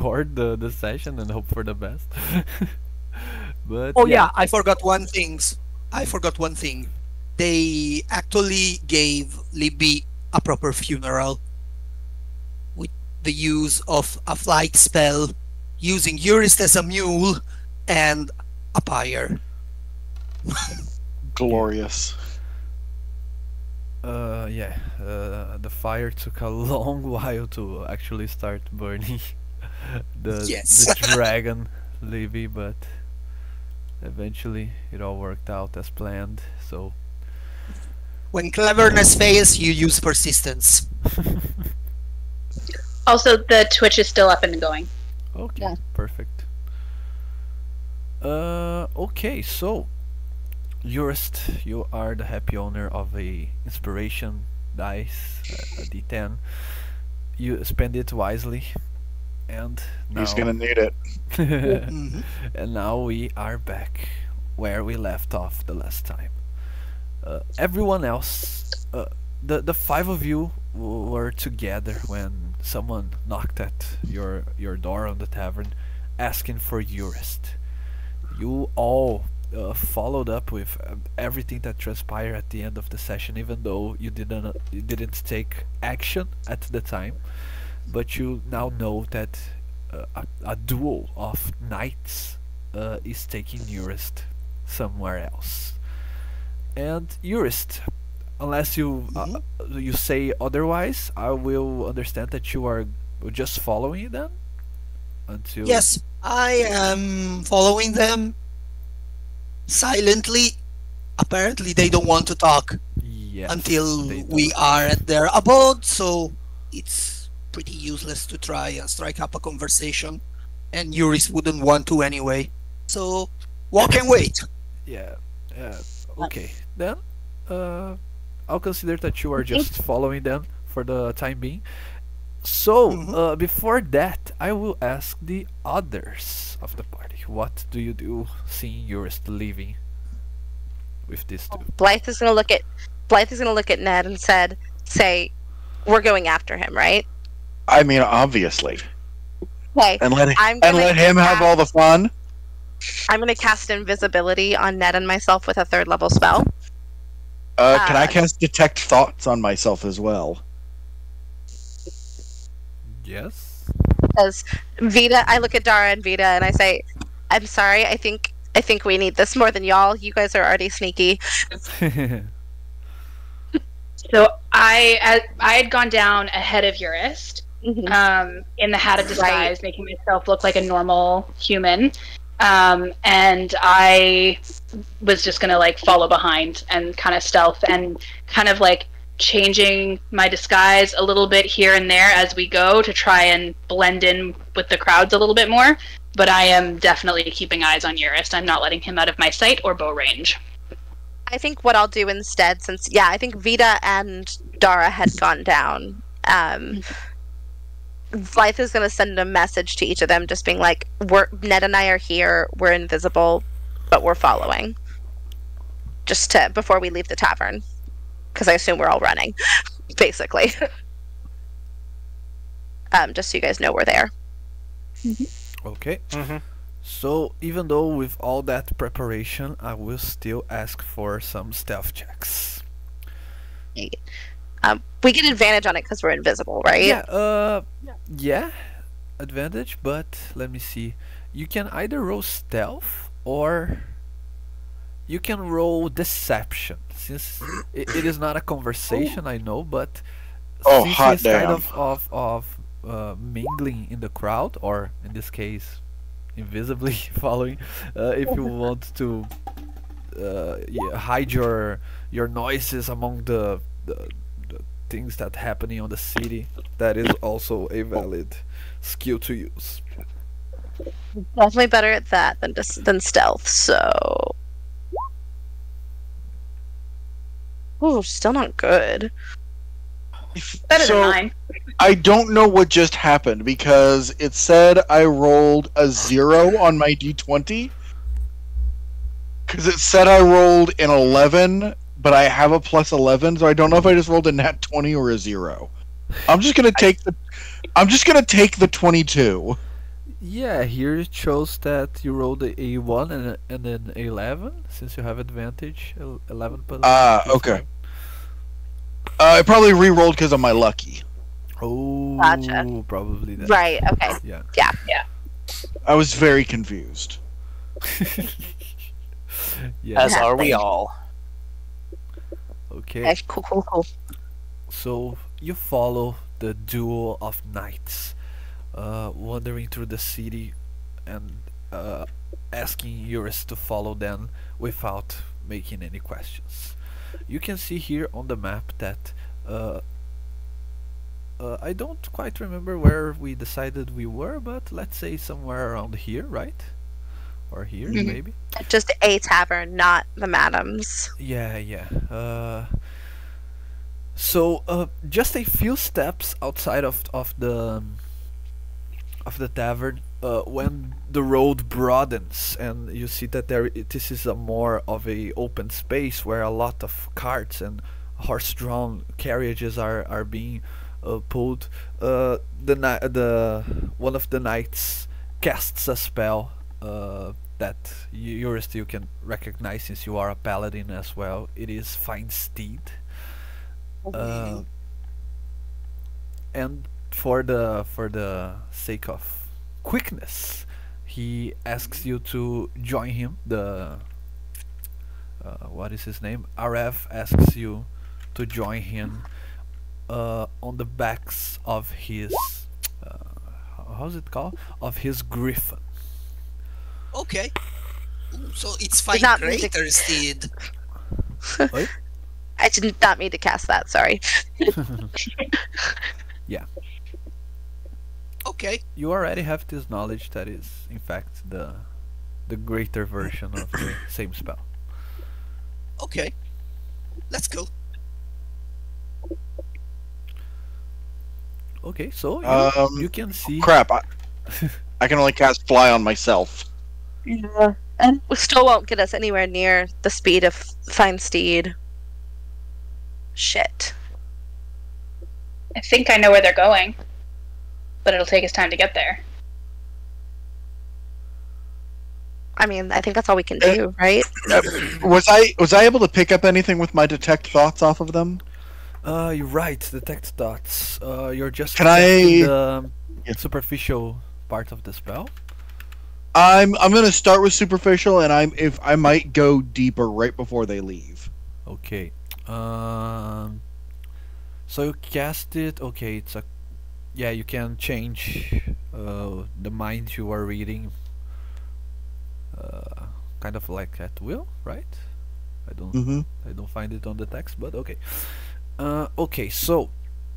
record the session and hope for the best. But Oh yeah, I forgot one thing. They actually gave Libby a proper funeral with the use of a flight spell, using Urist as a mule and a pyre. Glorious. The fire took a long while to actually start burning Yes. the dragon Levy, but eventually it all worked out as planned. So When cleverness fails, you use persistence. Also, the Twitch is still up and going. okay, Yeah. perfect. Okay, so Urist, you are the happy owner of a inspiration dice, a D10. You spend it wisely, and now He's gonna need it. Mhm. and now we are back where we left off the last time. Everyone else, the five of you were together when someone knocked at your door on the tavern, asking for Urist. You all followed up with everything that transpired at the end of the session, even though you didn't take action at the time. But you now know that a duel of knights is taking Urist somewhere else. And Urist, unless you you say otherwise, I will understand that you are just following them until. Yes, I am following them silently. Apparently, they don't want to talk Yes, until they we don't. are at their abode, so it's pretty useless to try and strike up a conversation. And Urist wouldn't want to anyway. So, walk and wait. Yeah. Okay. Then, I'll consider that you are just following them for the time being. So, Mhm. before that, I will ask the others of the party. What do you do seeing Urist leaving with these two? Blythe is gonna look at Ned and say, "We're going after him, right?" I mean, obviously. Okay. And let I'm gonna let him have all the fun. I'm gonna cast invisibility on Ned and myself with a 3rd level spell. Can I cast detect thoughts on myself as well? Yes. Because I look at Dara and Vita and I say, "I'm sorry. I think we need this more than y'all. You guys are already sneaky." So I had gone down ahead of Urist, Mhm. in the hat of disguise, making myself look like a normal human. And I was just gonna like follow behind and kind of stealth and kind of like changing my disguise a little bit here and there as we go to try and blend in with the crowds a little bit more. But I am definitely keeping eyes on Urist. I'm not letting him out of my sight or bow range. I think what I'll do instead, since I think Vita and Dara had gone down. Blythe is gonna send a message to each of them, just being like, Ned and I are here. We're invisible, but we're following. Just before we leave the tavern, because I assume we're all running, basically. Just so you guys know we're there. Okay. So, even though with all that preparation, I will still ask for some stealth checks. We get advantage on it because we're invisible, right? Yeah, advantage, but let me see. You can either roll stealth or you can roll deception. Since it is not a conversation, I know, but since hot he's kind damn. of mingling in the crowd, or in this case, invisibly following, if you want to hide your noises among the things that happening on the city, that is also a valid skill to use. Definitely better at that than stealth. So, ooh, still not good. Better So, than mine. I don't know what just happened because it said I rolled a 0 on my d20. Because it said I rolled an 11, but I have a plus 11, so I don't know if I just rolled a nat 20 or a 0. I'm just gonna take the 22. Yeah, here it shows that you rolled a 1 and then 11, since you have advantage. 11 plus Okay. 11. I probably re-rolled because of my lucky. Oh, Gotcha. probably that. Right. Okay. Yeah. Yeah. I was very confused. Yeah. As are we Exactly. all. Okay. Okay. Cool. So you follow the duo of knights, wandering through the city and asking Urist to follow them without making any questions. You can see here on the map that I don't quite remember where we decided we were, but let's say somewhere around here, right? Or here, Mhm. maybe? Just a tavern, not the madams. Yeah, yeah. So just a few steps outside of the tavern, when the road broadens and you see that this is a more of a open space where a lot of carts and horse-drawn carriages are being pulled. The one of the knights casts a spell that you can recognize since you are a paladin as well. It is Find Steed. Uh, and for the sake of quickness, he asks you to join him. The what is his name? Arev asks you to join him on the backs of his uh, how's it called? Of his griffin. Okay. Ooh, so it's Did fine not mean to- greater steed. Wait? I did not mean to cast that. Sorry. Okay. You already have this knowledge that is in fact the greater version of the same spell. Okay. Let's go. Okay, so you can see. Crap! I can only cast fly on myself. Yeah. And we still won't get us anywhere near the speed of Find Steed. Shit. I think I know where they're going, but it'll take us time to get there. I mean, I think that's all we can do, right? Was I able to pick up anything with my detect thoughts off of them? You're right. Detect thoughts. You're just Can I- casting the Yeah. superficial part of the spell. I'm gonna start with superficial, and if I might go deeper right before they leave. Okay. So you cast it. Okay, it's a. Yeah, you can change the mind you are reading. Kind of like at will, right? I don't. Mm-hmm. I don't find it on the text, but okay. Okay, so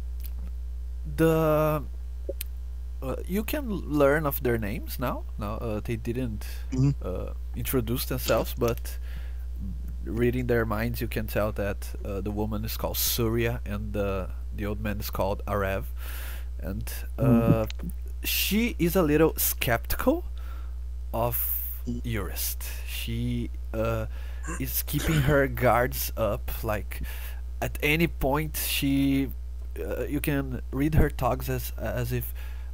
the you can learn of their names now. Now they didn't Mhm. introduce themselves, but reading their minds, you can tell that the woman is called Surya and the old man is called Arev, and she is a little skeptical of Urist. She is keeping her guards up, like at any point she you can read her talks as if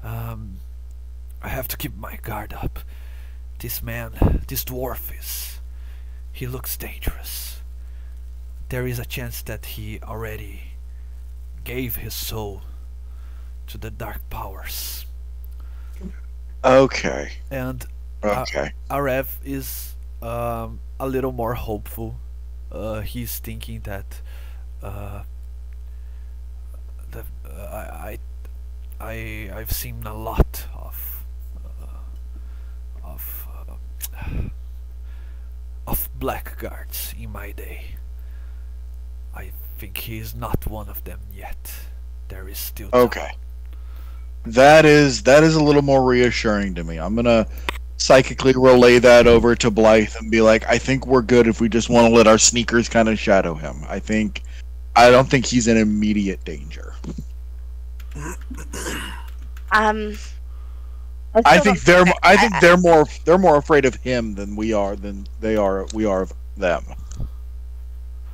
I have to keep my guard up. This man, this dwarf he looks dangerous. There is a chance that he already gave his soul to the dark powers. Okay. And Okay. Arev is a little more hopeful. He's thinking that the, I've seen a lot of blackguards in my day. I think he is not one of them yet. There is still time. Okay. That is a little more reassuring to me. I'm gonna psychically relay that over to Blythe and be like, I think we're good if we just want to let our sneakers kind of shadow him. I don't think he's in immediate danger. I think they're more afraid of him than we are of them.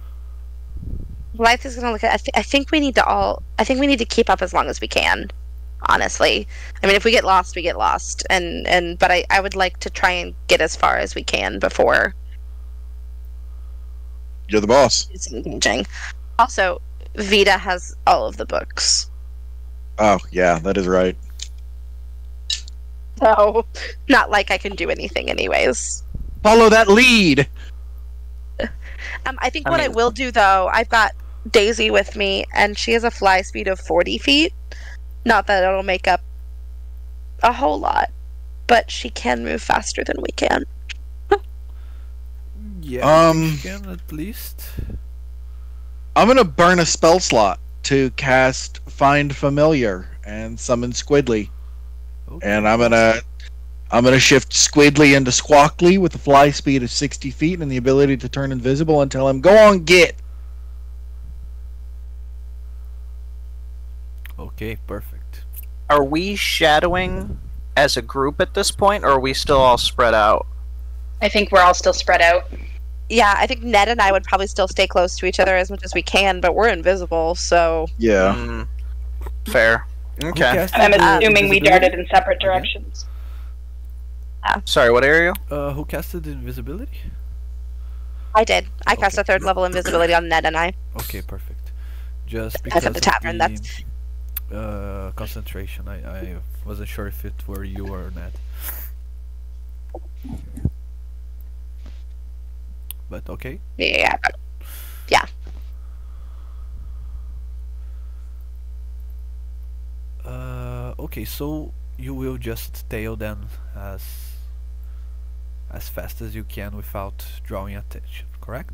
Blythe is gonna look at. I think we need to keep up as long as we can. honestly. I mean, if we get lost, we get lost. But I would like to try and get as far as we can before You're the boss. it's engaging. Also, Vita has all of the books. Oh, yeah, that is right. So, not like I can do anything anyways. Follow that lead! I think what I will do, though, I've got Daisy with me, and she has a fly speed of 40 feet. Not that it'll make up a whole lot, but she can move faster than we can. Yeah, you can at least. I'm gonna burn a spell slot to cast Find Familiar and summon Squidly. Okay. And I'm gonna shift Squidly into Squawkly with a fly speed of 60 feet and the ability to turn invisible and tell him, "Go on, get." Okay, perfect. Are we shadowing as a group at this point, or are we still all spread out? I think we're all still spread out. Yeah, I think Ned and I would probably still stay close to each other as much as we can, but we're invisible, so... Yeah. Fair. Who Okay. casted And I'm assuming we invisibility? darted in separate directions. Sorry, what area? Who casted invisibility? I did. I cast Okay. a 3rd level invisibility on Ned and I. Okay, perfect. Just As because at the tavern, that's... concentration, I wasn't sure if it were you or Ned. But okay. Yeah. Yeah. Okay, so you will just tail them as fast as you can without drawing attention, correct?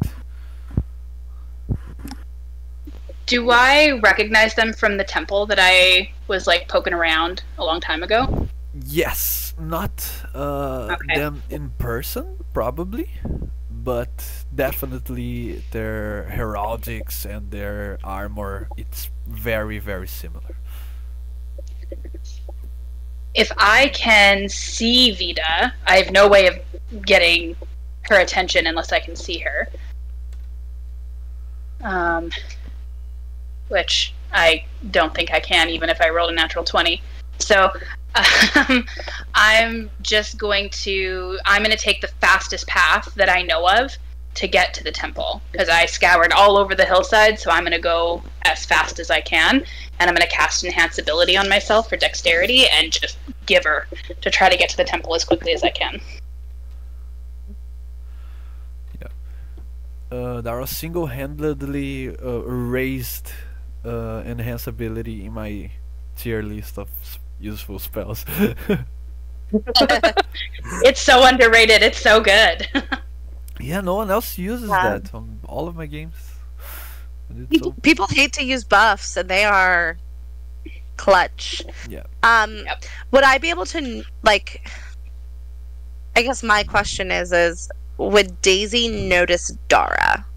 Do I recognize them from the temple that I was like poking around a long time ago? Yes, not them in person, probably, but definitely their heraldics and their armor, it's very, very similar. If I can see Vita, I have no way of getting her attention unless I can see her. Which I don't think I can, even if I rolled a natural 20. So I'm going to take the fastest path that I know of to get to the temple, because I scoured all over the hillside, so I'm going to go as fast as I can, and I'm going to cast Enhance Ability on myself for dexterity and just give her to try to get to the temple as quickly as I can. Dara single-handedly raised Enhance Ability in my tier list of useful spells. It's so underrated, it's so good. Yeah, no one else uses that on all of my games. It's so... People hate to use buffs, and they are clutch. Yeah. Would I be able to, like... I guess my question is would Daisy notice Dara?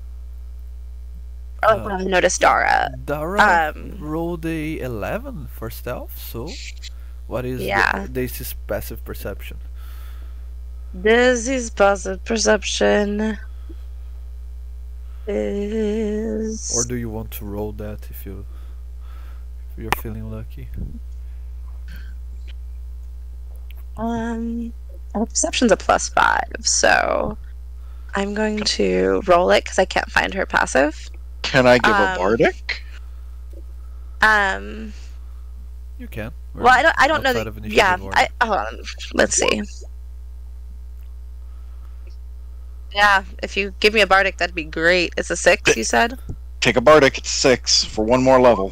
Or would I notice Dara? Dara rolled a 11 for stealth, so what is Daisy's passive perception? Daisy's passive perception is... Or do you want to roll that if you're feeling lucky? Perception's a +5, so I'm going to roll it because I can't find her passive. Can I give a bardic? You can. Well, I don't know that. Yeah, hold on. Let's see. Yeah, if you give me a bardic, that'd be great. It's a 6, you said? Take a bardic. It's 6 for one more level.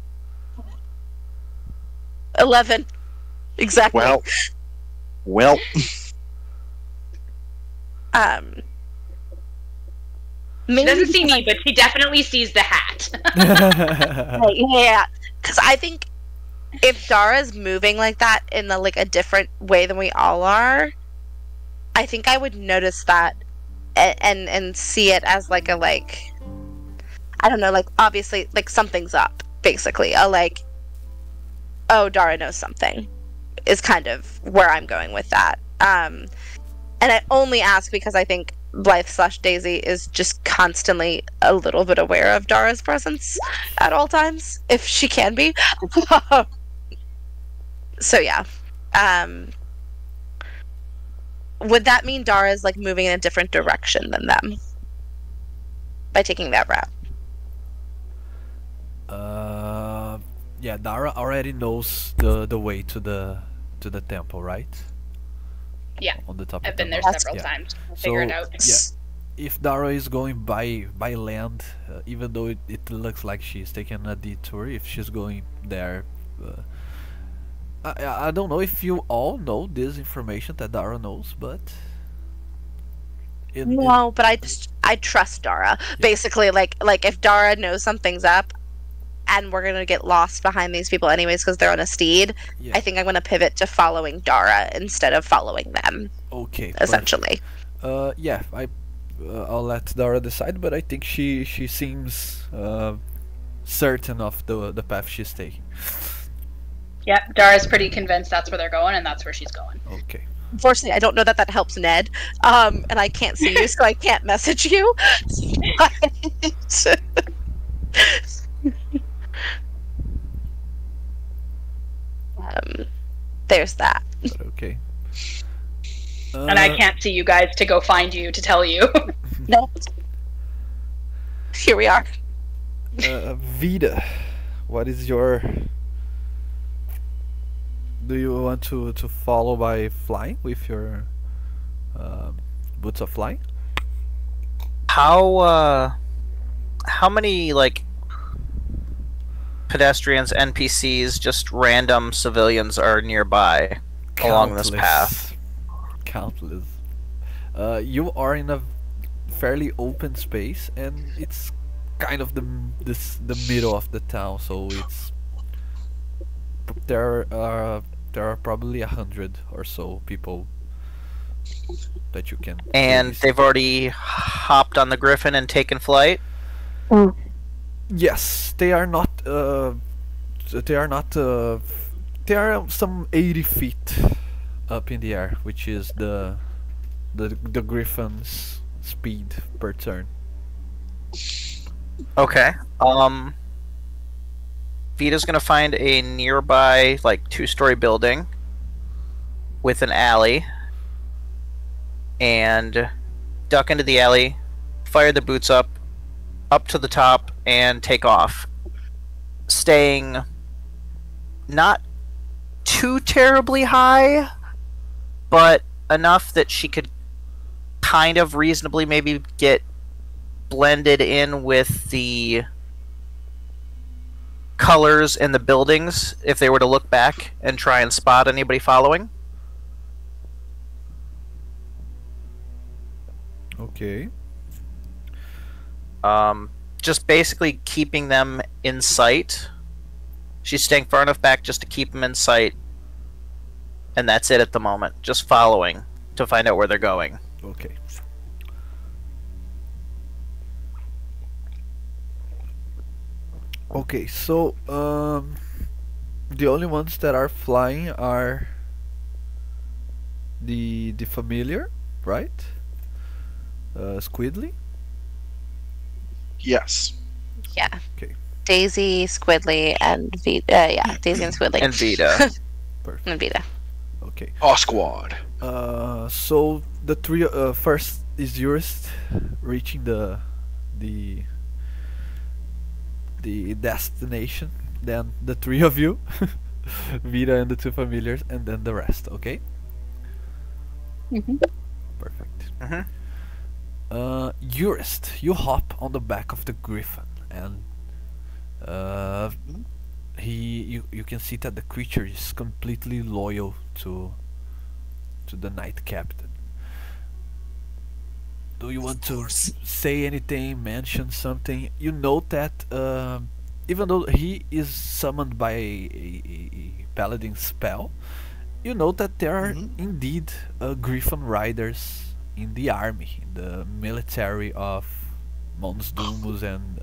11. Exactly. Well. She doesn't see me, but she definitely sees the hat. Yeah, because I think if Dara's moving like that in a different way than we all are, I think I would notice that and see it as I don't know, obviously something's up, basically. Oh, Dara knows something is kind of where I'm going with that. And I only ask because I think Blythe/Daisy is just constantly a little bit aware of Dara's presence at all times, if she can be. So yeah. Would that mean Dara's like moving in a different direction than them by taking that route? Yeah, Dara already knows the way to the temple, right? Yeah, On the top I've of been the there mountain. several Yeah. times. I'll figure it out. Yeah, if Dara is going by land, even though it looks like she's taking a detour, if she's going there, I don't know if you all know this information that Dara knows, but No, but I trust Dara. Basically, like if Dara knows something's up, and we're gonna get lost behind these people anyways because they're on a steed, yeah. I think I'm gonna pivot to following Dara instead of following them. Okay. Essentially. Yeah, I'll let Dara decide, but I think she seems certain of the path she's taking. Yep, Dara's pretty convinced that's where they're going, and that's where she's going. Okay. Unfortunately, I don't know that helps Ned, and I can't see you, so I can't message you. There's that. But okay. And I can't see you guys to go find you to tell you. Nope. Here we are. Vida, what is your? Do you want to follow by flying with your boots of flying? How many like pedestrians, NPCs, just random civilians are nearby along this path? Countless. You are in a fairly open space, and it's kind of the middle of the town, so it's there are probably 100 or so people that you can. And really see. they've already hopped on the Griffin and taken flight. Yes, they are not. They are not. They are some 80 feet up in the air, which is the Griffin's speed per turn. Okay. Vita's gonna find a nearby, like, 2-story building with an alley and duck into the alley, fire the boots up to the top, and take off. Staying not too terribly high, but enough that she could kind of reasonably maybe get blended in with the colors in the buildings if they were to look back and try and spot anybody following. Okay. Just basically keeping them in sight. She's staying far enough back just to keep them in sight, and that's it at the moment. Just following to find out where they're going. Okay. Okay, so the only ones that are flying are the familiar, right? Squidly. Yes. Yeah. Okay. Daisy, Squidly, and Vita. Yeah, Daisy and Squidly. And Vita. Perfect. And Vita. Okay. Aw squad. So the three first is Urist reaching the destination, then the three of you, Vita and the two familiars, and then the rest. Okay. Perfect. Urist, you hop on the back of the Griffin, and you can see that the creature is completely loyal to the Knight Captain. Do you want to say anything, mention something? You note that even though he is summoned by a paladin spell, you note that there are indeed Griffin riders in the army, in the military of Mons Domus and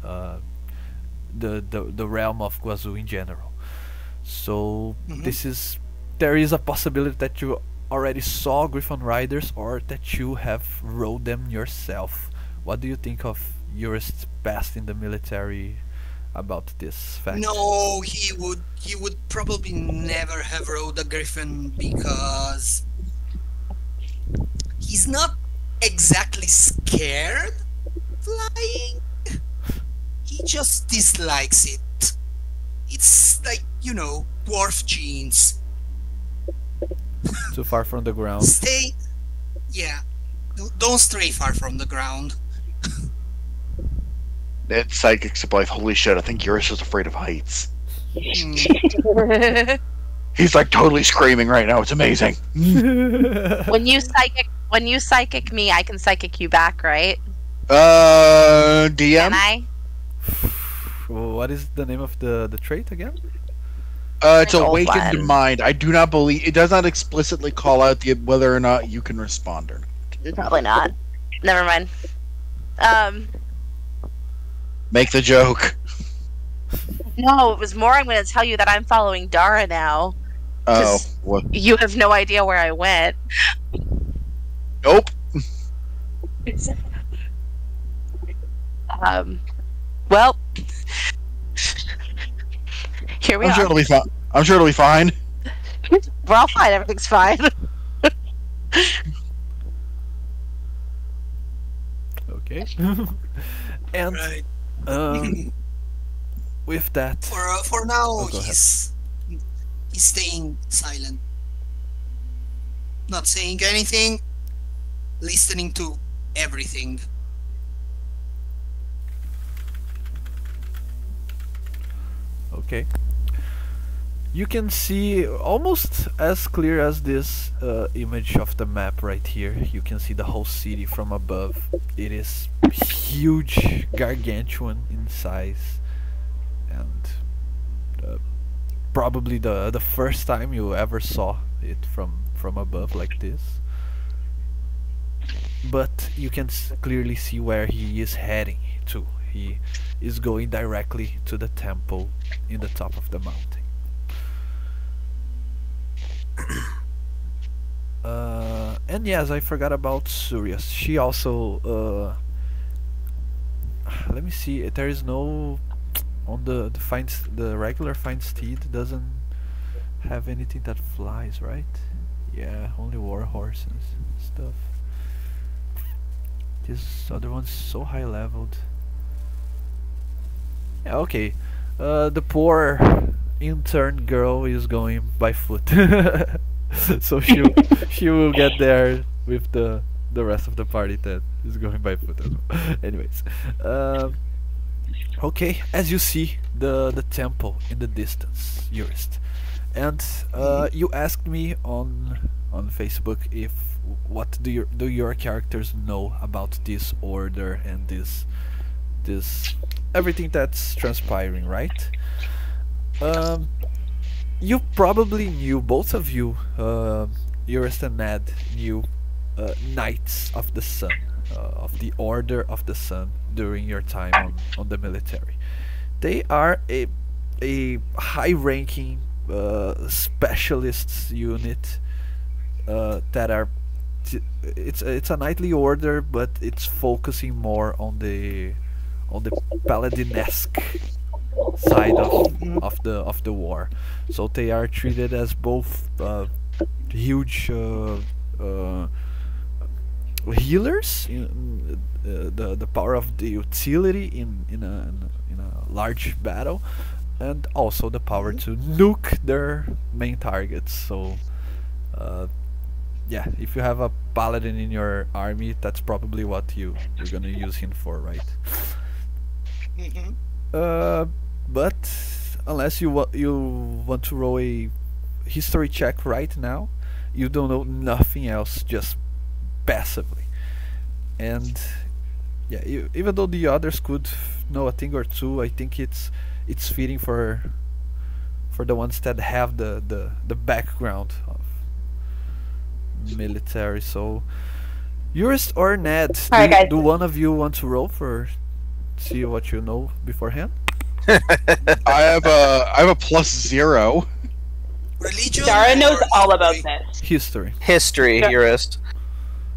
the realm of Guazu in general. So there is a possibility that you already saw Griffin riders or that you have rode them yourself. What do you think of Urist's past in the military about this fact? No, he would probably never have rode a griffin because he's not exactly scared flying. He just dislikes it. It's like, dwarf genes. Too far from the ground. Stay, yeah, don't stray far from the ground. It's psychics to Blythe. Holy shit! I think Urist is afraid of heights. He's like totally screaming right now. It's amazing. When you psychic me, I can psychic you back, right? DM. Can I? What is the name of the trait again? It's Old awakened one. mind. I do not believe it does not explicitly call out whether or not you can respond or not. Probably not. Never mind. Make the joke. No, it was more. I'm going to tell you that I'm following Dara now. Oh, what? You have no idea where I went. Nope. Well, here we I'm are. sure it'll be fine. I'm sure it'll be fine. We're all fine. Everything's fine. Okay. And Right. with that, For now, Oh, go ahead. he's staying silent, not saying anything, listening to everything. okay, you can see almost as clear as this image of the map right here. You can see the whole city from above. It is huge, gargantuan in size, and probably the first time you ever saw it from above like this. But you can clearly see where he is heading to. He is going directly to the temple in the top of the mountain. And yes, I forgot about Surius. She also let me see. There is no on the regular fine steed doesn't have anything that flies, right? Yeah, only war horses and stuff. This other one's so high leveled. Yeah, okay. The poor intern girl is going by foot. So she will get there with the rest of the party that is going by foot as well. Anyways, okay, as you see the temple in the distance, Urist, and you asked me on Facebook if what do your characters know about this order and this everything that's transpiring, right? You probably knew, both of you, Urist and Ned, knew Knights of the Sun, of the Order of the Sun during your time on the military. They are a high-ranking specialists unit that are it's a knightly order, but it's focusing more on the paladinesque side of the war. So they are treated as both huge healers, the power of the utility in a large battle, and also the power to nuke their main targets. So yeah, if you have a paladin in your army, that's probably what you're gonna use him for, right? But unless you want to roll a history check right now, you don't know nothing else, just passively. And yeah, even though the others could know a thing or two, I think it's fitting for the ones that have the background of military. So, Urist or Ned, Alright, guys. do one of you want to roll for see what you know beforehand? I have a +0. Religion. Dara knows or all about history? this. History. History, Yeah. Urist.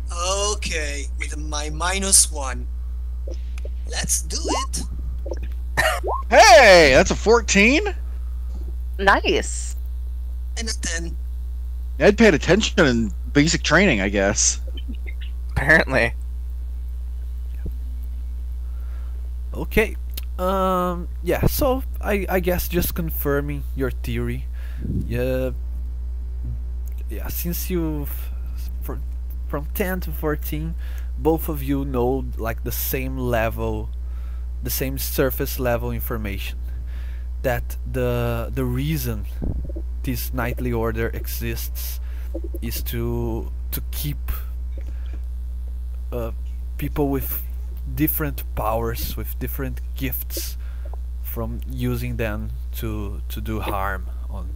Okay, with my -1. Let's do it. Hey, that's a 14. Nice. And a 10. Ed paid attention in basic training, I guess. Apparently. Okay. Yeah, so I guess just confirming your theory. Yeah, yeah, since from 10 to 14, both of you know like the same level, the same surface level information, that the reason this knightly order exists is to keep people with different powers, with different gifts, from using them to do harm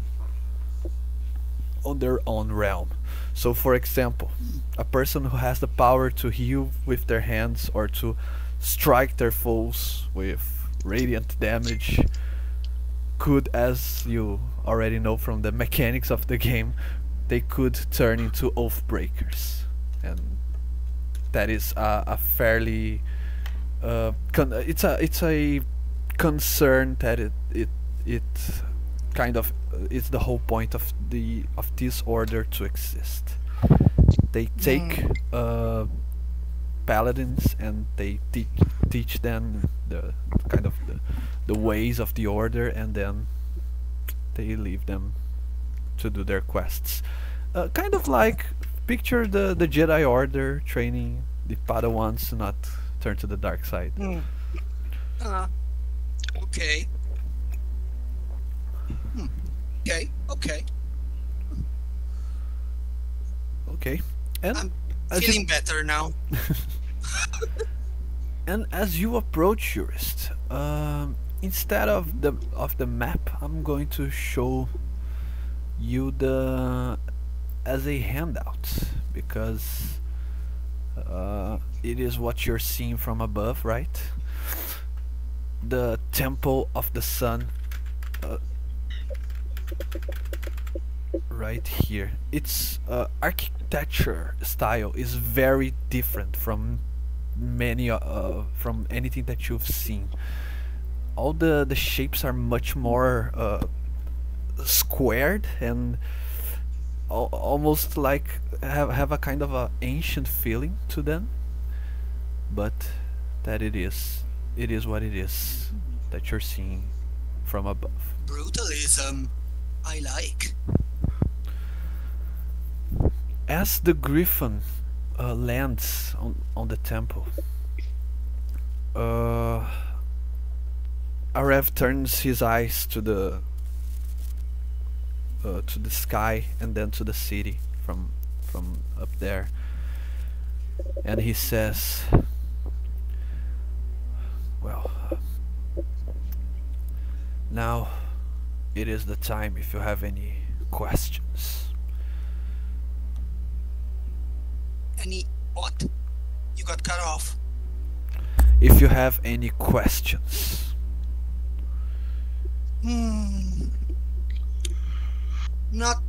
on their own realm. So for example, a person who has the power to heal with their hands or to strike their foes with radiant damage could, as you already know from the mechanics of the game, they could turn into oath breakers, and that is a fairly it's a concern that it kind of is the whole point of this order to exist. They take paladins and they teach them the kind of the ways of the order, and then they leave them to do their quests. Kind of like, picture the Jedi Order training the Padawans to not turn to the dark side. Okay. Okay. Okay, and I'm as feeling better now. and as you approach Urist, instead of the map, I'm going to show you the as a handout, because it is what you're seeing from above, right? The Temple of the Sun, right here. Its architecture style is very different from many from anything that you've seen. All the shapes are much more squared and almost like have a kind of a ancient feeling to them, but that it is what it is that you're seeing from above. Brutalism. I like. As the griffin lands on the temple, Arev turns his eyes to the sky and then to the city from up there, and he says, well, now it is the time if you have any questions. Any what? You got cut off. If you have any questions. Not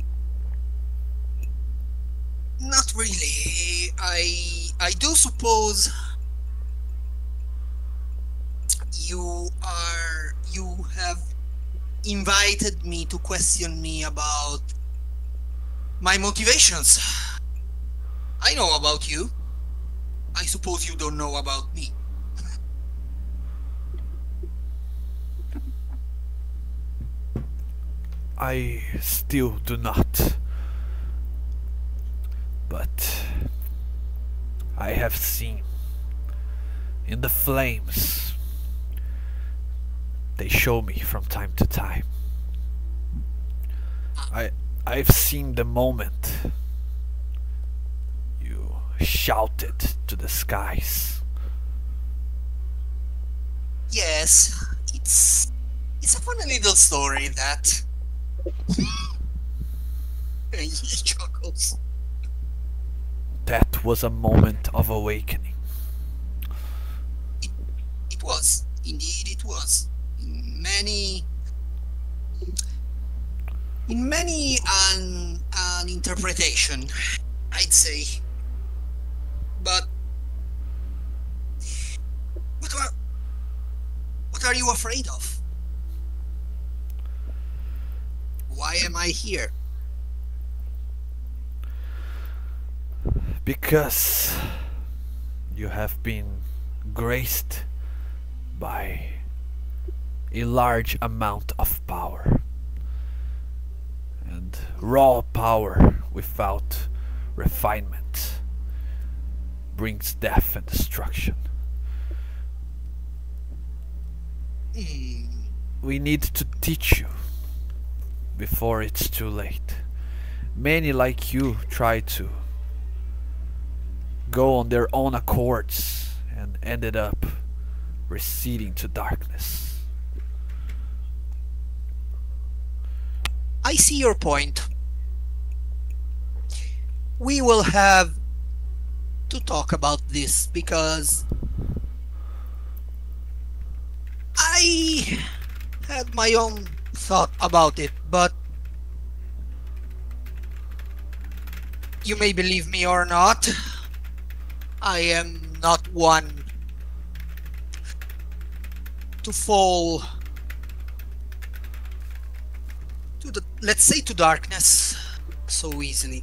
really. I do suppose you have invited me to question me about my motivations. I know about you. I suppose you don't know about me. I still do not. But I have seen in the flames. They show me from time to time. I've seen the moment you shouted to the skies. Yes, it's a funny little story, that. He chuckles. That was a moment of awakening. It was. Indeed it was. In many an interpretation, I'd say. But what are you afraid of? Why am I here? Because you have been graced by a large amount of power. And raw power without refinement brings death and destruction. We need to teach you before it's too late. Many like you try to go on their own accords and ended up receding to darkness. I see your point. We will have to talk about this because I had my own thought about it, but you may believe me or not, I am not one to fall to the, let's say, to darkness so easily.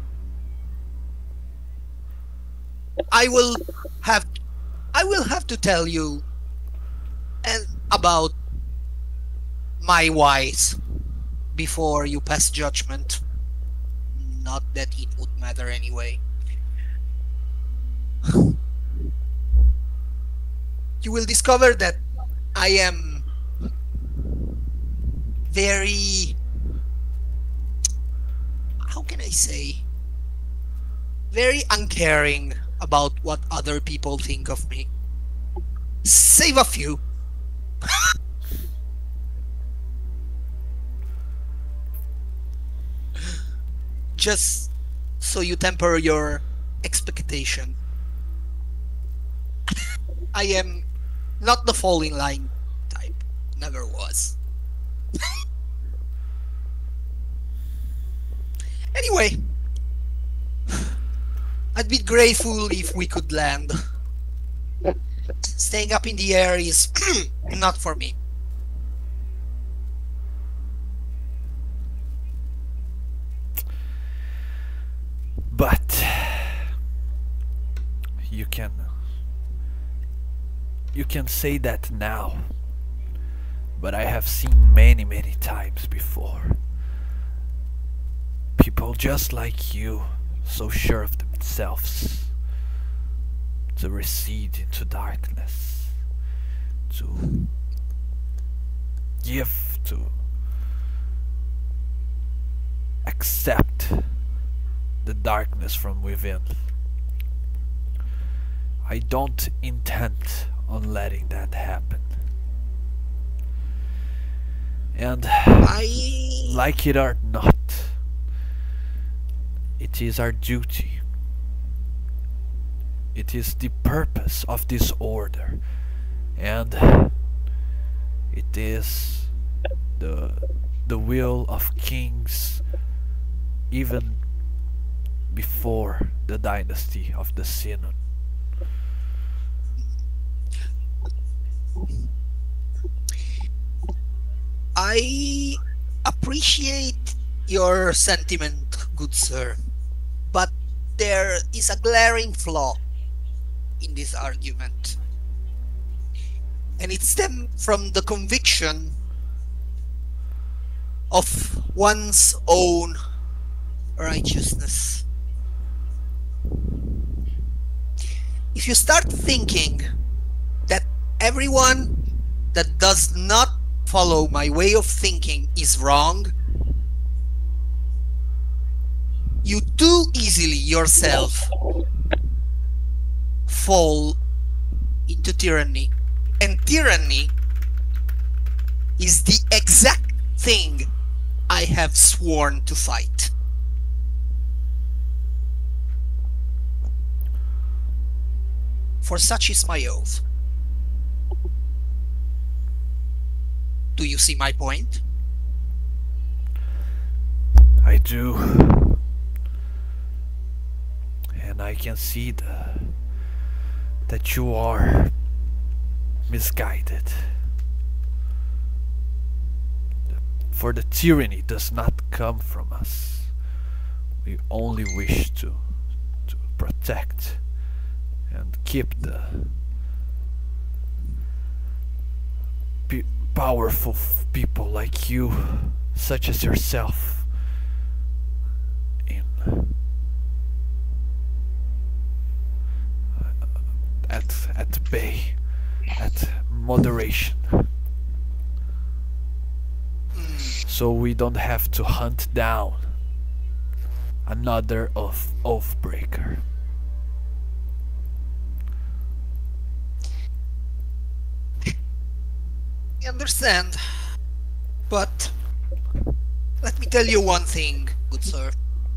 I will have to tell you and about my whys before you pass judgment. Not that it would matter anyway. You will discover that I am very, how can I say, very uncaring about what other people think of me. Save a few. Just so you temper your expectation. I am not the fall in line type. Never was. Anyway, I'd be grateful if we could land. Staying up in the air is not for me. But you can say that now, but I have seen many times before. People just like you, so sure of themselves, to recede into darkness, to give, to accept the darkness from within. I don't intend on letting that happen. And like it or not, it is our duty. It is the purpose of this order, and it is the will of kings even before the dynasty of the Synod. I appreciate your sentiment, good sir, but there is a glaring flaw in this argument, and it stems from the conviction of one's own righteousness. If you start thinking that everyone that does not follow my way of thinking is wrong, you too easily yourself fall into tyranny. And tyranny is the exact thing I have sworn to fight. For such is my oath. Do you see my point? I do. And I can see that you are misguided. For the tyranny does not come from us. We only wish to protect and keep the powerful people like you, such as yourself, in at bay, at moderation, so we don't have to hunt down another oathbreaker. I understand. But let me tell you one thing, good sir.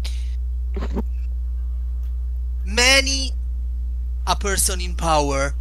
Many a person in power,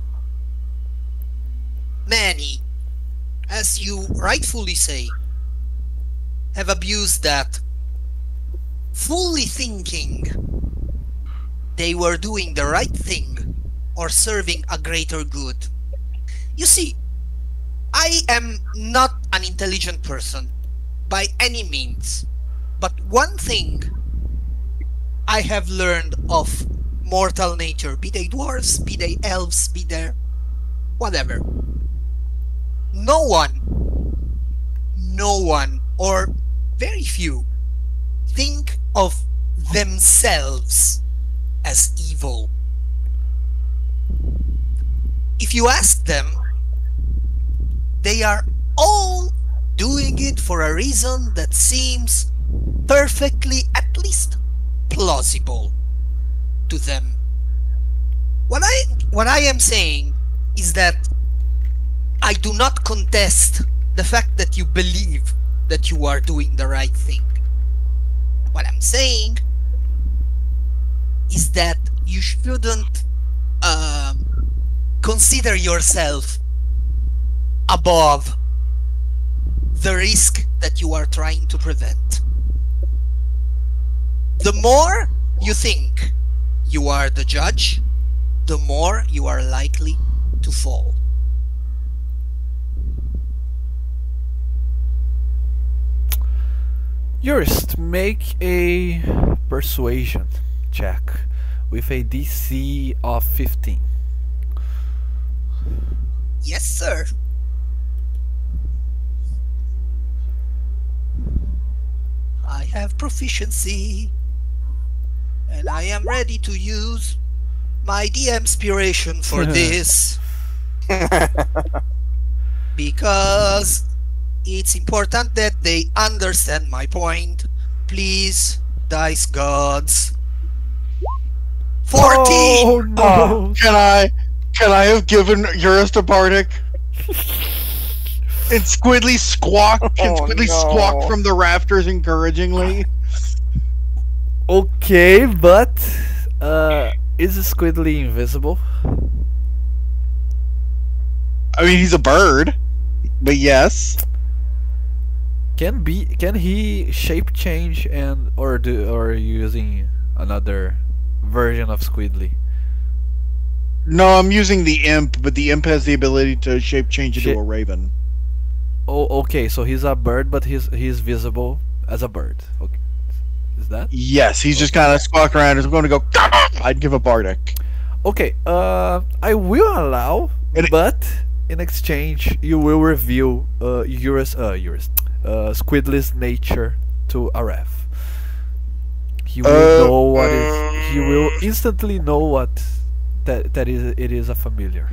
many, as you rightfully say, have abused that, fully thinking they were doing the right thing or serving a greater good. You see, I am not an intelligent person by any means, but one thing I have learned of mortal nature, be they dwarves, be they elves, be they whatever. No one, or very few, think of themselves as evil. If you ask them, they are all doing it for a reason that seems perfectly, at least, plausible to them. What I am saying is that I do not contest the fact that you believe that you are doing the right thing. What I'm saying is that you shouldn't consider yourself above the risk that you are trying to prevent. The more you think you are the judge, the more you are likely to fall. Urist, make a persuasion check with a DC of 15. Yes, sir. I have proficiency, and I am ready to use my DM inspiration for this, because it's important that they understand my point. Please, dice gods. 14! Oh no! Can I have given Urist a bardic? And Squidly squawk. Can Squidly squawk from the rafters encouragingly? Okay, but is Squidly invisible? I mean, he's a bird, but yes. Can he shape change or using another version of Squidly? No, I'm using the imp, but the imp has the ability to shape change into a raven. Oh, okay. So he's a bird, but he's visible as a bird. Okay, is that? Yes, he's just kind of squawking around. He's going to go. I'd give a bardic. Okay. I will allow, but in exchange, you will reveal Squidly's nature to Aref. He will know what is. He will instantly know what that is. It is a familiar.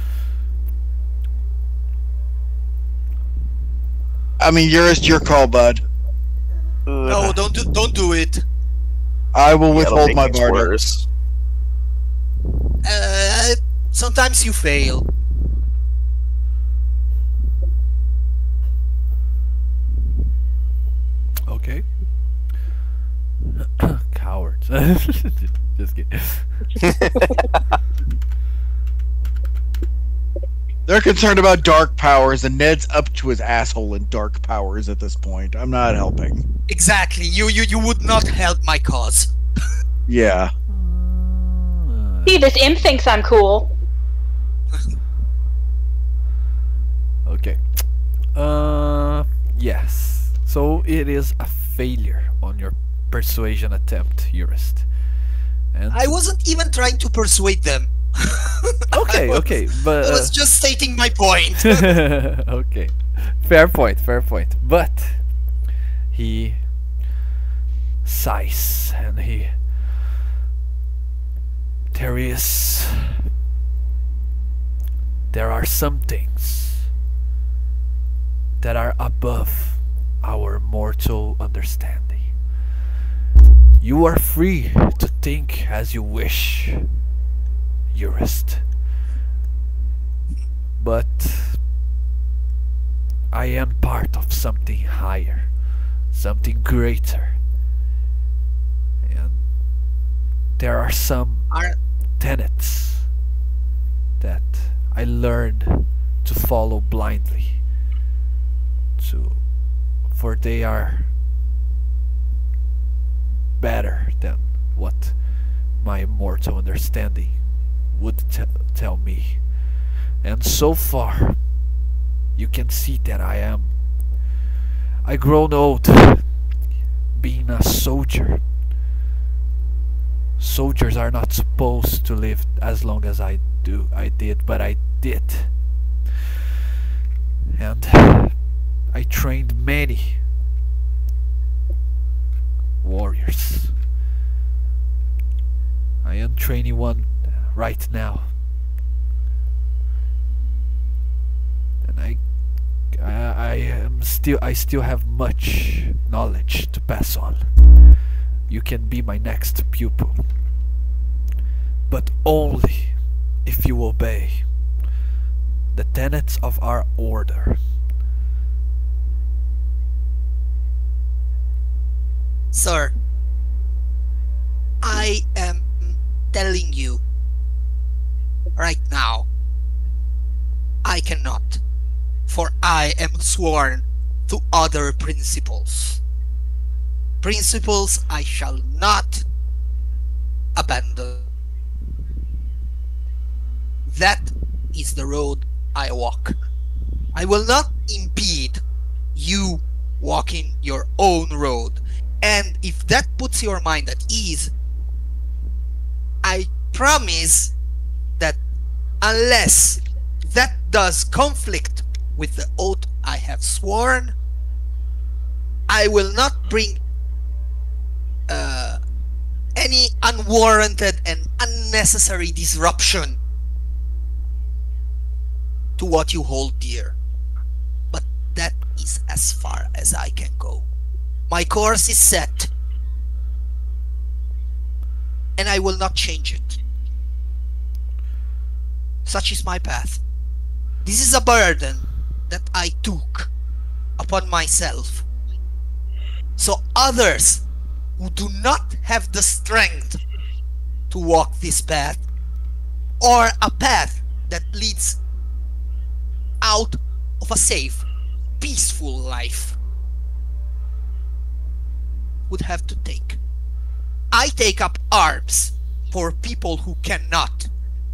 I mean, Urist, your call, bud. No, don't do it. I will withhold my bardic. Sometimes you fail. Okay. Cowards. Just kidding. They're concerned about dark powers, and Ned's up to his asshole in dark powers at this point. I'm not helping. Exactly. You would not help my cause. Yeah. See, this imp thinks I'm cool. Okay. Yes. So it is a failure on your persuasion attempt, Urist. And I wasn't even trying to persuade them. okay, okay, but I was just stating my point. okay, fair point, fair point. But he sighs and there are some things that are above our mortal understanding. You are free to think as you wish, Urist. But I am part of something higher, something greater. And there are some tenets that I learned to follow blindly. For they are better than what my mortal understanding would tell me. And so far, you can see that I grown old being a soldier. Soldiers are not supposed to live as long as I did, but I did. And I trained many warriors. I am training one right now. And I still have much knowledge to pass on. You can be my next pupil, but only if you obey the tenets of our order. Sir, I am telling you right now, I cannot, for I am sworn to other principles. Principles I shall not abandon. That is the road I walk. I will not impede you walking your own road. And if that puts your mind at ease, I promise that unless that does conflict with the oath I have sworn, I will not bring any unwarranted and unnecessary disruption to what you hold dear. But that is as far as I can go. My course is set, and I will not change it. Such is my path. This is a burden that I took upon myself, so others who do not have the strength to walk this path, or a path that leads out of a safe, peaceful life, would have to take. I take up arms for people who cannot.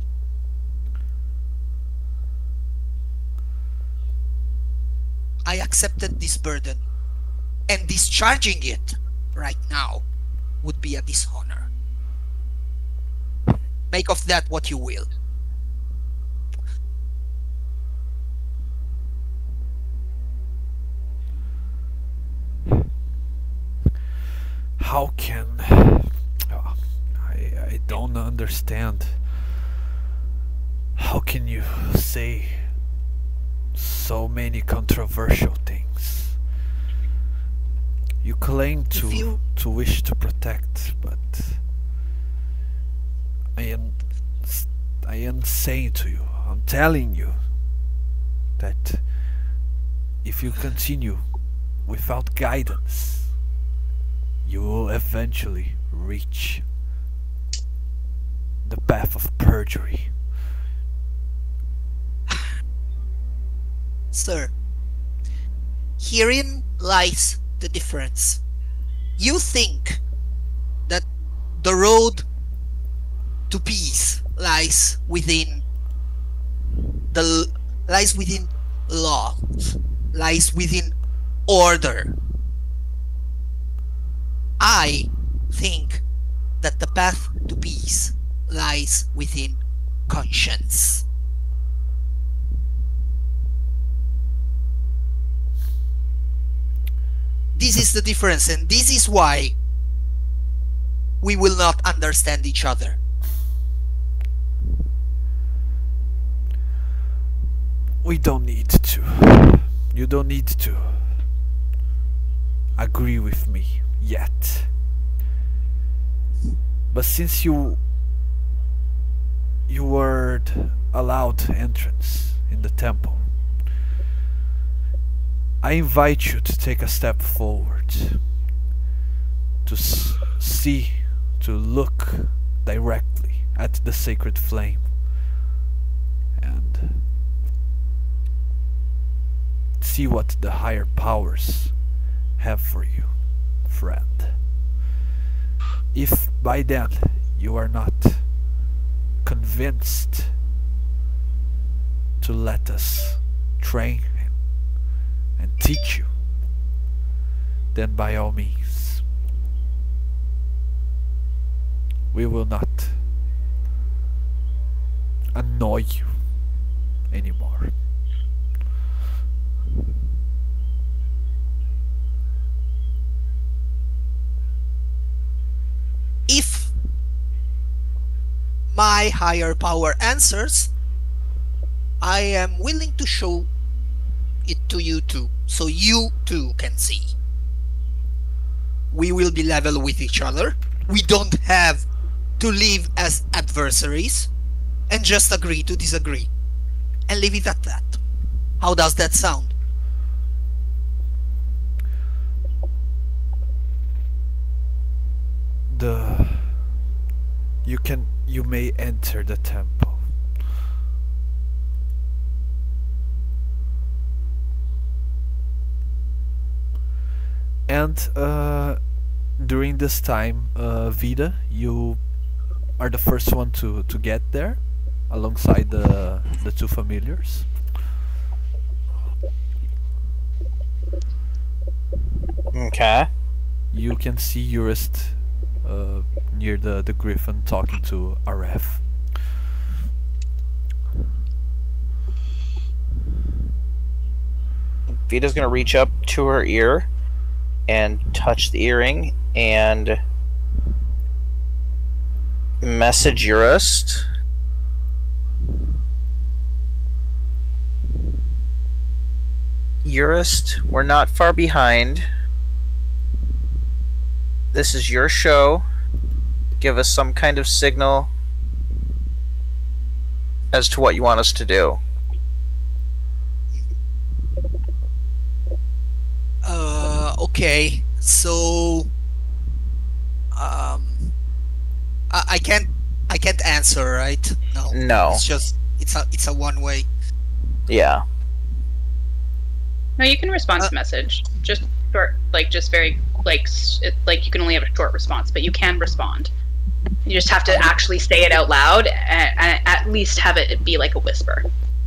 I accepted this burden, and discharging it right now would be a dishonor. Make of that what you will. How can... I don't understand. How can you say so many controversial things? You claim to wish to protect, but I am saying to you, I'm telling you that if you continue without guidance, you will eventually reach the path of perjury. Sir, herein lies the difference. You think that the road to peace lies within laws, lies within order, I think that the path to peace lies within conscience. This is the difference, and this is why we will not understand each other. We don't need to. You don't need to agree with me yet. But since you were allowed entrance in the temple, I invite you to take a step forward, to see, to look directly at the sacred flame, and see what the higher powers have for you, friend. If by then you are not convinced to let us train and teach you, then by all means, we will not annoy you anymore. If my higher power answers, I am willing to show it to you too, so you too can see. We will be level with each other. We don't have to live as adversaries, and just agree to disagree, and leave it at that. How does that sound? You may enter the temple. And during this time, Vida, you are the first one to get there, alongside the two familiars. Okay. You can see Urist near the griffin talking to Aref. Vida's gonna reach up to her ear and touch the earring and message Urist. Urist, we're not far behind. This is your show. Give us some kind of signal as to what you want us to do. Okay, so I can't answer, right? No. It's just it's a one way. Yeah. No, you can respond to message. Just short, just very you can only have a short response, but you can respond. You just have to actually say it out loud, and at least have it be like a whisper.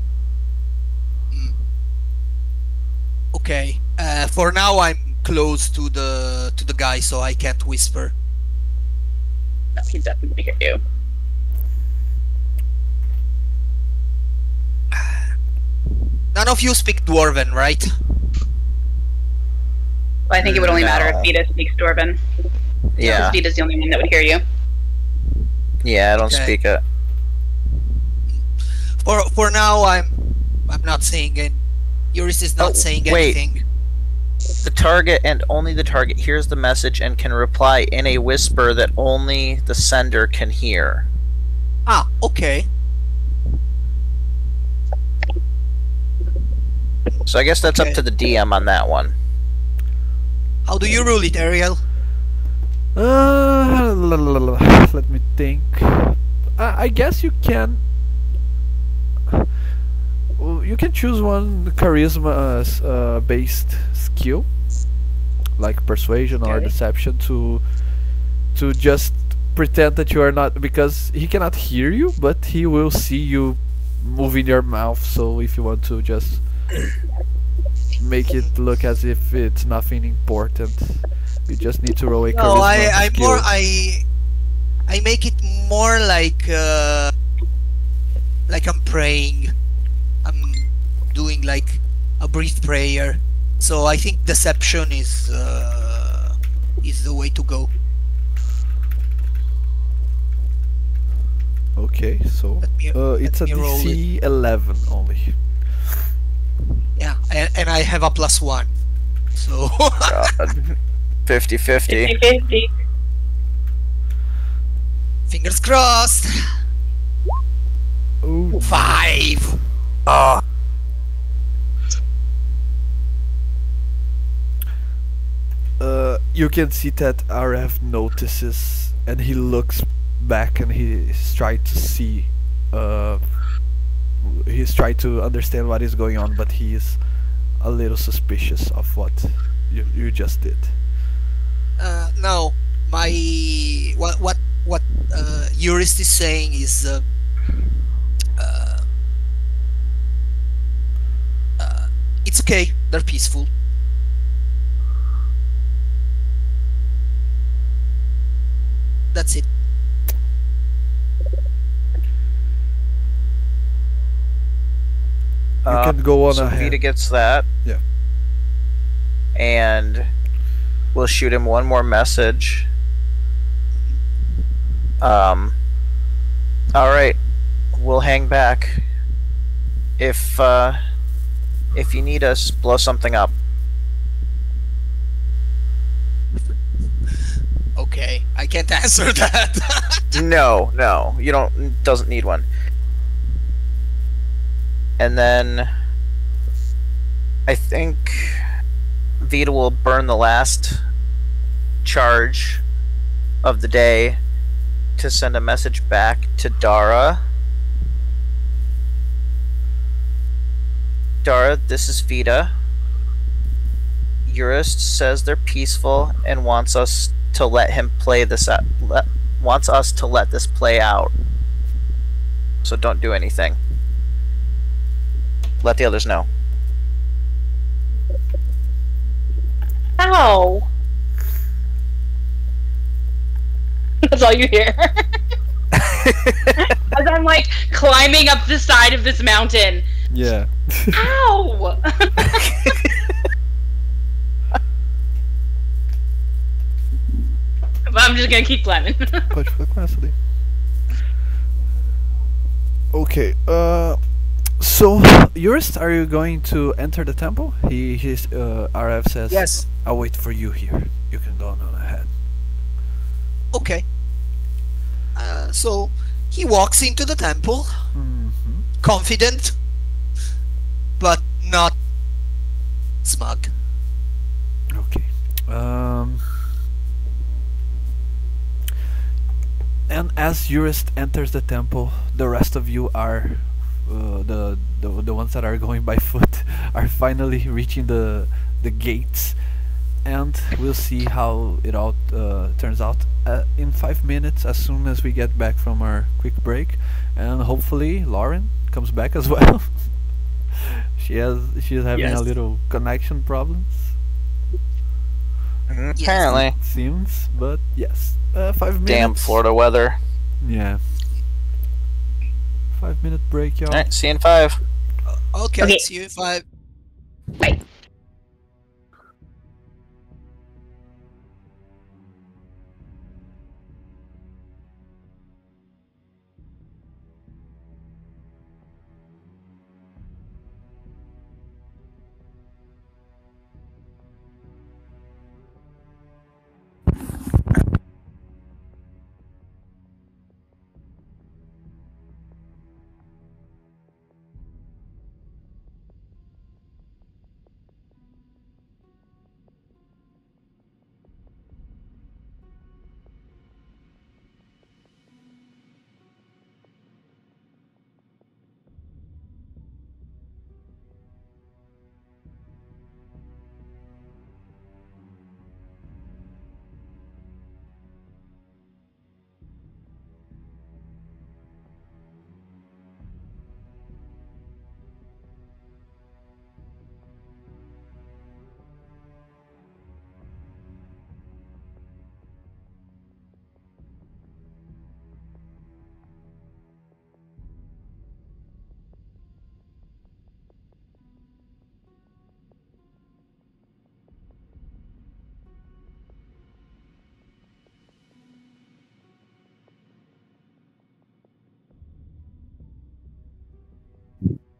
Okay. For now, I'm close to the guy, so I can't whisper. No, he's definitely hear you. None of you speak Dwarven, right? Well, I think it would only matter if Vita speaks Dwarven. Yeah. Because Vita's the only one that would hear you. Yeah, I don't speak it. For now, I'm not saying it. Urist is not saying anything. The target and only the target hears the message and can reply in a whisper that only the sender can hear. Ah, okay. So I guess that's up to the DM on that one. How do you rule it, Ariel? Let me think. I guess you can. You can choose one charisma based skill, like persuasion or deception, to just pretend that you are not, because he cannot hear you, but he will see you moving your mouth. So if you want to just make it look as if it's nothing important, You just need to roll a No, charisma I skill. more I make it more like I'm praying. I'm doing like a brief prayer. So I think deception is the way to go. Okay, so it's a let me roll DC 11 only. Yeah, and I have a +1. So God. 50-50. 50-50. fingers crossed. Oh, 5. Oh, you can see that RF notices and he looks back and he's trying to see. He's trying to understand what is going on, but he is a little suspicious of what you just did. No, my what Urist is saying is it's okay. They're peaceful. That's it. You can go on so ahead. Vita gets that. Yeah. And we'll shoot him one more message. All right, we'll hang back. If you need us, blow something up. Okay, I can't answer that. No, you don't. Doesn't need one. And then I think Vita will burn the last charge of the day to send a message back to Dara. Dara, this is Vita. Urist says they're peaceful and wants us to let him play this out. Wants us to let this play out. So don't do anything. Let the others know. Ow! That's all you hear. As I'm like climbing up the side of this mountain. Yeah. Ow! But I'm just gonna keep climbing. Pode capacity. Okay. So Urist, are you going to enter the temple? His RF says. Yes. I'll wait for you here. You can go on ahead. Okay. So he walks into the temple, confident, but not smug. Okay. And as Urist enters the temple, the rest of you are the ones that are going by foot are finally reaching the gates, and we'll see how it all turns out in 5 minutes as soon as we get back from our quick break, and hopefully Lauren comes back as well. She's having a Yes. little connection problems. Apparently. Seems, but yes. 5 minutes. Damn Florida weather. Yeah. 5-minute break, y'all. Alright, see you in 5. Okay, Okay. see you in 5. Bye.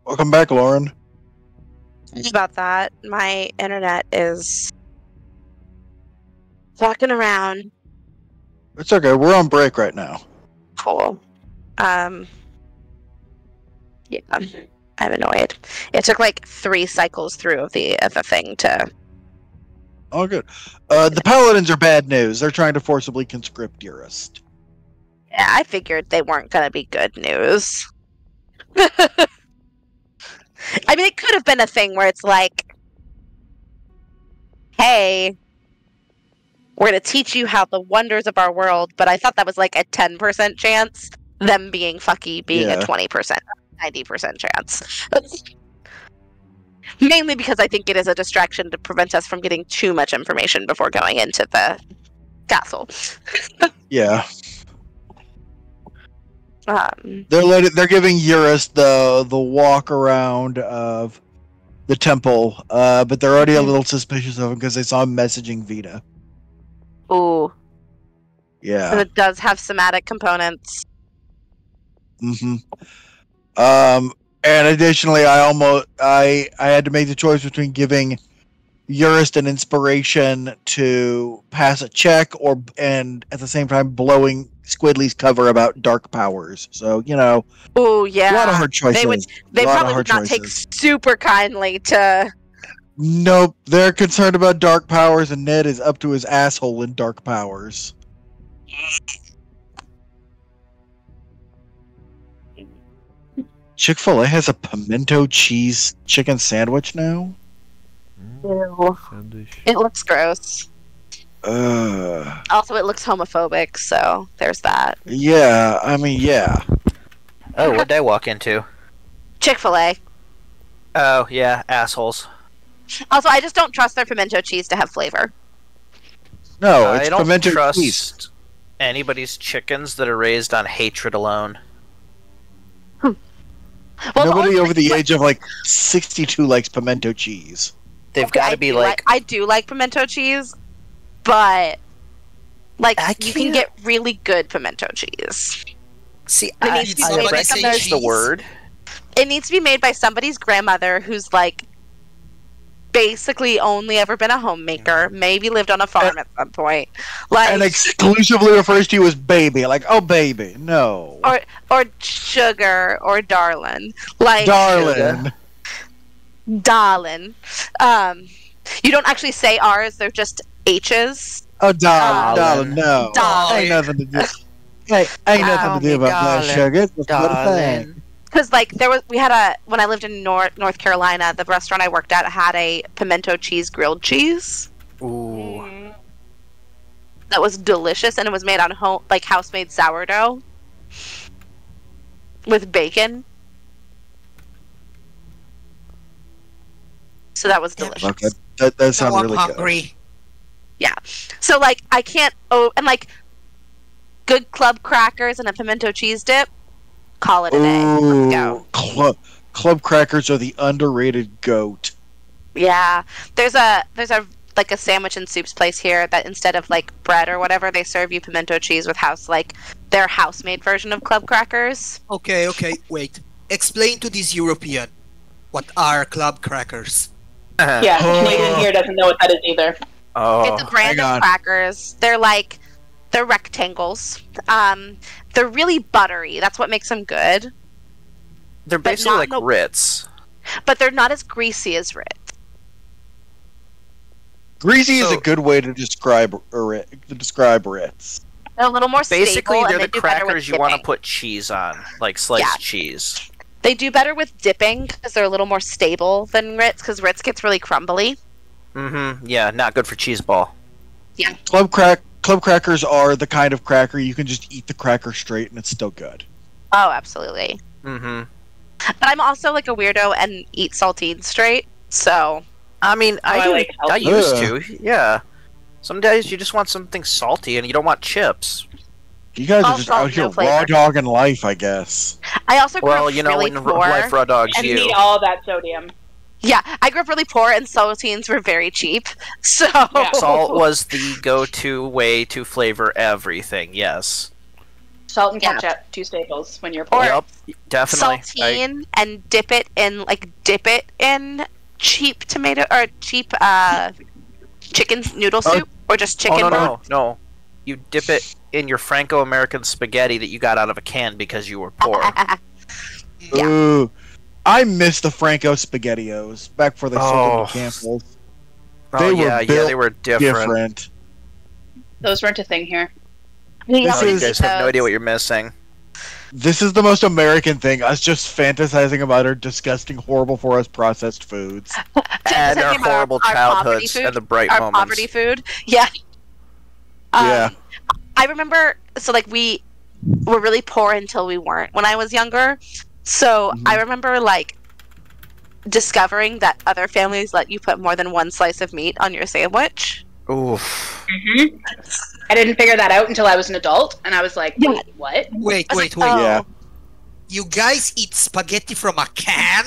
Welcome back, Lauren. About that, my internet is fucking around. It's okay. We're on break right now. Cool. Yeah, I'm annoyed. It took like 3 cycles through of the thing to. Oh, good. The Paladins are bad news. They're trying to forcibly conscript Urist. Yeah, I figured they weren't gonna be good news. I mean, it could have been a thing where it's like, hey, we're going to teach you how the wonders of our world, but I thought that was like a 10% chance, them being fucky being a 20%, 90% chance. Mainly because I think it is a distraction to prevent us from getting too much information before going into the castle. Yeah. Um, They're giving Urist the walk around of the temple, but they're already a little suspicious of him because they saw him messaging Vita. ooh. And Yeah. it does have somatic components. And additionally, I had to make the choice between giving Urist an inspiration to pass a check and at the same time blowing Squidly's cover about dark powers. So, Ooh, yeah. a lot of hard choices. They probably would not take super kindly to. Nope, they're concerned about dark powers, and Ned is up to his asshole in dark powers. Chick-fil-A has a pimento cheese chicken sandwich now? Ew. Sandwich. It looks gross. Also, it looks homophobic, so there's that. Yeah, I mean, yeah. Oh, what did I walk into? Chick-fil-A. Oh, yeah, assholes. Also, I just don't trust their pimento cheese to have flavor. No, I it's don't pimento trust cheese. anybody's chickens that are raised on hatred alone. Well, Nobody over the age of, 62 likes pimento cheese. They've got to be I do like pimento cheese, but I you can get really good pimento cheese. See, It needs to be made by recognize the word. It needs to be made by somebody's grandmother who's basically only ever been a homemaker, maybe lived on a farm at some point. And exclusively refers to you as baby. Oh, baby. No. Or sugar or darling. Darling. Darling. You don't actually say R's, they're just H's. Oh, darling, no. Darling. Ain't nothing to do. Ain't nothing to do about that, sugar. It's just a thing. Because when I lived in North Carolina, the restaurant I worked at had a pimento cheese grilled cheese. Ooh. That was delicious, and it was made on house-made sourdough with bacon. So that was delicious. Okay, that sounds Now I'm really hungry. Yeah. So I can't. Oh, and good club crackers and a pimento cheese dip. Call it a good. day. Let's Ooh, go. club crackers are the underrated goat. Yeah. There's a sandwich and soups place here that instead of bread or whatever, they serve you pimento cheese with their house-made version of club crackers. Okay, wait. Explain to this European what are club crackers. Yeah, the Canadian here doesn't know what that is either. Oh. It's a brand hang of on. crackers. They're rectangles. They're really buttery. That's what makes them good. They're but basically not like Ritz. But they're not as greasy as Ritz. Greasy is a good way to describe Ritz. They're a little more Basically, stable, they're and the they do better with crackers you want to dipping. put cheese on, like sliced cheese. They do better with dipping because they're a little more stable than Ritz, because Ritz gets really crumbly. Mm-hmm. Yeah, not good for cheese ball. Yeah. Club crackers are the kind of cracker you can just eat the cracker straight and it's still good. Oh, absolutely. Mm-hmm. But I'm also a weirdo and eat saltines straight, so... I mean, I like used to, yeah. Some days you just want something salty and you don't want chips. You guys All are just salt, out here no flavor. raw dogging life, I guess. I also grew Well, up you know, really when poor. life raw dogs And you. need all that sodium. Yeah, I grew up really poor, and saltines were very cheap. So Yeah. Salt was the go-to way to flavor everything, yes. Salt and Yeah. ketchup, two staples when you're poor. Or Yep, definitely. saltine and dip it in cheap tomato or cheap chicken noodle soup or just chicken Oh, broth. no. You dip it in your Franco-American spaghetti that you got out of a can because you were poor. Yeah. Ooh, I miss the Franco SpaghettiOs back before they sold them to Campbell's. They were built they were different. Different. Those weren't a thing here. We This Oh, always you is- guys did have no those. idea what you're missing. This is the most American thing. Us just fantasizing about our disgusting, horrible for us processed foods. And our Talking about horrible our poverty childhoods food, and the bright our moments. poverty food. Yeah. Yeah. I remember, so like we were really poor until we weren't when I was younger. So Mhm. I remember like discovering that other families let you put more than one slice of meat on your sandwich. Oof. Mm-hmm. I didn't figure that out until I was an adult, and I was like, Yeah. wait, what? Wait. I was like, Wait. oh. Yeah. You guys eat spaghetti from a can?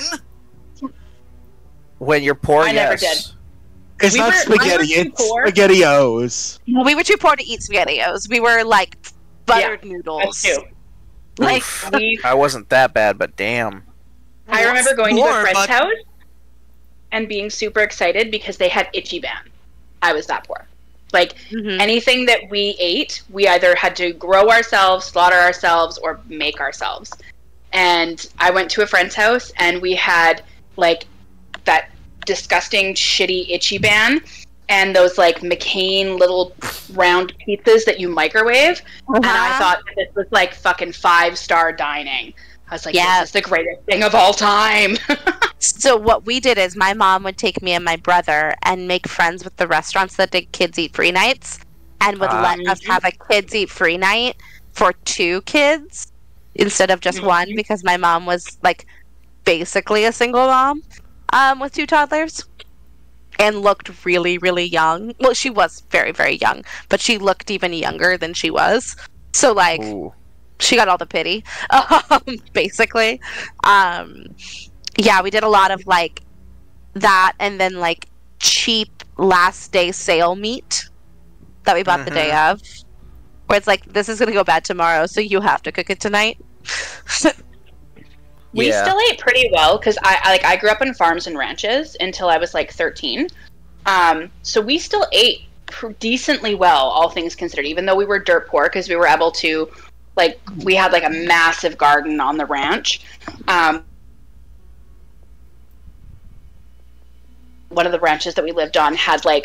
When you're poor, I never yes. It's We not were spaghetti, too it's poor. SpaghettiOs. We were too poor to eat SpaghettiOs. We were like buttered noodles. Us too. Like, We, I wasn't that bad, but damn. I remember going to a Poor, friend's but- house and being super excited because they had itchy ban. I was that poor. Like, mhm. anything that we ate, we either had to grow ourselves, slaughter ourselves, or make ourselves. And I went to a friend's house, and we had like that disgusting, shitty itchy ban, and those like McCain little round pizzas that you microwave. And I Uh-huh. thought that this was like fucking 5-star dining. I was like, Yeah. this is the greatest thing of all time. So what we did is my mom would take me and my brother and make friends with the restaurants that did kids eat free nights and would let us have a kids eat free night for 2 kids instead of just one Mhm. because my mom was like basically a single mom with 2 toddlers and looked really, really young. Well, she was very, very young, but she looked even younger than she was. So like Ooh. she got all the pity, basically. Yeah, we did a lot of like that, and then like cheap last day sale meat that we bought the day of, where it's like this is gonna go bad tomorrow, so you have to cook it tonight. We Yeah. still ate pretty well because I grew up in farms and ranches until I was like 13. So we still ate decently well, all things considered, even though we were dirt poor because we were able to, like, we had like a massive garden on the ranch. One of the ranches that we lived on had like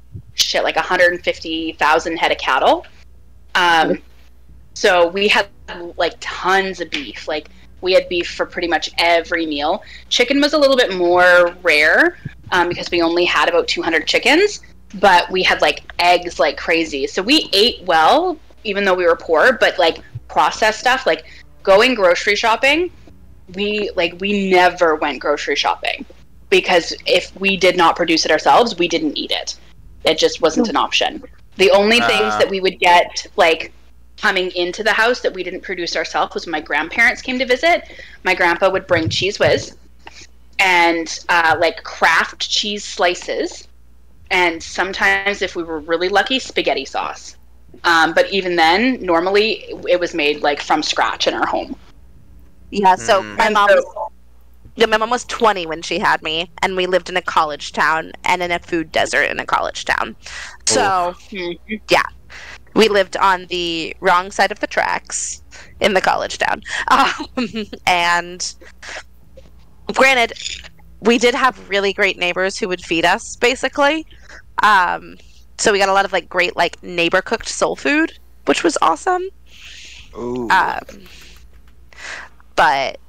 150,000 head of cattle. So we had like tons of beef. Like, we had beef for pretty much every meal. Chicken was a little bit more rare because we only had about 200 chickens, but we had like eggs like crazy. So we ate well, even though we were poor, but like processed stuff, like going grocery shopping, we never went grocery shopping because if we did not produce it ourselves, we didn't eat it. It just wasn't an option. The only things that we would get like coming into the house that we didn't produce ourselves was when my grandparents came to visit. My grandpa would bring Cheese Whiz and like Kraft cheese slices, and sometimes, if we were really lucky, spaghetti sauce. But even then, normally it was made like from scratch in our home. Yeah, so my And mom so- was, yeah, my mom was 20 when she had me, and we lived in a college town and in a food desert in a college town. So yeah, we lived on the wrong side of the tracks in the college town. And granted, we did have really great neighbors who would feed us, basically. So we got a lot of like great like neighbor cooked soul food, which was awesome. Ooh. But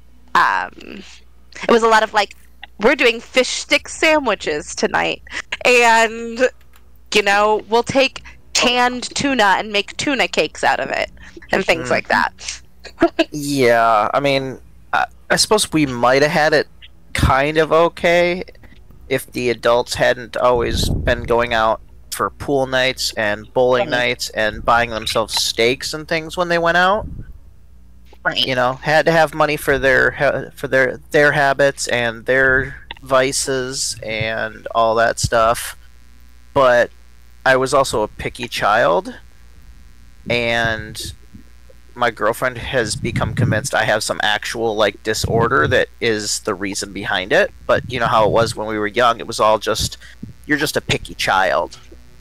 it was a lot of like, we're doing fish stick sandwiches tonight, and you know, we'll take canned tuna and make tuna cakes out of it and things like that. Yeah, I mean, I suppose we might have had it kind of okay if the adults hadn't always been going out for pool nights and bowling nights and buying themselves steaks and things when they went out. Right. You know, had to have money for their habits and their vices and all that stuff. But I was also a picky child, and my girlfriend has become convinced I have some actual like disorder that is the reason behind it. But you know how it was when we were young, it was all just, you're just a picky child.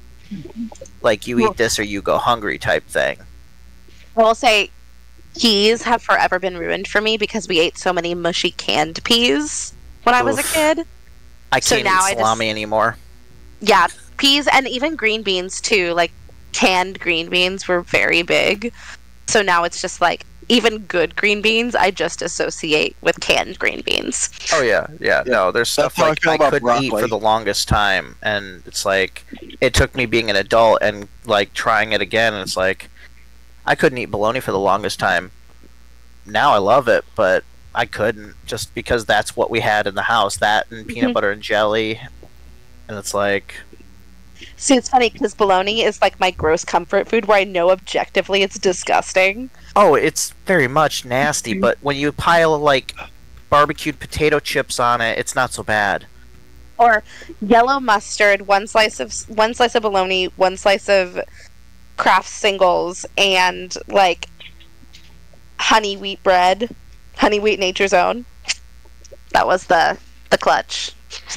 Like, you eat this or you go hungry type thing. I will say, peas have forever been ruined for me because we ate so many mushy canned peas when I was a Oof. kid. I So can't now eat salami anymore. Yeah, peas and even green beans too. Like, canned green beans were very big. So now it's just like, even good green beans, I just associate with canned green beans. Oh yeah. No, there's stuff how I like feel I about couldn't eat broccoli. for the longest time, and it's like, it took me being an adult and like trying it again, and it's like, I couldn't eat bologna for the longest time. Now I love it, but I couldn't, just because that's what we had in the house, that and peanut butter and jelly, and it's like, See, it's funny because bologna is like my gross comfort food where I know objectively it's disgusting. oh, it's very much nasty, but when you pile like barbecued potato chips on it, it's not so bad. Or yellow mustard, one slice of bologna, one slice of Kraft singles, and like honey wheat bread, honey wheat Nature's Own. That was the clutch.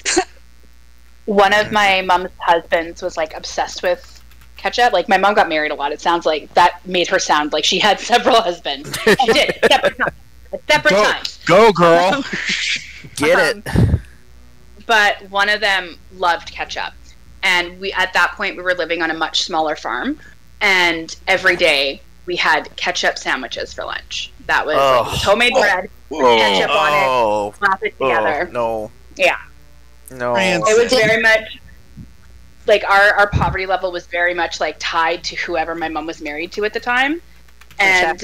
One of my mom's husbands was like obsessed with ketchup. Like, my mom got married a lot. It sounds like that made her sound like she had several husbands. She did, separate times. Separate times. Go, girl. Get it? But one of them loved ketchup, and we at that point we were living on a much smaller farm, and every day we had ketchup sandwiches for lunch. That was like, it was homemade bread with ketchup on it, slap it together. No. Yeah. No. Fancy. It was very much like our poverty level was very much like tied to whoever my mom was married to at the time, and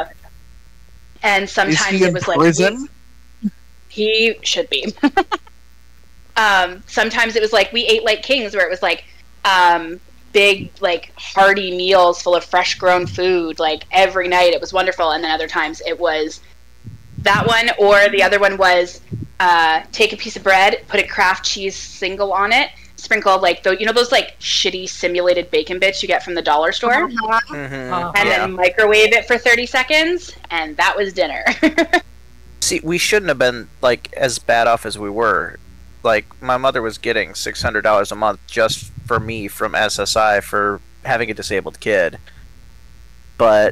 sometimes Is he it in was prison? like he should be. Sometimes it was like we ate like kings, where it was like big like hearty meals full of fresh grown food like every night. It was wonderful. And then other times it was that one, or the other one was take a piece of bread, put a Kraft cheese single on it, sprinkle like those like shitty simulated bacon bits you get from the dollar store, Mhm. and then microwave it for 30 seconds, and that was dinner. See, we shouldn't have been like as bad off as we were. Like, my mother was getting $600 a month just for me from SSI for having a disabled kid. But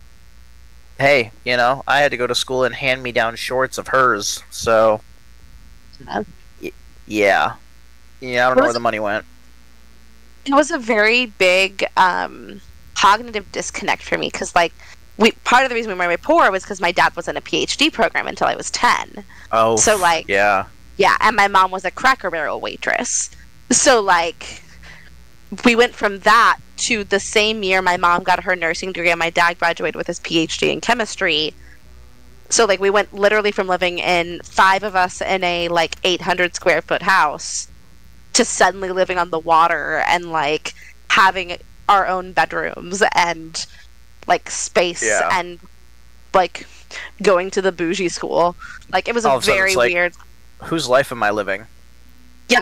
hey, you know, I had to go to school in hand-me-down shorts of hers, so yeah. I don't know where the money went. It was a very big cognitive disconnect for me because, like, part of the reason we were very poor was because my dad was in a PhD program until I was 10. Oh, So, like, yeah. yeah, and my mom was a Cracker Barrel waitress. So, like, we went from that to the same year my mom got her nursing degree and my dad graduated with his PhD in chemistry. So, like, we went literally from living in 5 of us in a, like, 800 square foot house to suddenly living on the water and, like, having our own bedrooms and, like, space and, like, going to the bougie school. Like, it was All a of a sudden, very it's like, weird... whose life am I living? Yeah.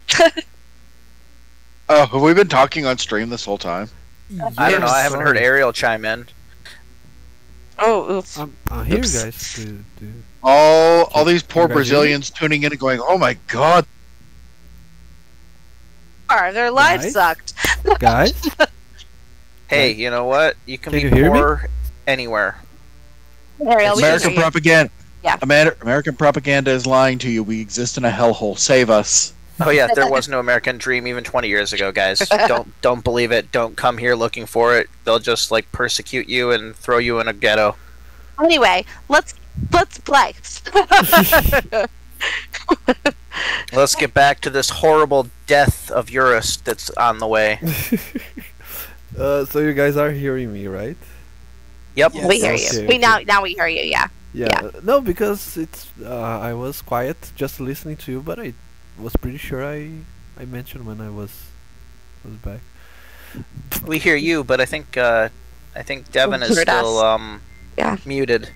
Oh, have we been talking on stream this whole time? I don't know. I haven't heard Ariel chime in. Oh, oops. I'm here, guys. All these poor You guys hear me? Brazilians tuning in and going, "Oh my god!" Their lives Guys? sucked. Guys? Hey, you know what? You can Can be you hear me? poor anywhere. Ariel, we can American hear you. propaganda. Yeah. American propaganda is lying to you. We exist in a hellhole. Save us. Oh yeah, there was no American dream even 20 years ago, guys. Don't believe it. Don't come here looking for it. They'll just like persecute you and throw you in a ghetto. Anyway, let's play. Let's get back to this horrible death of Urist that's on the way. So you guys are hearing me, right? Yep. Yes. We hear Okay, you. okay. Now we hear you. Yeah. Yeah. No, because it's I was quiet just listening to you, but I was pretty sure I mentioned when I was back. We hear you, but I think Devon is Heard us. still Yeah. muted.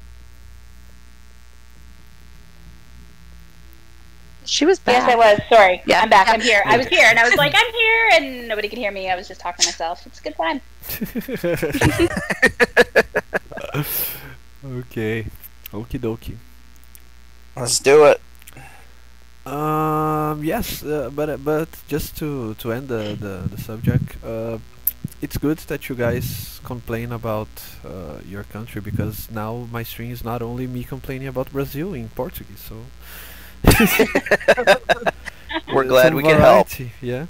She was back. Yes, I was. Sorry. Yeah. I'm back. Yeah. I'm here. I was here, and I was like, I'm here, and nobody could hear me. I was just talking to myself. It's a good time. Okay. Okie dokie. Let's do it. Yes, but just to end the subject, it's good that you guys complain about your country, because now my stream is not only me complaining about Brazil in Portuguese, so We're glad some we can help. variety, yeah.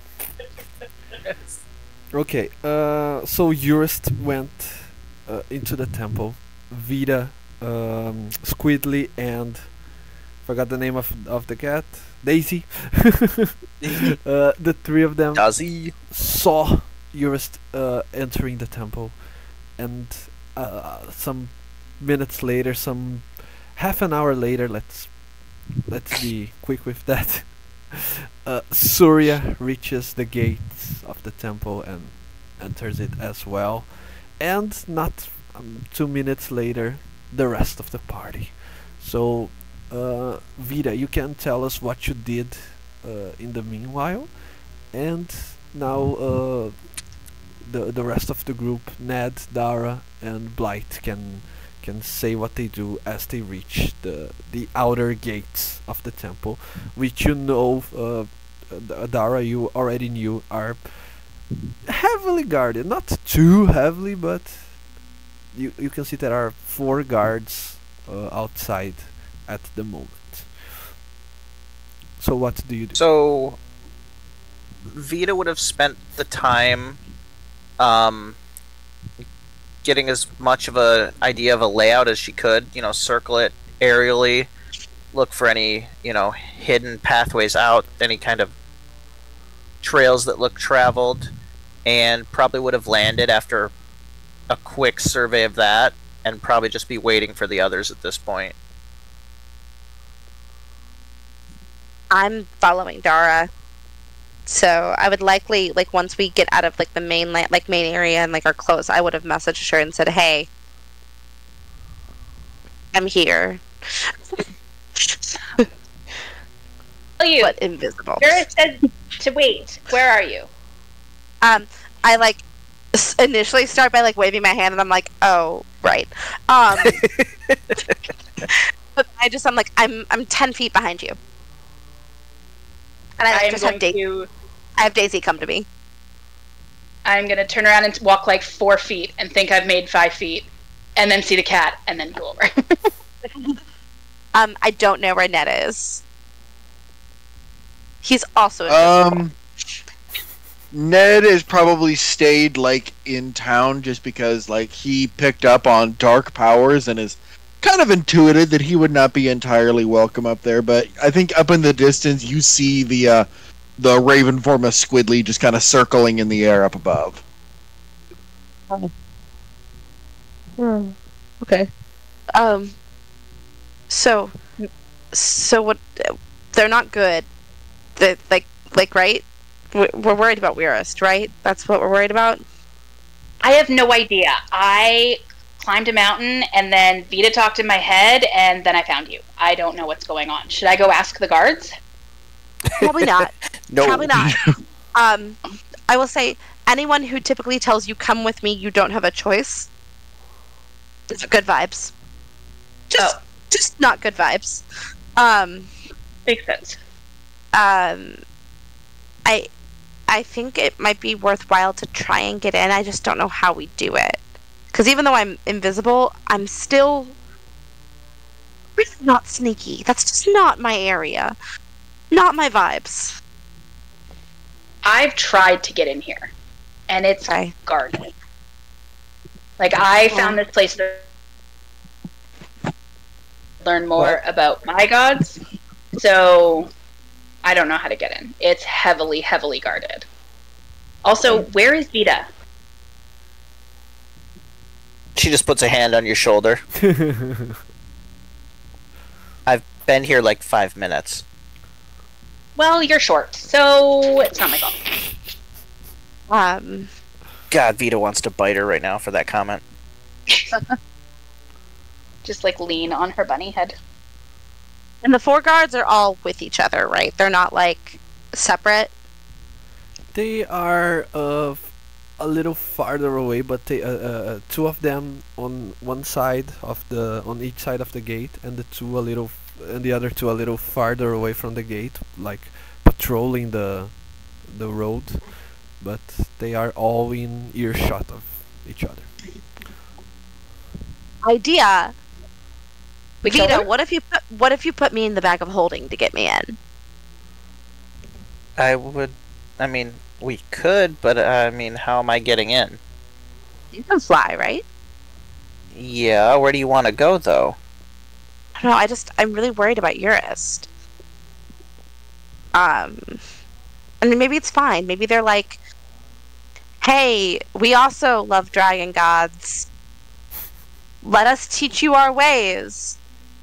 Okay, so Urist went into the temple. Vita, Squidly, and forgot the name of the cat. Daisy. The three of them Does he? saw Urist entering the temple, and some minutes later, some half an hour later, let's be quick with that. Surya reaches the gates of the temple and enters it as well, and not 2 minutes later, the rest of the party. So, Vita, you can tell us what you did in the meanwhile, and now the rest of the group, Ned, Dara, and Blythe, can say what they do as they reach the outer gates of the temple, which Dara, you already knew are heavily guarded. Not too heavily, but you can see there are 4 guards outside at the moment. So what do you do? So, Vita would have spent the time getting as much of a idea of a layout as she could. You know, circle it aerially, look for any, hidden pathways out, any kind of trails that look traveled, and probably would have landed after a quick survey of that, and probably just be waiting for the others at this point. I'm following Dara. So I would likely, once we get out of the main main area and are close, I would have messaged her and said, "Hey, I'm here." Tell you, But invisible. Jared said to wait. Where are you? I initially start by waving my hand, and I'm like, "Oh, right." But I'm 10 feet behind you. And I just have Daisy. I have Daisy come to me. I'm gonna turn around and walk 4 feet and think I've made 5 feet, and then see the cat, and then go over. I don't know where Ned is. He's also invisible. Ned has probably stayed in town just because he picked up on dark powers and is kind of intuited that he would not be entirely welcome up there. But I think up in the distance you see the raven form of Squidly just kind of circling in the air up above. Okay. So what? They're not good. Right? We're worried about Urist, right? That's what we're worried about. I have no idea. I climbed a mountain, and then Vita talked in my head, and then I found you. I don't know what's going on. Should I go ask the guards? Probably not. No. Probably not. I will say, anyone who typically tells you, "Come with me, you don't have a choice," it's good vibes. Just not good vibes. Makes sense. I think it might be worthwhile to try and get in. I just don't know how we do it. Because even though I'm invisible, I'm still really not sneaky. That's just not my area. Not my vibes. I've tried to get in here, and it's guarded. I found this place to learn more about my gods, so I don't know how to get in. It's heavily, heavily guarded. Also, where is Vita? She just puts a hand on your shoulder. I've been here 5 minutes. Well, you're short, so it's not my fault. God, Vita wants to bite her right now for that comment. Just lean on her bunny head. And the 4 guards are all with each other, right? They're not separate. They are a little farther away, but two of them on one side of on each side of the gate, and the other two a little farther away from the gate, like patrolling the road, but they are all in earshot of each other. Idea. We kill Vita, her? what if you put me in the bag of holding to get me in? I mean, we could, but I mean, how am I getting in? You can fly, right? Yeah, where do you want to go, though? I don't know, I'm really worried about Urist. I mean, maybe it's fine. Maybe they're like, hey, we also love dragon gods. Let us teach you our ways.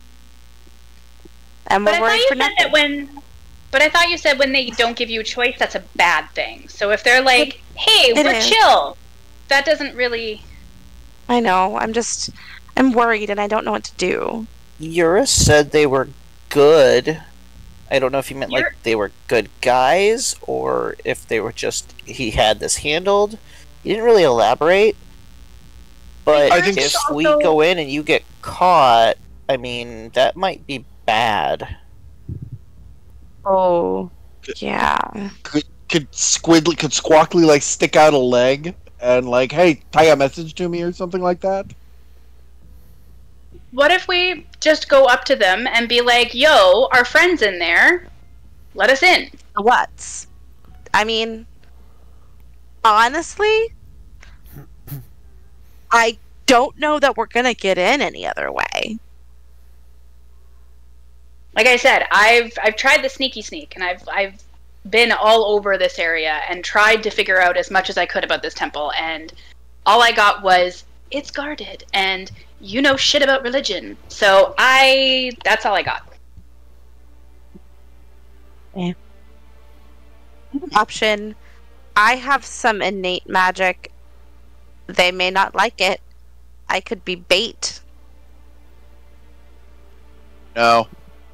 And But we're I thought worried you for said nothing. But I thought you said when they don't give you a choice, that's a bad thing. So if they're like, hey, It we're is. chill, that doesn't really... I know, I'm worried and I don't know what to do. Urist said they were good. I don't know if you meant like they were good guys, or if they were just, he had this handled. He didn't really elaborate. But I think if also- we go in and you get caught, I mean, that might be bad. Oh, yeah. Could Squawkly like stick out a leg and like, hey, tie a message to me or something like that? What if we just go up to them and be like, yo, our friend's in there, let us in? What? I mean, honestly, I don't know that we're gonna get in any other way. Like I said, I've tried the sneaky sneak, and I've been all over this area and tried to figure out as much as I could about this temple, and all I got was, it's guarded, and you know shit about religion. So that's all I got. Option. I have some innate magic. They may not like it. I could be bait. No.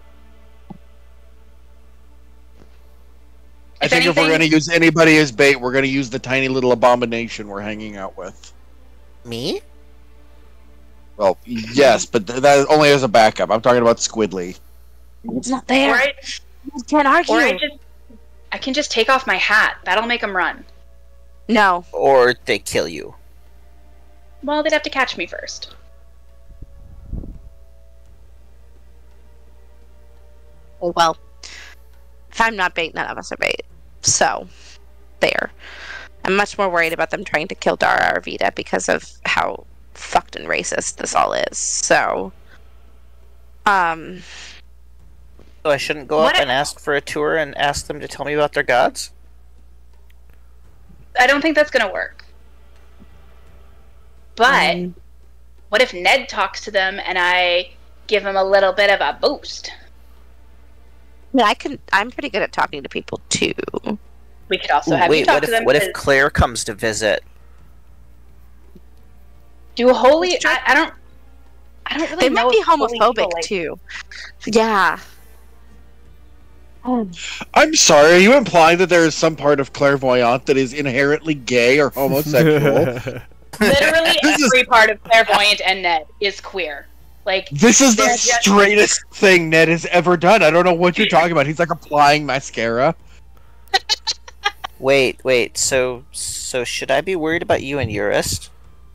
I If think if we're anything- going to use anybody as bait, we're going to use the tiny little abomination we're hanging out with. Me? Well, yes, but that only as a backup. I'm talking about Squidly. It's not Or there. I, You can't argue. or I can just take off my hat. That'll make them run. No. Or they kill you. Well, they'd have to catch me first. Oh, well. If I'm not bait, none of us are bait. So, there. I'm much more worried about them trying to kill Dara or Vita because of how fucked and racist this all is. So, So I shouldn't go What up if- and ask for a tour and ask them to tell me about their gods? I don't think that's gonna work. But what if Ned talks to them and I give him a little bit of a boost? I'm pretty good at talking to people too. We could also have you Wait, talk to them. what if 'cause Claire comes to visit? do holy? Let's try- I don't really They know might be if holy people homophobic like- too. Yeah. I'm sorry, are you implying that there is some part of clairvoyant that is inherently gay or homosexual? Literally This is- every part of clairvoyant and Ned is queer. Like This is the They're just- straightest thing Ned has ever done. I don't know what you're talking about. He's like applying mascara. Wait, so should I be worried about you and Urist?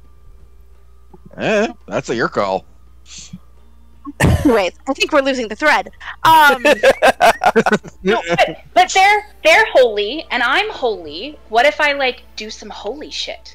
That's your call. Anyways, I think we're losing the thread. no, but they're holy and I'm holy. What if I like do some holy shit?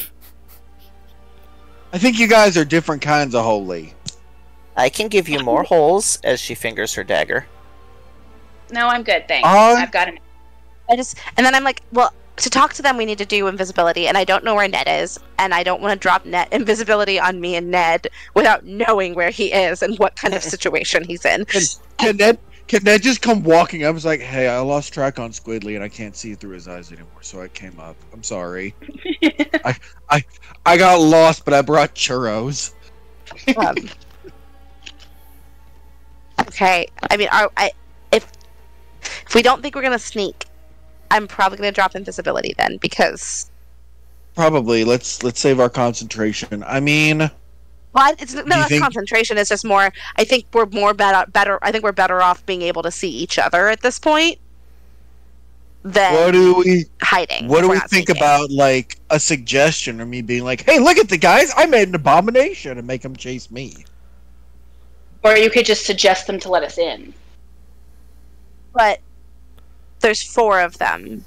I think you guys are different kinds of holy. I can give you more holes as she fingers her dagger. No, I'm good, thanks. Uh, I've got an. And then I'm like, well, to talk to them, we need to do invisibility, and I don't know where Ned is, and I don't want to drop net invisibility on me and Ned without knowing where he is and what kind of situation he's in. Can Ned just come walking up? I was like, hey, I lost track on Squidly and I can't see through his eyes anymore, so I came up. I'm sorry. I got lost, but I brought churros. Um, okay, I mean, if we don't think we're gonna sneak, I'm probably gonna drop invisibility then, because Probably. Let's save our concentration. I mean, Well, it's no, you that's think- concentration. It's just more. I think we're more better. I think we're better off being able to see each other at this point than what do we hiding. what if do we're we not think sneaking. about like a suggestion or me being like, "Hey, look at the guys! I made an abomination," and make them chase me. Or you could just suggest them to let us in. But there's 4 of them,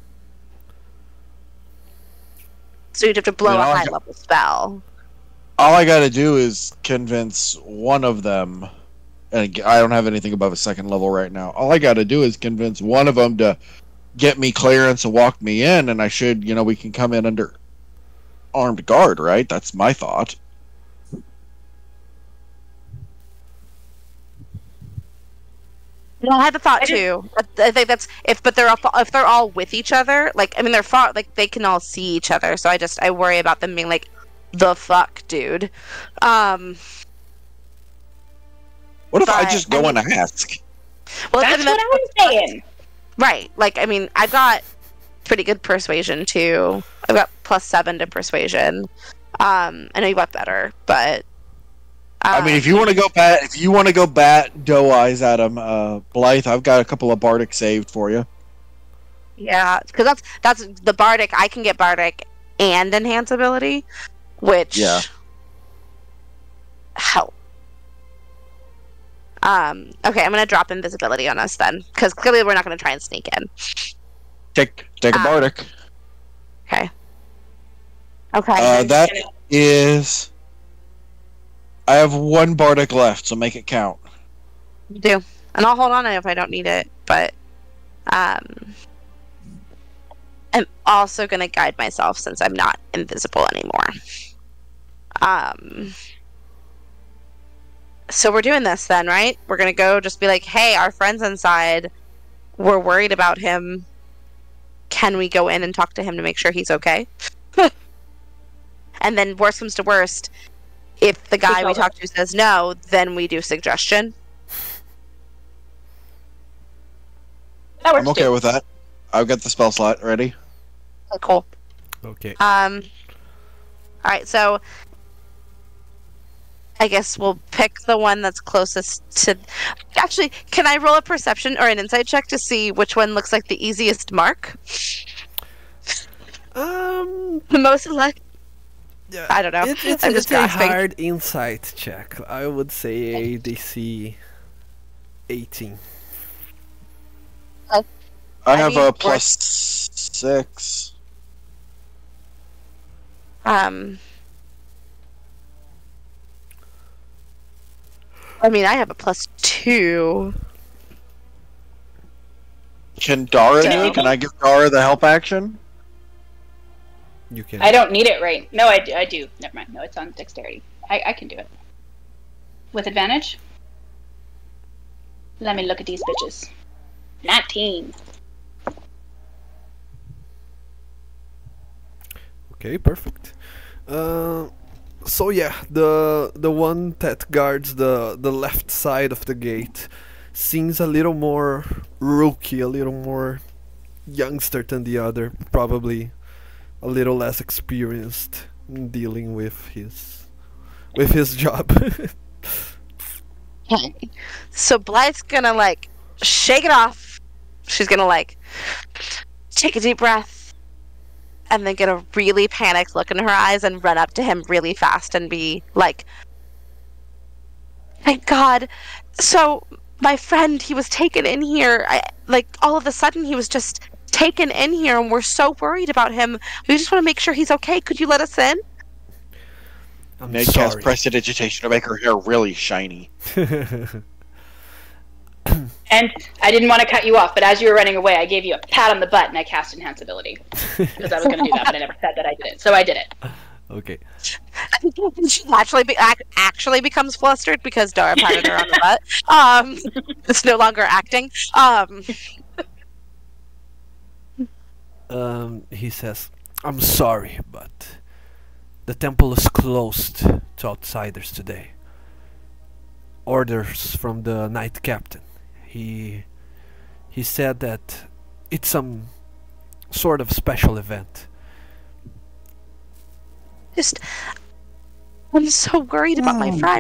so you'd have to blow Then a I'll high go- level spell. All I got to do is convince one of them, and I don't have anything above a 2nd level right now. All I got to do is convince one of them to get me clearance and walk me in, and I should, we can come in under armed guard, right? That's my thought. No, I had the thought too. But I think that's if they're all with each other. Like, I mean, they're far. Like, they can all see each other. So I worry about them being like, the fuck, dude. What if I But, just go I and ask? Well, That's what I was saying. Right. Like, I mean, I've got pretty good persuasion too. I've got +7 to persuasion. I know you got better, but I mean, if you want to go bat doe eyes at him, Blythe, I've got a couple of bardic saved for you. yeah, because that's the bardic. I can get bardic and enhance ability, which help. Okay, I'm gonna drop invisibility on us then, because clearly we're not gonna try and sneak in. Take a bardic. Okay. Okay. That is. I have 1 bardic left, so make it count. You do, and I'll hold on to it if I don't need it. But I'm also gonna guide myself since I'm not invisible anymore. So we're doing this then, right? We're gonna go just be like, hey, our friend's inside. We're worried about him. Can we go in and talk to him to make sure he's okay? And then worst comes to worst, if the guy we talk to says no, then we do suggestion. That works I'm okay too. with that. I've got the spell slot ready. Okay, cool. Okay. All right, so I guess we'll pick the one that's closest to. Actually, can I roll a perception or an insight check to see which one looks like the easiest mark? The most like. Yeah, I don't know. It's I'm just a grasping. hard insight check. I would say DC 18. I have mean, a +6. I mean, I have a +2. Can Dara do Yeah. it? Can I give Dara the help action? You can. I don't need it right. No, I do. Never mind. No, it's on dexterity. I can do it. With advantage? Let me look at these bitches. 19. Okay, perfect. So yeah, the one that guards the left side of the gate seems a little more rookie, a little more youngster than the other, probably a little less experienced in dealing with his job. So Blythe's gonna like shake it off. She's gonna like take a deep breath and then get a really panicked look in her eyes and run up to him really fast and be like, thank God. So my friend, he was taken in here. All of a sudden he was just taken in here and we're so worried about him. We just want to make sure he's okay. Could you let us in? I'm Meg sorry. cast prestidigitation to make her hair really shiny. And I didn't want to cut you off, but as you were running away, I gave you a pat on the butt and I cast enhanceability. Because I was going to do that, but I never said that I did it. So I did it. Okay. She actually becomes flustered because Dara patted her on the butt. It's no longer acting. He says, "I'm sorry, but the temple is closed to outsiders today. Orders from the Knight Captain. He said that it's some sort of special event. Just, I'm so worried about my friend.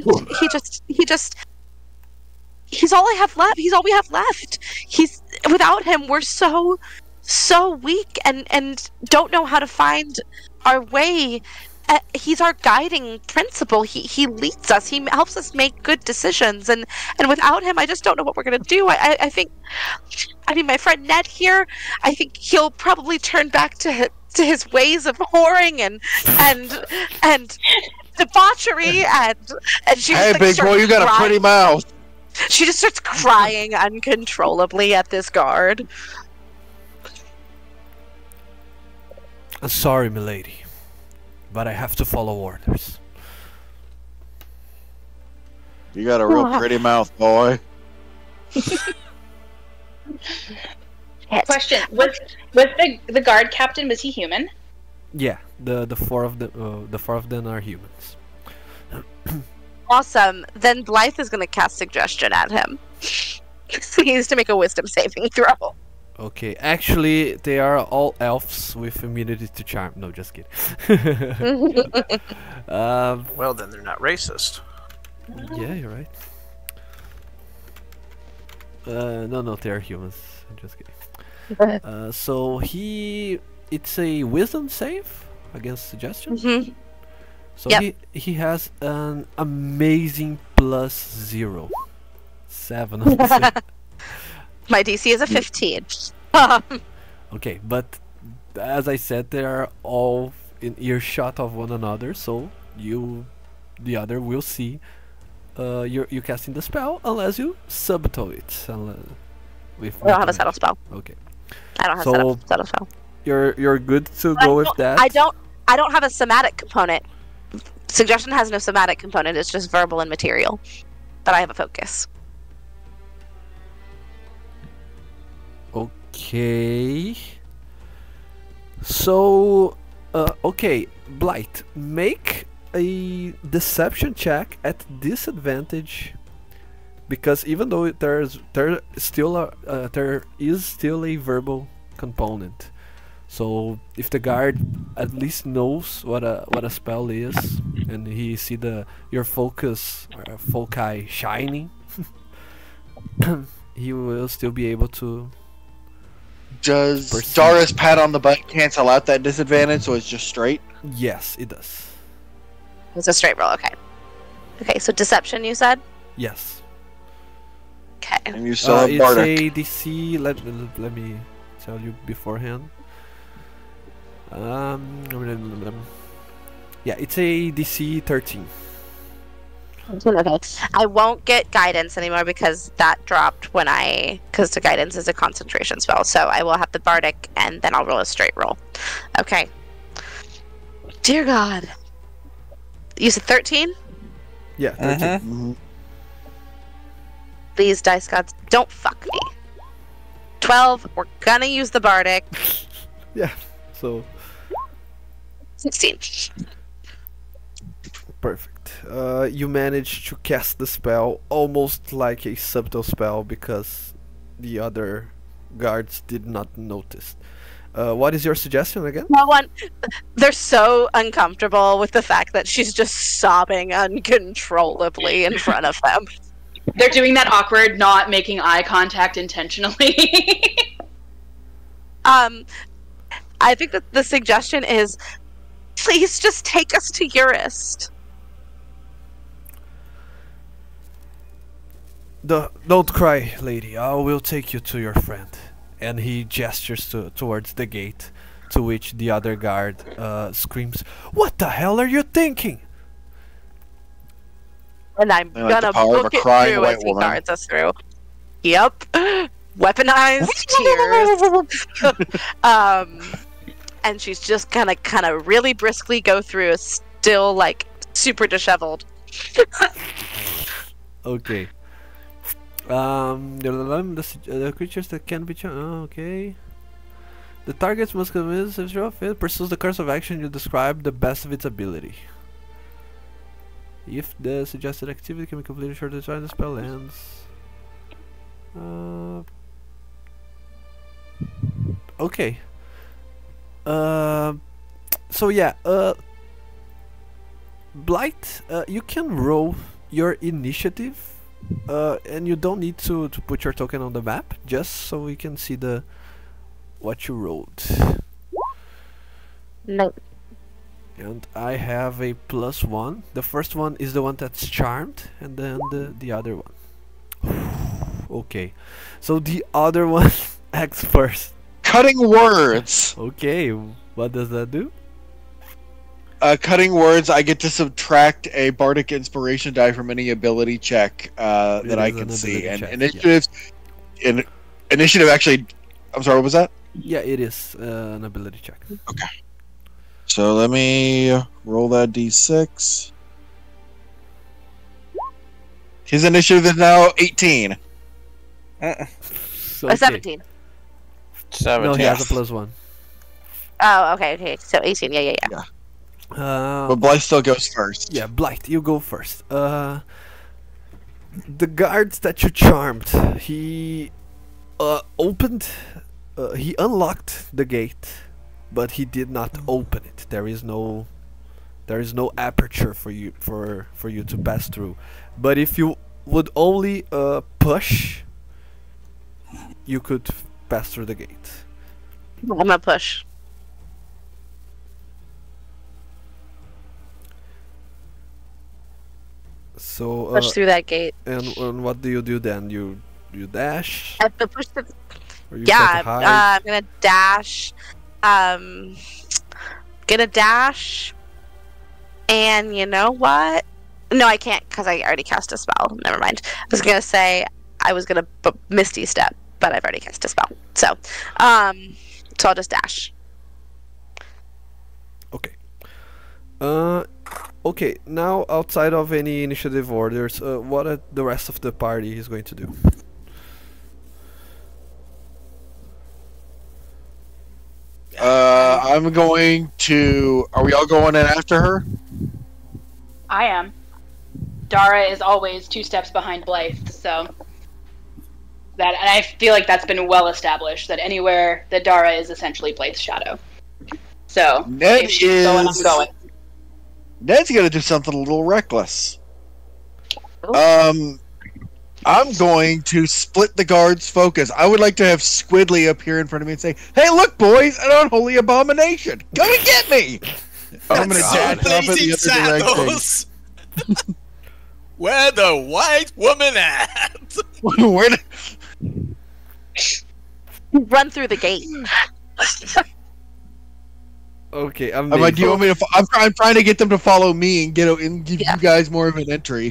He's all I have left. He's all we have left. Without him, we're so weak and don't know how to find our way. He's our guiding principle. He leads us. He helps us make good decisions. And without him, I just don't know what we're gonna do. I think, my friend Ned here, I think he'll probably turn back to his ways of whoring and debauchery and she Hey, just, big boy, you got a pretty mouth. She just starts crying uncontrollably at this guard. Sorry, milady, but I have to follow orders. You got a real pretty mouth, boy. Question: Was the guard captain? Was he human? Yeah, the four of them are humans. Awesome. Then Blythe is going to cast suggestion at him. He needs to make a wisdom saving throw. Okay, actually, they are all elves with immunity to charm. No, just kidding. Well, then they're not racist. Yeah, you're right. No, they are humans. I'm just kidding. So it's a wisdom save against suggestion. Mm-hmm. So Yep. he has an amazing +0. 7 on the save. My DC is a 15. Okay, but as I said, they are all in earshot of one another, so the other will see you casting the spell unless you subtle it. With I don't have a settle spell. Okay. I don't have So- a settle spell. You're good to But go with that. I don't have a somatic component. Suggestion has no somatic component. It's just verbal and material. But I have a focus. Okay. So, okay, Blythe, make a deception check at disadvantage, because even though there is still a verbal component. So if the guard at least knows what a spell is, and he see your focus foci shining, he will still be able to. Does Perceive. Dara's pat on the butt cancel out that disadvantage, so it's just straight? Yes, it does. It's a straight roll. Okay. Okay. So deception, you said. Yes. Okay. And you still have It's Bardic. a DC. Let me tell you beforehand. Yeah, it's a DC 13. Okay. I won't get guidance anymore because that dropped because the guidance is a concentration spell. So I will have the bardic and then I'll roll a straight roll. Okay. Dear God. You said 13? Yeah, 13. Mhm. Please, dice gods, don't fuck me. 12. We're gonna use the bardic. Yeah. So 16. perfect. You managed to cast the spell almost like a subtle spell because the other guards did not notice. What is your suggestion again? No one. They're so uncomfortable with the fact that she's just sobbing uncontrollably in front of them. They're doing that awkward, not making eye contact intentionally. I think that the suggestion is, please just take us to Urist. Don't cry, lady. I will take you to your friend. And he gestures towards the gate, to which the other guard screams, "What the hell are you thinking?" And I'm They like the gonna power of book a it crying through white as he woman. guards us through. Yep. Weaponized tears. And she's just gonna kind of really briskly go through, still like super disheveled. Okay. The creatures that can be okay. The targets must convince if it pursues the course of action you describe the best of its ability. If the suggested activity can be completed short of the time the spell ends. Okay. So yeah, Blythe, you can roll your initiative, and you don't need to put your token on the map, just so we can see the what you rolled. No. And I have a +1. The first one is the one that's charmed, and then the other one. Okay, so the other one acts first. Cutting words. Okay, what does that do? Cutting words. I get to subtract a bardic inspiration die from any ability check that I is can an see. ability And check, initiatives. Initiative actually. I'm sorry. What was that? Yeah, it is an ability check. So let me roll that d6. His initiative is now 18. So, 17. 17. No, he has a +1. Oh, okay. So 18. Yeah. But Blythe still goes first. Yeah, Blythe, you go first. The guards that you charmed, he he unlocked the gate, but he did not open it. There is no aperture for you to pass through. But if you would only push, you could pass through the gate. I'm gonna push. So Push through that gate. and what do you do then? You dash? I have to push the. Or you Yeah, try to hide? I'm gonna dash. Gonna dash. And you know what? No, I can't because I already cast a spell. Never mind. I was gonna say I was gonna Misty Step, but I've already cast a spell. So I'll just dash. Okay. Okay. Now, outside of any initiative orders, what the rest of the party is going to do? I'm going to. Are we all going in after her? I am. Dara is always 2 steps behind Blythe, so that, and I feel like that's been well established that anywhere that Dara is essentially Blythe's shadow. So Ned if she's going, I'm is- going. Ned's gonna do something a little reckless. I'm going to split the guard's focus. I would like to have Squidly appear in front of me and say, "Hey, look, boys, an unholy abomination! Come and get me!" I'm gonna dash off in the other direction. Where the white woman at? Where the- Run through the gate. Okay, I'm I'm like, do you want me to? I'm trying to get them to follow me and give Yeah. you guys more of an entry.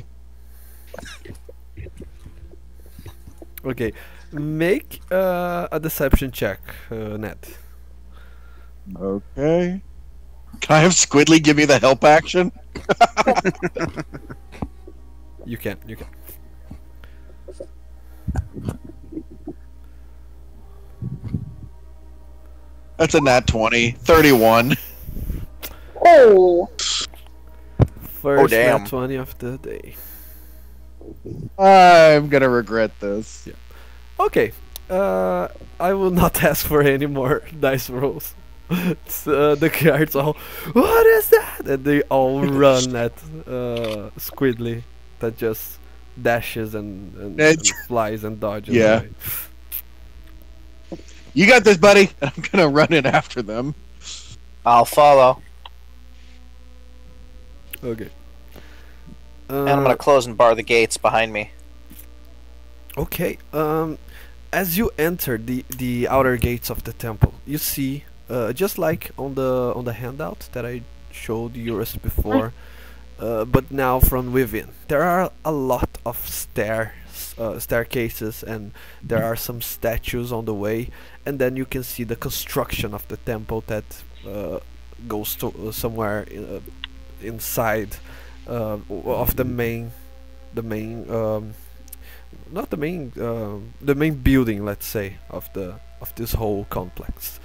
Okay, make a deception check, Ned. Okay. Can I have Squidly give me the help action? You can. That's a nat 20. 31. Oh, First damn. nat 20 of the day. I'm gonna regret this. Okay, I will not ask for any more dice rolls. The guards all, what is that? And they all run at Squidly, that just dashes and flies and dodges. Yeah. away. You got this, buddy. I'm gonna run in after them. I'll follow. Okay. And I'm gonna close and bar the gates behind me. Okay. As you enter the outer gates of the temple, you see, just like on the handout that I showed Urist before, but now from within, there are a lot of staircases, and there are some statues on the way, and then you can see the construction of the temple that goes to somewhere inside of the main not the main building, let's say, of this whole complex.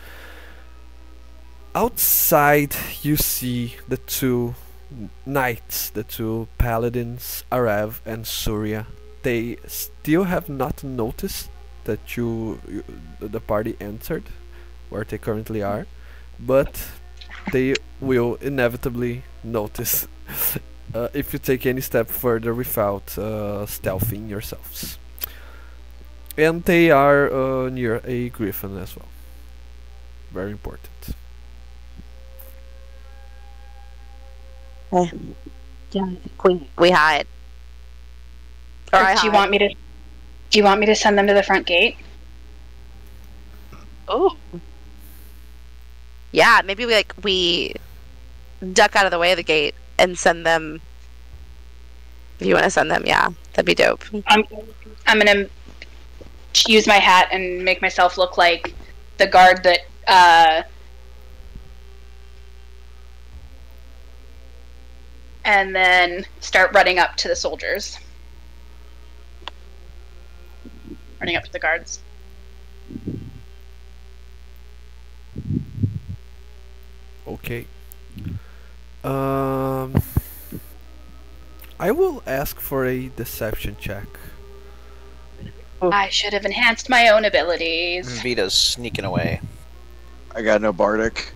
Outside you see the 2 knights, the 2 paladins, Arav and Surya. They still have not noticed that the party entered where they currently are, but they will inevitably notice if you take any step further without stealthing yourselves. And they are near a griffin as well. Very important. Yeah, I think we hide. Or Or I do you hide. want me to? Do you want me to send them to the front gate? Oh. Yeah, maybe we duck out of the way of the gate and send them. If you want to send them, yeah, that'd be dope. I'm gonna use my hat and make myself look like the guard that. And then start running up to the soldiers. Running up to the guards. Okay. I will ask for a deception check. I should have enhanced my own abilities. Vita's sneaking away. I got no bardic.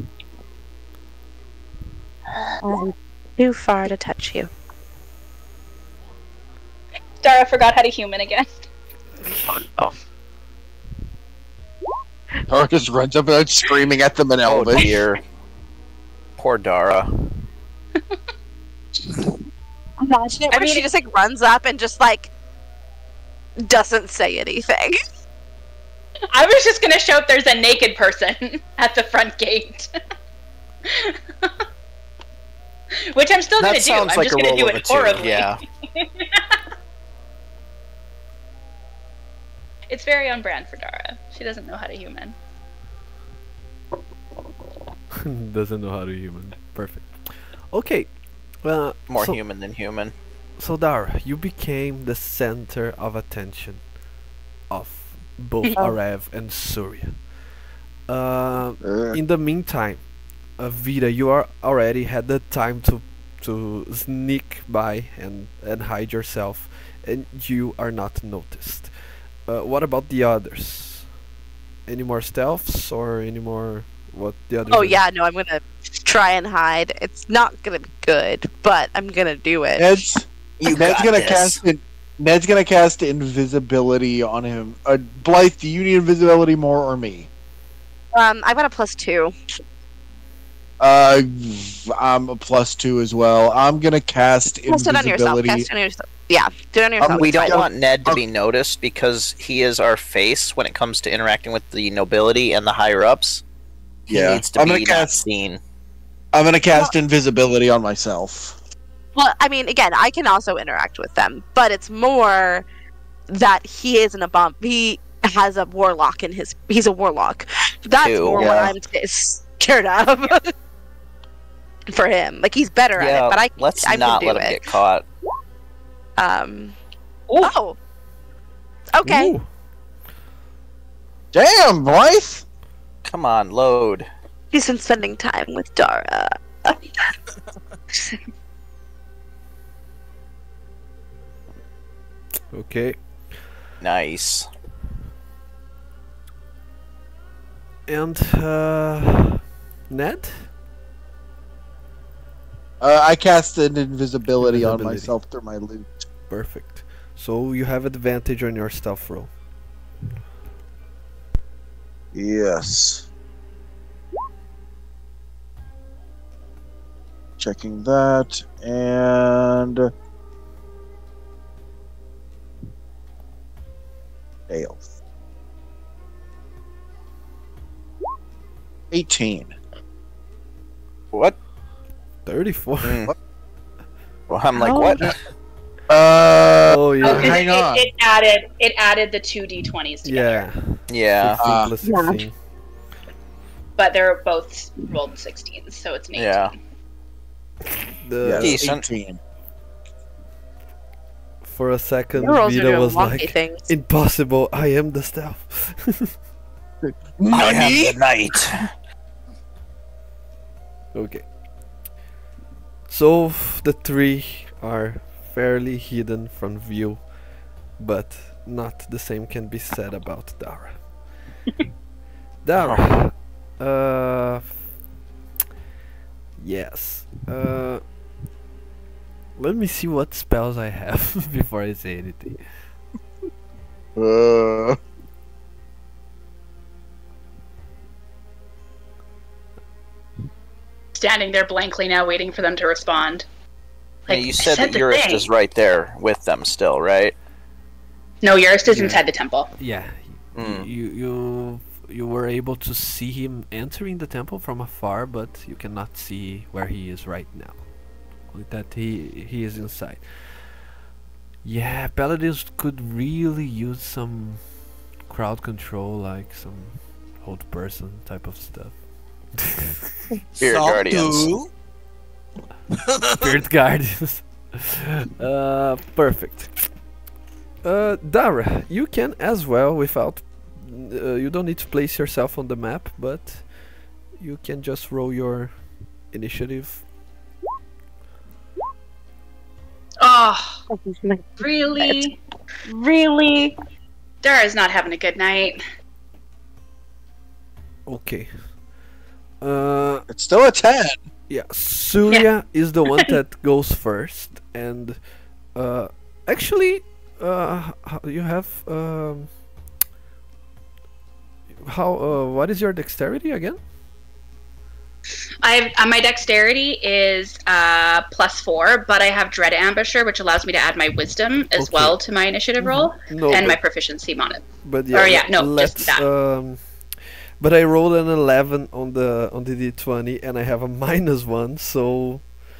I'm too far to touch you. Dara forgot how to human again. Or just runs up and screaming at them in Oh Elvish. dear. Poor Dara. Imagine it where she just runs up and just doesn't say anything. I was just gonna shout there's a naked person at the front gate. Which I'm still gonna That do. I'm sounds like just a gonna roll do of a it 2, horribly. yeah. It's very on brand for Dara. She doesn't know how to human. Doesn't know how to human. Perfect. Okay. More so, human than human. So Dara, you became the center of attention of both Arev and Surya. In the meantime, Vita, you are already had the time to sneak by and hide yourself, and you are not noticed. What about the others? Any more stealths or any more what the others? Oh yeah, no, I'm gonna try and hide. It's not gonna be good, but I'm gonna do it. Ned's gonna cast invisibility on him. Blythe, do you need invisibility more or me? I got a +2. I'm a +2 as well. I'm gonna cast Cast it on yourself. invisibility. Cast it on yourself. Yeah, do it on yourself. We It's don't fine. want Ned to be noticed because he is our face when it comes to interacting with the nobility and the higher ups. He needs to be not seen. I'm gonna cast invisibility on myself. Well, I mean, again, I can also interact with them, but it's more that he isn't a bomb. He has a warlock in his. He's a warlock. That's more what I'm scared of for him. Like he's better at it, but let's I not can do let him it. get caught. Oh. Okay. Ooh. Damn, Blythe! Come on, load. He's been spending time with Dara. Okay. Nice. And Ned? I casted invisibility on Invisibility. myself through my loot. Perfect. So you have advantage on your stealth roll. Yes. Checking that, and... fail. 18. What? 34. Well, I'm like, what? Oh yeah. Oh, 'cause hang on. it added the 2d20s together. Yeah. Yeah. 15 plus 16. But they're both rolled 16s, so it's an 18. Yeah. The, Yes, Decent. 18. For a second, Your rolls are Vita doing was wonky like, things. impossible, I am the stealth. I have the night. Okay. So the three are fairly hidden from view, but not the same can be said about Dara. Dara, yes. Let me see what spells I have before I say anything. Standing there blankly now, waiting for them to respond. Yeah, Like, you I said that the Urist thing. is right there with them still, right? No, Urist is Yeah. inside the temple. Yeah, Mm. you were able to see him entering the temple from afar, but you cannot see where he is right now. Only that he is inside. Yeah, paladins could really use some crowd control, like some hold person type of stuff. Spirit Some Guardians. do. Spirit guardians. Perfect. Dara, you can as well without. You don't need to place yourself on the map, but you can just roll your initiative. Oh, really? Really? Dara's not having a good night. Okay. It's still a 10. Yeah, Surya is the one that goes first, and actually, you have what is your dexterity again? My dexterity is +4, but I have Dread Ambusher, which allows me to add my wisdom as Okay. well to my initiative roll, No, and my but, proficiency on it. but or yeah, let- no, let's, just that. But I rolled an 11 on the d20, and I have a -1, so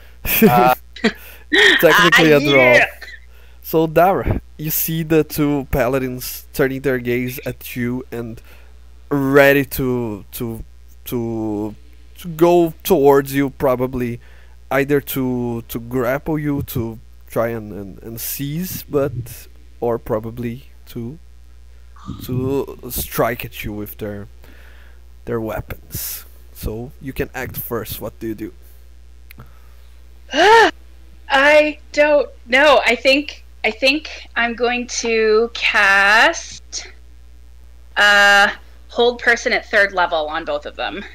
technically a draw. Yeah. So Dara, you see the two paladins turning their gaze at you and ready to go towards you, probably either to grapple you to try and seize, but or probably to strike at you with their weapons. So you can act first. What do you do? I don't know. I think I'm going to cast hold person at 3rd level on both of them.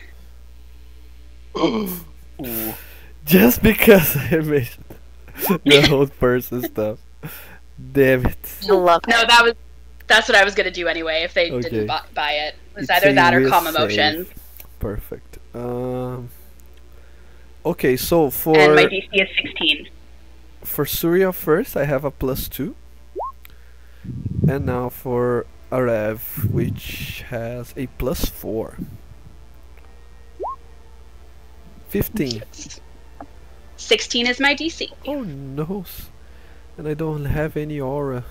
Just because I made the whole person stuff. Damn it. I love No, it. that's what I was gonna do anyway if they Okay. didn't buy it. It was It's either a that or will calm save. emotion. Perfect. Okay, so And my for DC is 16. Surya first, I have a +2, and now for Arev, which has a +4. 15. 16 is my DC. Oh no! And I don't have any aura.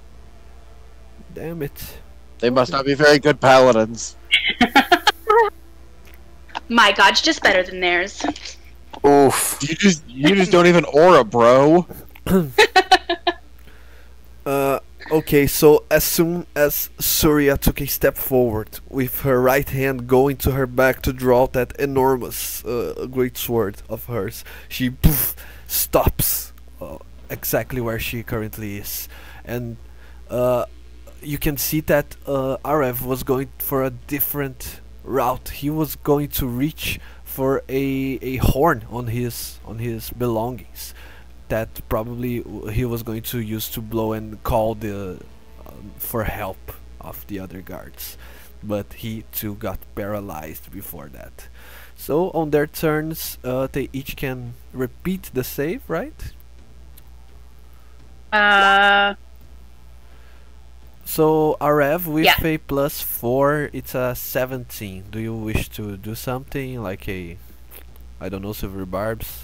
Damn it. They must not be very good paladins. My god's just better than theirs. Oof. You just don't even aura, bro. Okay, so as soon as Surya took a step forward, with her right hand going to her back to draw that enormous great sword of hers, she stops exactly where she currently is. And you can see that Arev was going for a different route. He was going to reach for a horn on his belongings that probably he was going to use to blow and call the for help of the other guards, but he too got paralyzed before that. So on their turns, they each can repeat the save, right? So Arev with Yeah. a +4, it's a 17. Do you wish to do something like a, I don't know, silver barbs?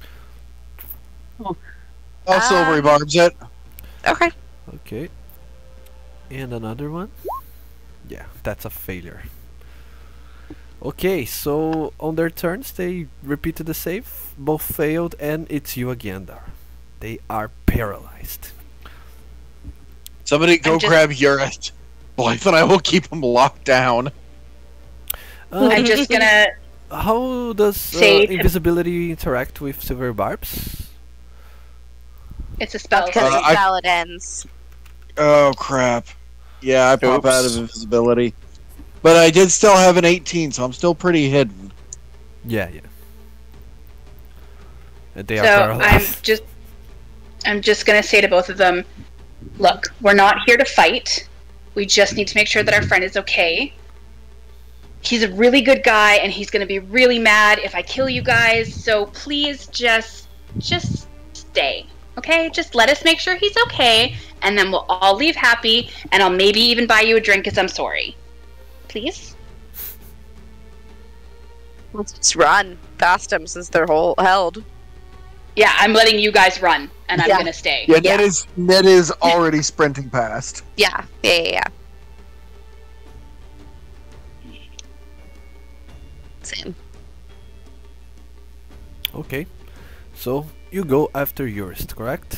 I'll silvery barbs it. Okay. Okay. And another one? Yeah, that's a failure. Okay, so on their turns they repeated the save, both failed, and it's you again, Dar. They are paralyzed. Somebody go I'm just- grab Urist. Blythe and I will keep him locked down. I'm just gonna. How does Say to- invisibility interact with silver barbs? It's a spell. Because I- paladins. Oh crap. Yeah, I pop out of Oops. invisibility. But I did still have an 18, so I'm still pretty hidden. Yeah. And they are So I'm paralyzed. just I'm just gonna say to both of them, look, we're not here to fight. We just need to make sure that our friend is okay. He's a really good guy, and he's gonna be really mad if I kill you guys. So please, just stay, okay? Just let us make sure he's okay, and then we'll all leave happy. And I'll maybe even buy you a drink, cause I'm sorry. Please. Let's just run past them since they're held. Yeah, I'm letting you guys run, and I'm Yeah. gonna stay. Yeah, Ned is already sprinting past. Yeah. Same. Okay, so you go after Urist, correct?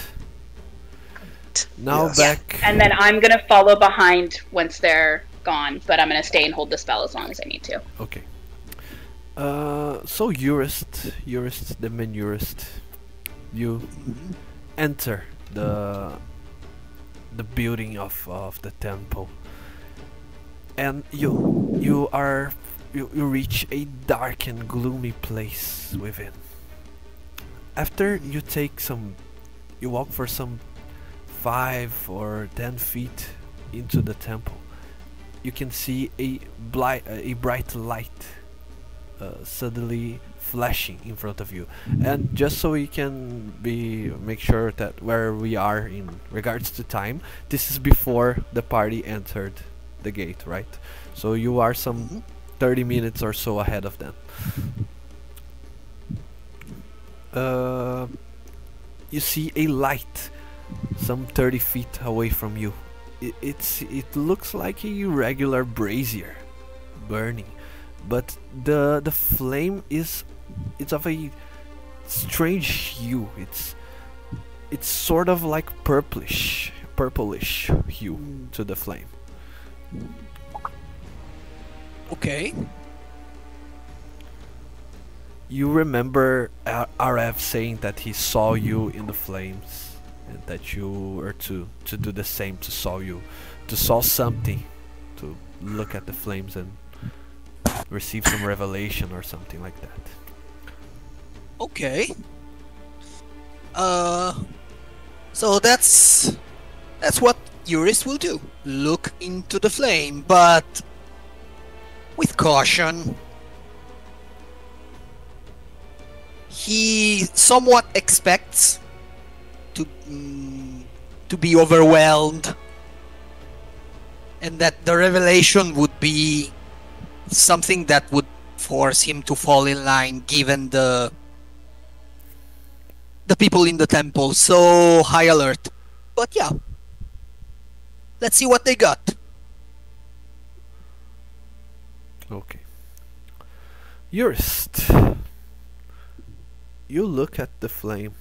Now Yes. back. And then I'm gonna follow behind once they're gone, but I'm gonna stay and hold the spell as long as I need to. Okay. So Urist, the main Urist, you enter the building of the temple, and you reach a dark and gloomy place within. After you walk for some 5 or 10 feet into the temple, you can see a bright light suddenly flashing in front of you. And just so we can make sure that where we are in regards to time, this is before the party entered the gate, right? So you are some 30 minutes or so ahead of them. You see a light some 30 feet away from you. It looks like a regular brazier burning, but the flame it's of a strange hue. It's sort of like purplish hue to the flame. Okay. You remember RF saying that he saw you in the flames, and that you were to do the same, to saw something, to look at the flames and receive some revelation or something like that. Okay. So that's what Urist will do. Look into the flame, but with caution. He somewhat expects to be overwhelmed, and that the revelation would be something that would force him to fall in line, given the people in the temple. So high alert. But yeah, let's see what they got. Okay. Urist, you look at the flame,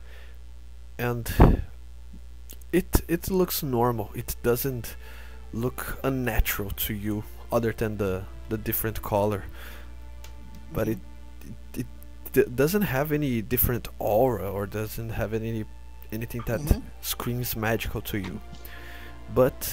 and it looks normal. It doesn't look unnatural to you, other than the different color. But it doesn't have any different aura, or doesn't have anything that screams magical to you. But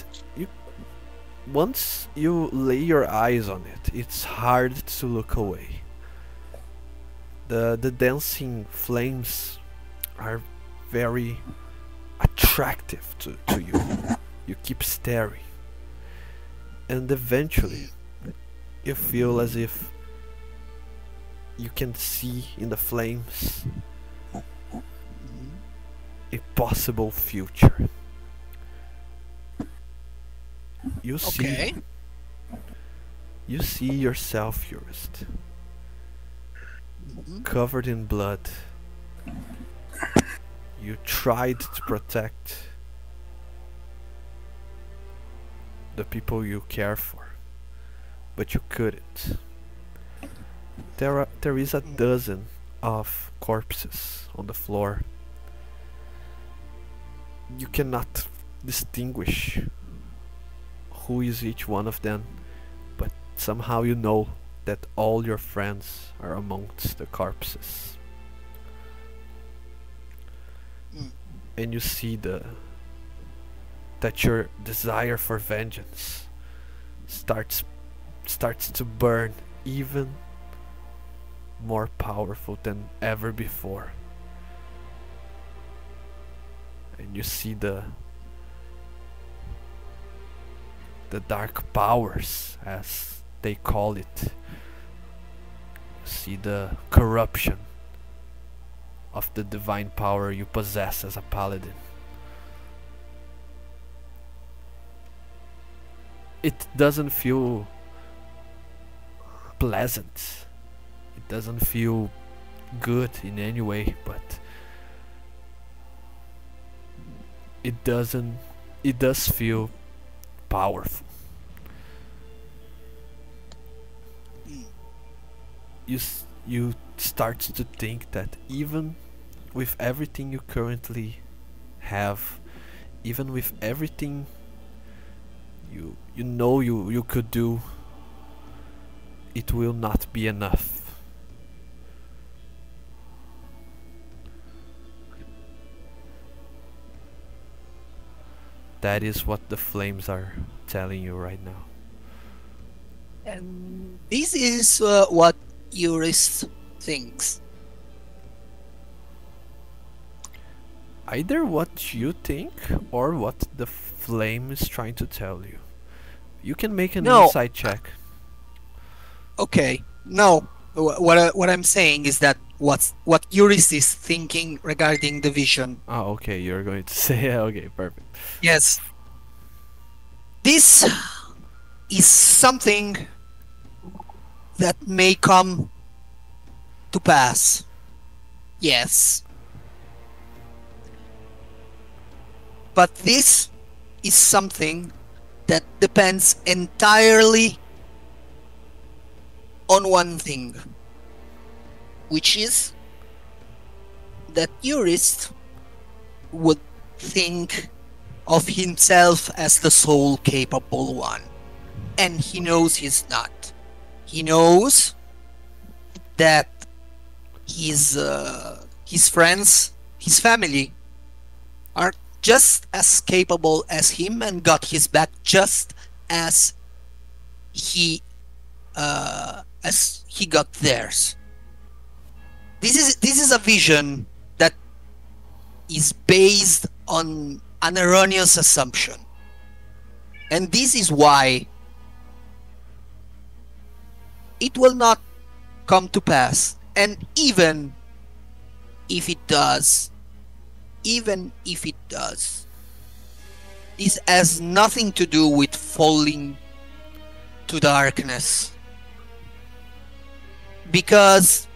once you lay your eyes on it, it's hard to look away. The dancing flames are very attractive to you. You keep staring, and eventually you feel as if you can see in the flames a possible future. You see yourself, Urist, covered in blood. You tried to protect the people you care for, but you couldn't. There is a dozen of corpses on the floor. You cannot distinguish who is each one of them, but somehow you know that all your friends are amongst the corpses. And you see that your desire for vengeance starts to burn even more powerful than ever before. and you see the dark powers, as they call it. You see the corruption of the divine power you possess as a paladin. It doesn't feel pleasant. It doesn't feel good in any way, but it does feel powerful. You start to think that even with everything you currently have, even with everything you know you could do, it will not be enough. That is what the flames are telling you right now. And this is what Urist thinks. Either what you think or what the flame is trying to tell you. You can make an insight check. Okay, no. What I'm saying is that what Urist is thinking regarding the vision. Oh, okay, you're going to say okay, perfect. Yes. This is something that may come to pass. Yes. But this is something that depends entirely on one thing, which is that Urist would think of himself as the sole capable one, and he knows he's not. He knows that his friends, his family, are just as capable as him and got his back just as he got theirs. This is a vision that is based on an erroneous assumption, and this is why it will not come to pass. And even if it does, this has nothing to do with falling to darkness, because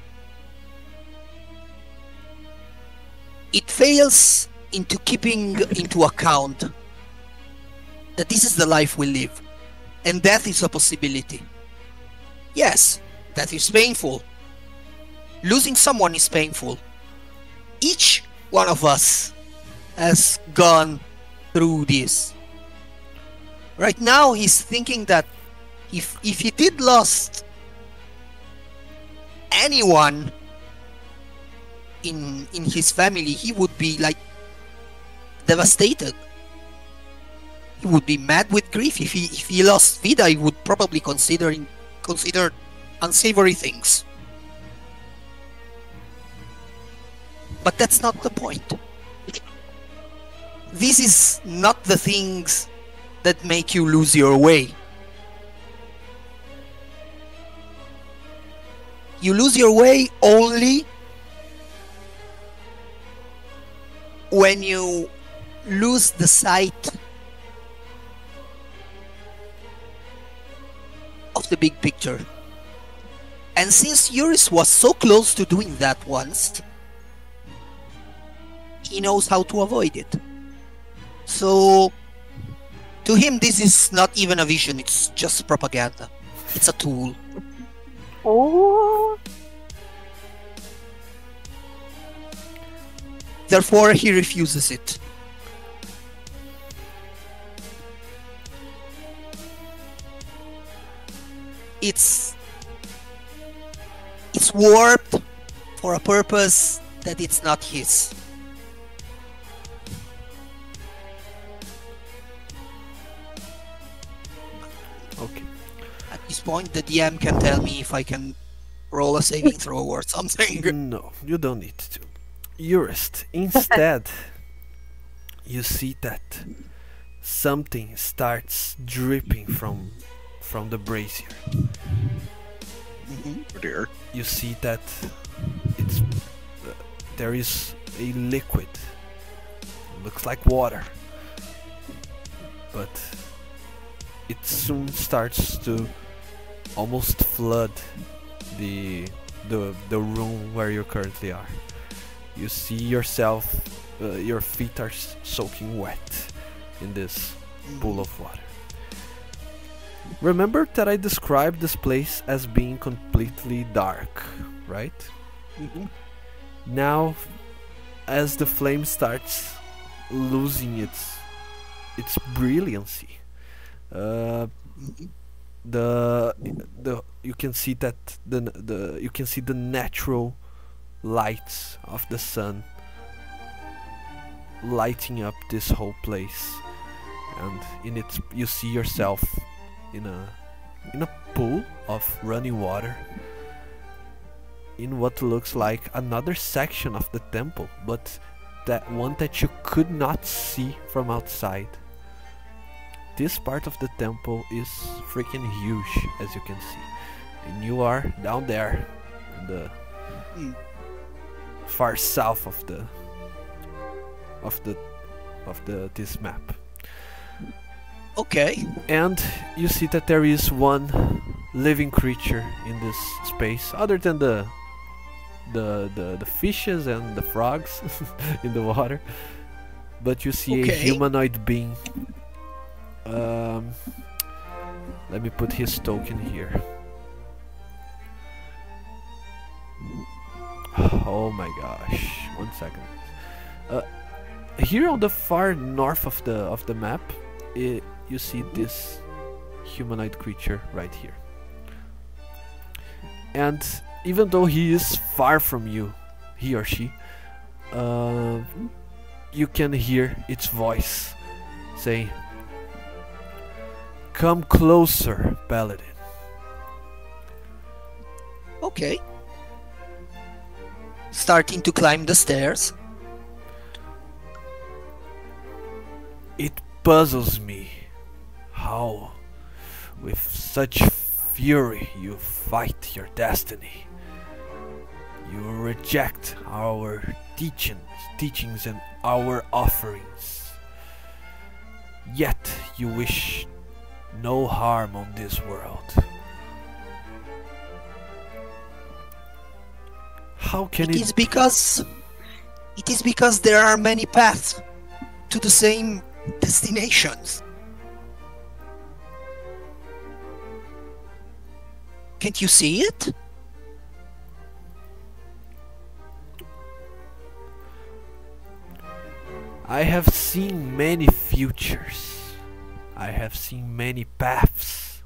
it fails into keeping into account that this is the life we live, and death is a possibility. Yes, that is painful. Losing someone is painful. Each one of us has gone through this. Right now, he's thinking that if he did lost anyone in his family, he would be like devastated. He would be mad with grief. If he lost Vida, he would probably consider unsavory things. But that's not the point. This is not the things that make you lose your way. You lose your way only when you lose the sight of the big picture. And since Urist was so close to doing that once, he knows how to avoid it. So, to him, this is not even a vision, it's just propaganda. It's a tool. Oh. Therefore, he refuses it. It's warped for a purpose that it's not his. Okay. At this point, the DM can tell me if I can roll a saving throw or something. No, you don't need to. Urist, instead, you see that something starts dripping from the brazier. Oh dear. You see that it's there is a liquid. Looks like water, but it soon starts to almost flood the room where you currently are. You see yourself, your feet are soaking wet in this pool of water. Remember that I described this place as being completely dark, right? Now, as the flame starts losing its brilliancy, you can see that you can see the natural lights of the sun lighting up this whole place, and in it you see yourself in a pool of running water in what looks like another section of the temple, but that one that you could not see from outside. This part of the temple is freaking huge, as you can see, and you are down there in the far south of this map. Okay. And you see that there is one living creature in this space, other than the fishes and the frogs in the water. But you see a humanoid being. Let me put his token here. Oh my gosh! 1 second. Here on the far north of the map, you see this humanoid creature right here. And even though he is far from you, he or she, you can hear its voice saying, "Come closer, Paladin." Okay. Starting to climb the stairs. It puzzles me how, with such fury, you fight your destiny. You reject our teachings and our offerings. Yet you wish no harm on this world. How can It is because there are many paths to the same destinations. Can't you see it? I have seen many futures. I have seen many paths.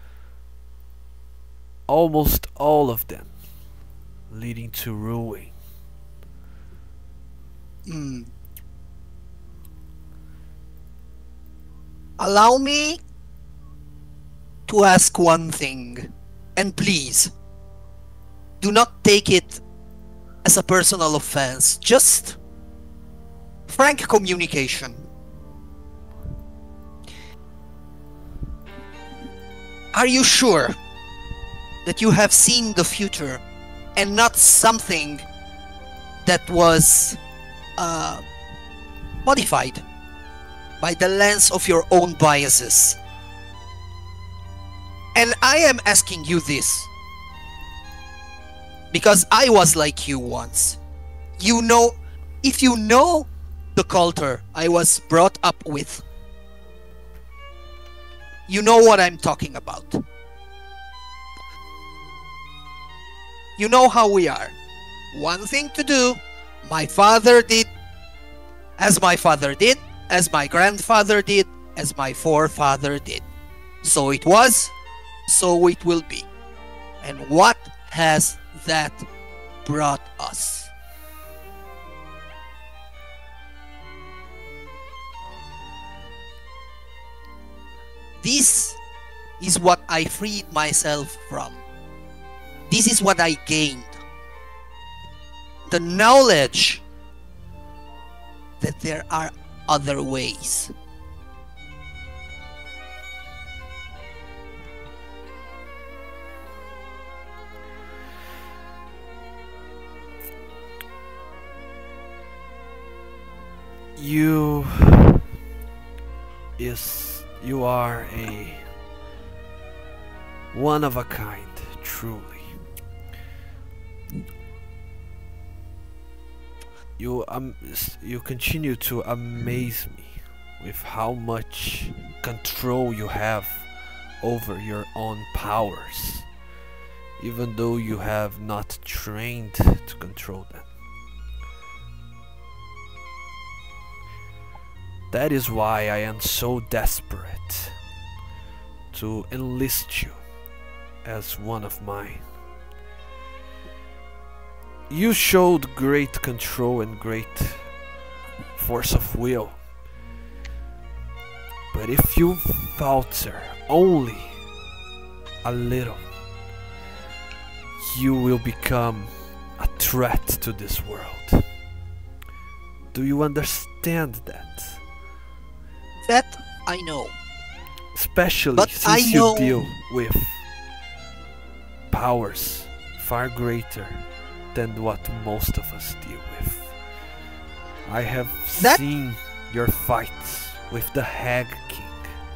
Almost all of them leading to ruin. Allow me to ask one thing, and please do not take it as a personal offense, just frank communication. Are you sure that you have seen the future and not something that was modified by the lens of your own biases? And I am asking you this because I was like you once. You know, if you know the culture I was brought up with, you know what I'm talking about. You know how we are. One thing to do, my father did, as my father did, as my grandfather did, as my forefather did. So it was, so it will be. And what has that brought us? This is what I freed myself from. This is what I gained. The knowledge that there are other ways. You are a one of a kind, truly. You continue to amaze me with how much control you have over your own powers, even though you have not trained to control them. That is why I am so desperate to enlist you as one of mine. You showed great control and great force of will. But if you falter only a little, you will become a threat to this world. Do you understand that? That I know. Especially But since I know... you deal with powers far greater than what most of us deal with. I have seen your fights with the Hag King.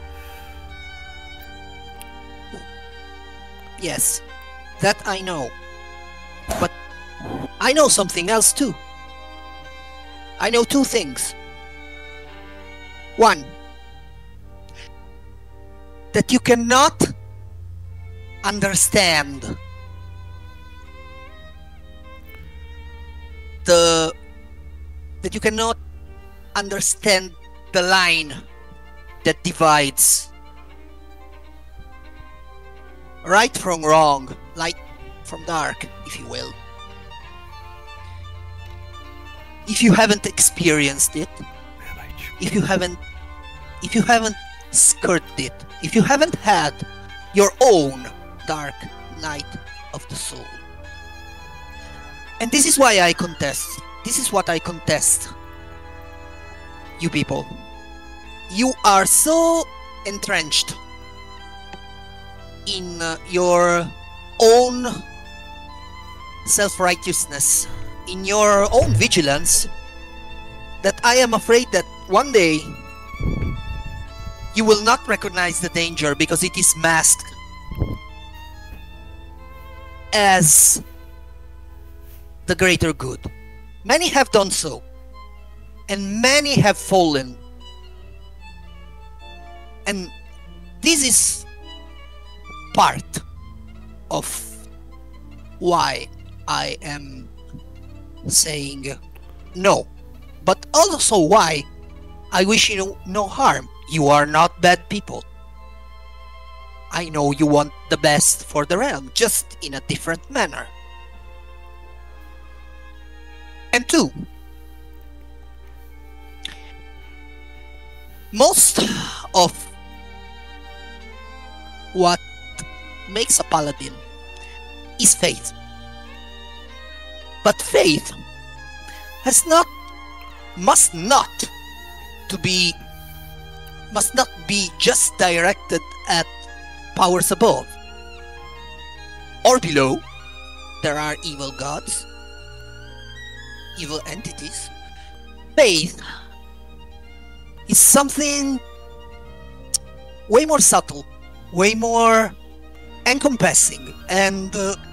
Yes, that I know. But I know something else too. I know two things. One, that you cannot understand that you cannot understand the line that divides right from wrong, light from dark, if you will. If you haven't experienced it, if you haven't skirted it, if you haven't had your own dark night of the soul. And this is why I contest. This is what I contest. You people. You are so entrenched in your own self-righteousness, in your own vigilance, that I am afraid that one day you will not recognize the danger because it is masked as the greater good. Many have done so, and many have fallen. And this is part of why I am saying no, but also why I wish you no harm. You are not bad people. I know you want the best for the realm, just in a different manner. And two, most of what makes a paladin is faith. But faith must not be just directed at powers above or below. There are evil gods, evil entities. Faith is something way more subtle, way more encompassing, and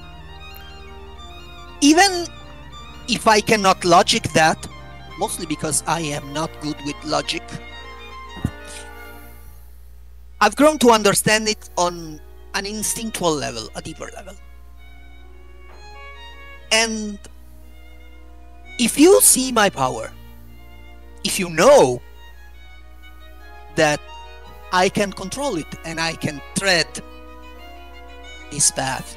even if I cannot logic that, mostly because I am not good with logic, I've grown to understand it on an instinctual level, a deeper level. And if you see my power, if you know that I can control it and I can tread this path,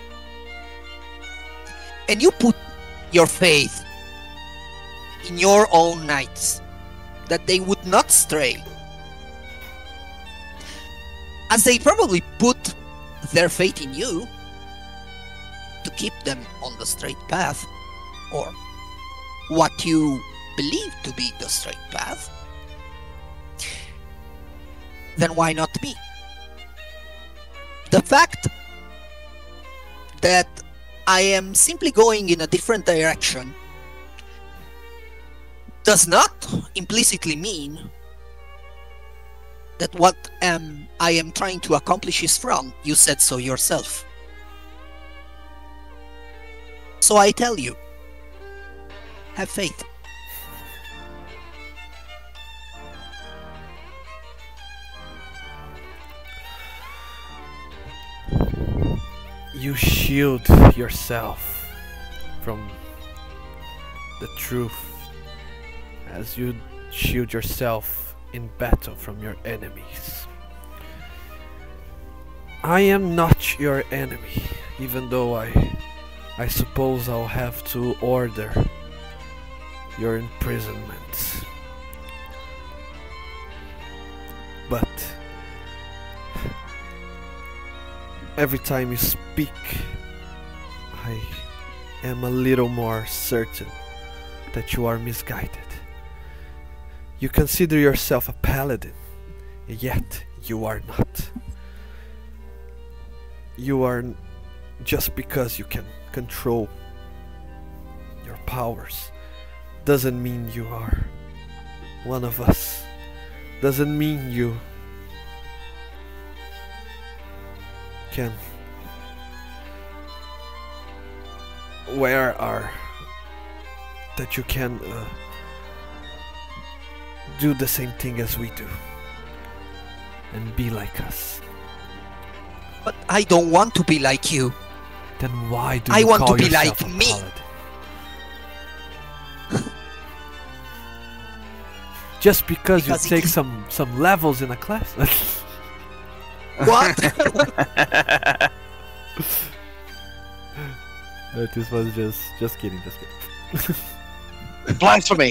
and you put your faith in your own knights, that they would not stray, as they probably put their faith in you to keep them on the straight path, or what you believe to be the straight path, then why not me? The fact that I am simply going in a different direction does not implicitly mean that what I am trying to accomplish is wrong. You said so yourself. So I tell you, have faith. You shield yourself from the truth as you shield yourself in battle from your enemies. I am not your enemy, even though I suppose I'll have to order your imprisonment. But every time you speak, I am a little more certain that you are misguided. You consider yourself a paladin, yet you are not. You are just because you can control your powers doesn't mean you are one of us. Doesn't mean you can that you can do the same thing as we do and be like us. But I don't want to be like you. Then why do I you want call to be yourself like a me. paladin? Just because Because you it take is- some levels in a class? What? This was just kidding, just kidding. Blasphemy!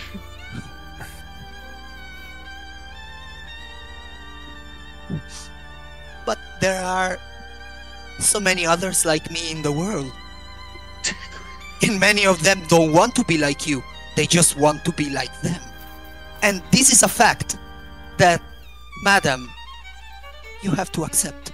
But there are so many others like me in the world. And many of them don't want to be like you. They just want to be like them. And this is a fact that, madam, you have to accept.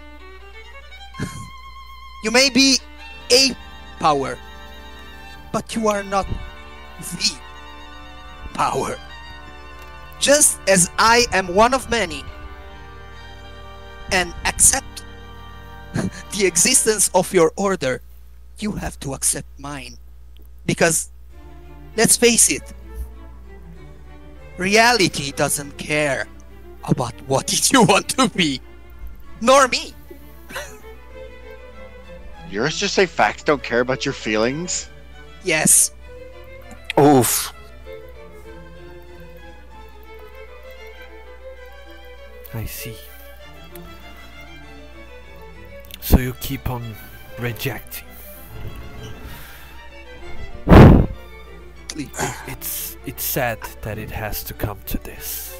You may be a power, but you are not the power. Just as I am one of many and accept the existence of your order, you have to accept mine. Because, let's face it, reality doesn't care about what you want to be, nor me. Yours just say facts don't care about your feelings? Yes, Oof. I see. So you keep on rejecting. It's sad that it has to come to this.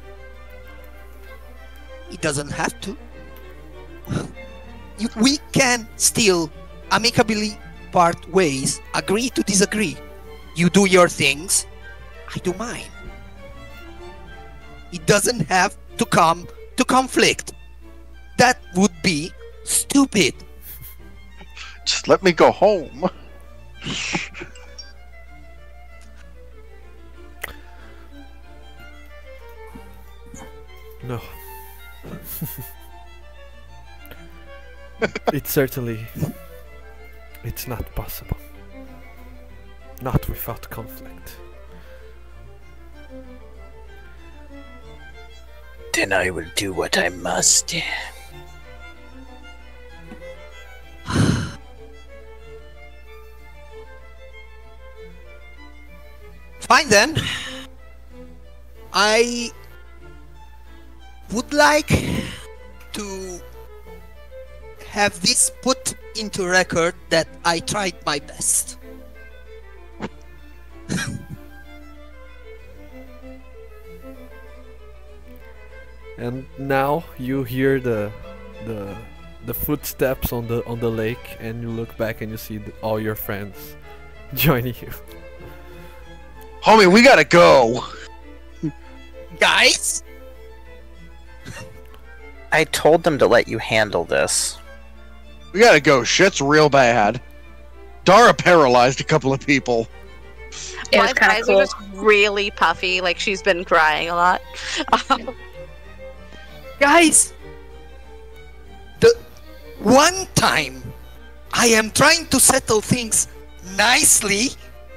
it doesn't have to. We can still amicably part ways, agree to disagree. You do your things, I do mine. It doesn't have to come to conflict. That would be stupid. Just let me go home. No. It's not possible. Not without conflict. Then I will do what I must. Fine then. I would like to have this put into record that I tried my best. And now you hear the footsteps on the lake, and you look back and you see all your friends joining you. Homie, we gotta go! Guys, I told them to let you handle this. We gotta go. Shit's real bad. Dara paralyzed a couple of people. It was Blythe's kind eyes of cool. are just really puffy, like she's been crying a lot. Guys, the one time I am trying to settle things nicely.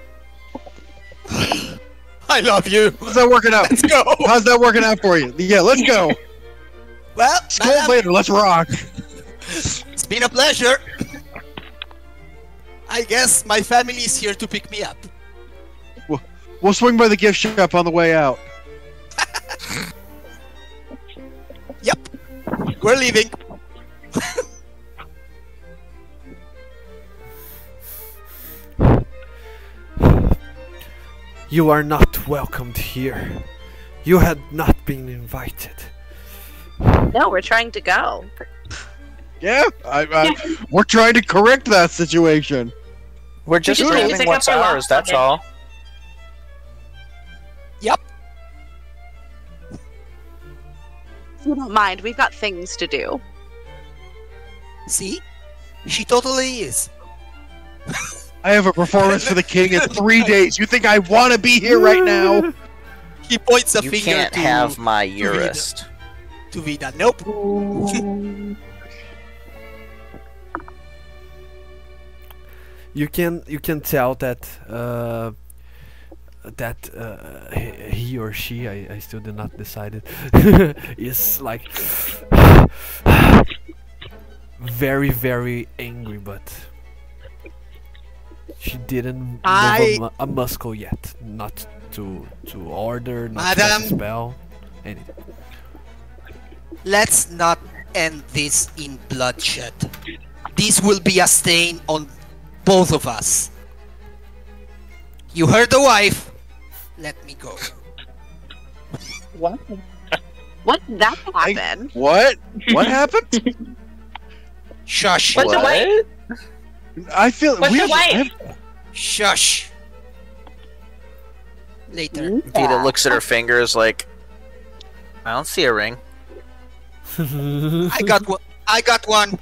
I love you. How's that working out? Let's go. How's that working out for you? Yeah, let's go. Well, School madam, later. Let's rock. it's been a pleasure. I guess my family is here to pick me up. We'll swing by the gift shop on the way out. Yep, we're leaving. You are not welcomed here. You had not been invited. No, we're trying to go. Yeah, we're trying to correct that situation. We're just just need to grabbing pick what's up our ours, that's luggage. all. Yep. If you don't mind, we've got things to do. See? She totally is. I have a performance for the king in 3 days. You think I want to be here right now? He points a You finger can't to have my Davide. Urist. to Vida. Nope. You can tell that he or she, I still did not decide it, is like very, very angry, but she didn't move a muscle yet. Not to order, not to cast a Madam. spell, anything. Let's not end this in bloodshed. This will be a stain on both of us. You heard the wife. Let me go. What? What did that happen? What? What happened? Shush. What's the wife? I feel What's we the have- wife? Shush. Later. Vita looks at her fingers like, I don't see a ring. I got one. I got one.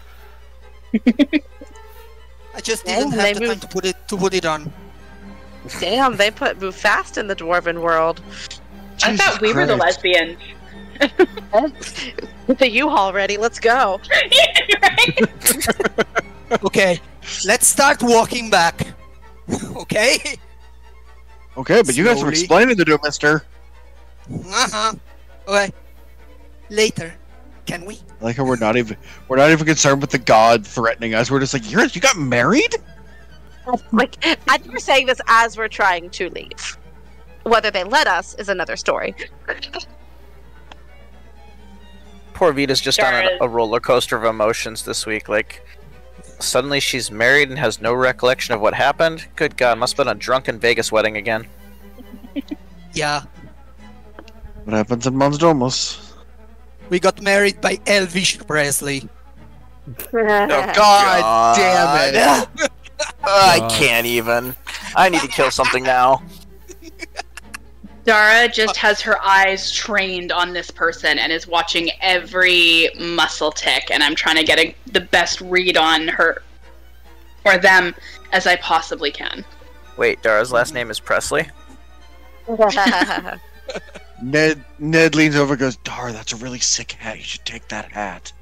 I just didn't Damn, have they the time moved. to put it on. Damn, they move fast in the dwarven world. I thought we were the Christ. lesbians. The U-Haul ready, let's go. Right? Okay, let's start walking back. Okay? Okay, but you got some Slowly. explaining to do, mister. Uh-huh. Okay. Later. Can we? I like how we're not even concerned with the god threatening us. We're just like, you got married? Like, I think we're saying this as we're trying to leave. Whether they let us is another story. Poor Vita's just on Dara- a roller coaster of emotions this week. Like, suddenly she's married and has no recollection of what happened. Good God, must have been a drunken Vegas wedding again. Yeah. What happens in Mons Domus? We got married by Elvis Presley. Oh, god damn it! I can't even. I need to kill something now. Dara just has her eyes trained on this person and is watching every muscle tick, and I'm trying to get the best read on her or them as I possibly can. Wait, Dara's last name is Presley? Ned leans over and goes, Dar, that's a really sick hat. You should take that hat.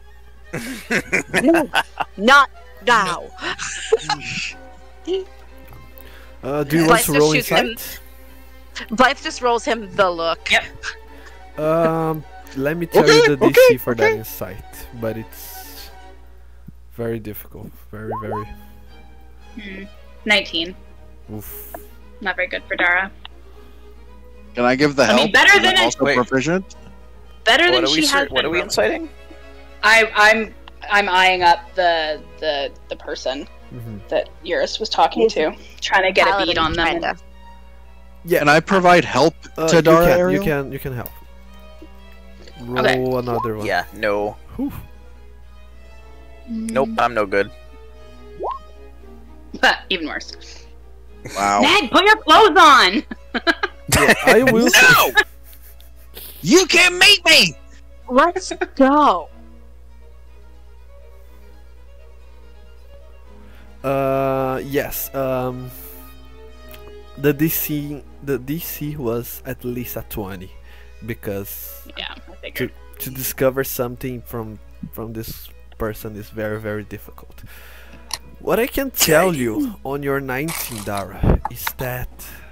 Not now. Do you want Blythe to just roll shoots him. insight? Blythe just rolls him the look. Yep. Let me tell Okay, you the DC okay, for that okay. insight, but it's very difficult. Very, very. 19. Oof. Not very good for Dara. Can I give the I help? mean, better I'm than also Wait. proficient. Better than What are she we, has what been are we rolling. inciting? I'm eyeing up the person Mhm. that Urist was talking to, trying to get a Paladin beat on them. kinda. Yeah. Can I provide help to Dara, Ariel? You can help. Roll Okay. another one. Yeah, no. Whew. Nope, I'm no good. Even worse. Wow. Ned, put your clothes on! Yeah, I will. No! You can't make me! Let's go. Yes. The DC was at least a 20 because Yeah, I to figured. to discover something from this person is very very difficult. What I can tell you on your 19, Dara, is that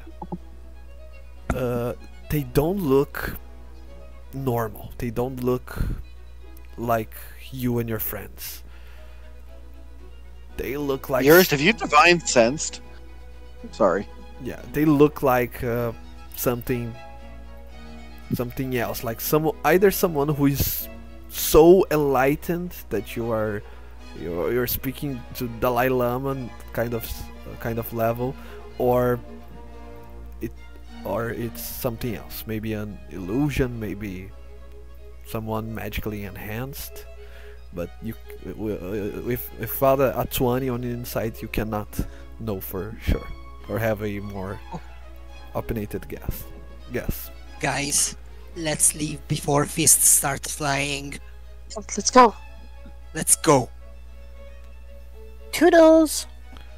uh, they don't look normal. They don't look like you and your friends. They look like Urist, have you divine sensed? Sorry. yeah, they look like something else, like either someone who is so enlightened that you're speaking to Dalai Lama kind of level, or it or it's something else, maybe an illusion, maybe someone magically enhanced. But without a 20 on the inside, you cannot know for sure or have a more opinionated guess. Guys, let's leave before fists start flying. Let's go. Let's go. Toodles.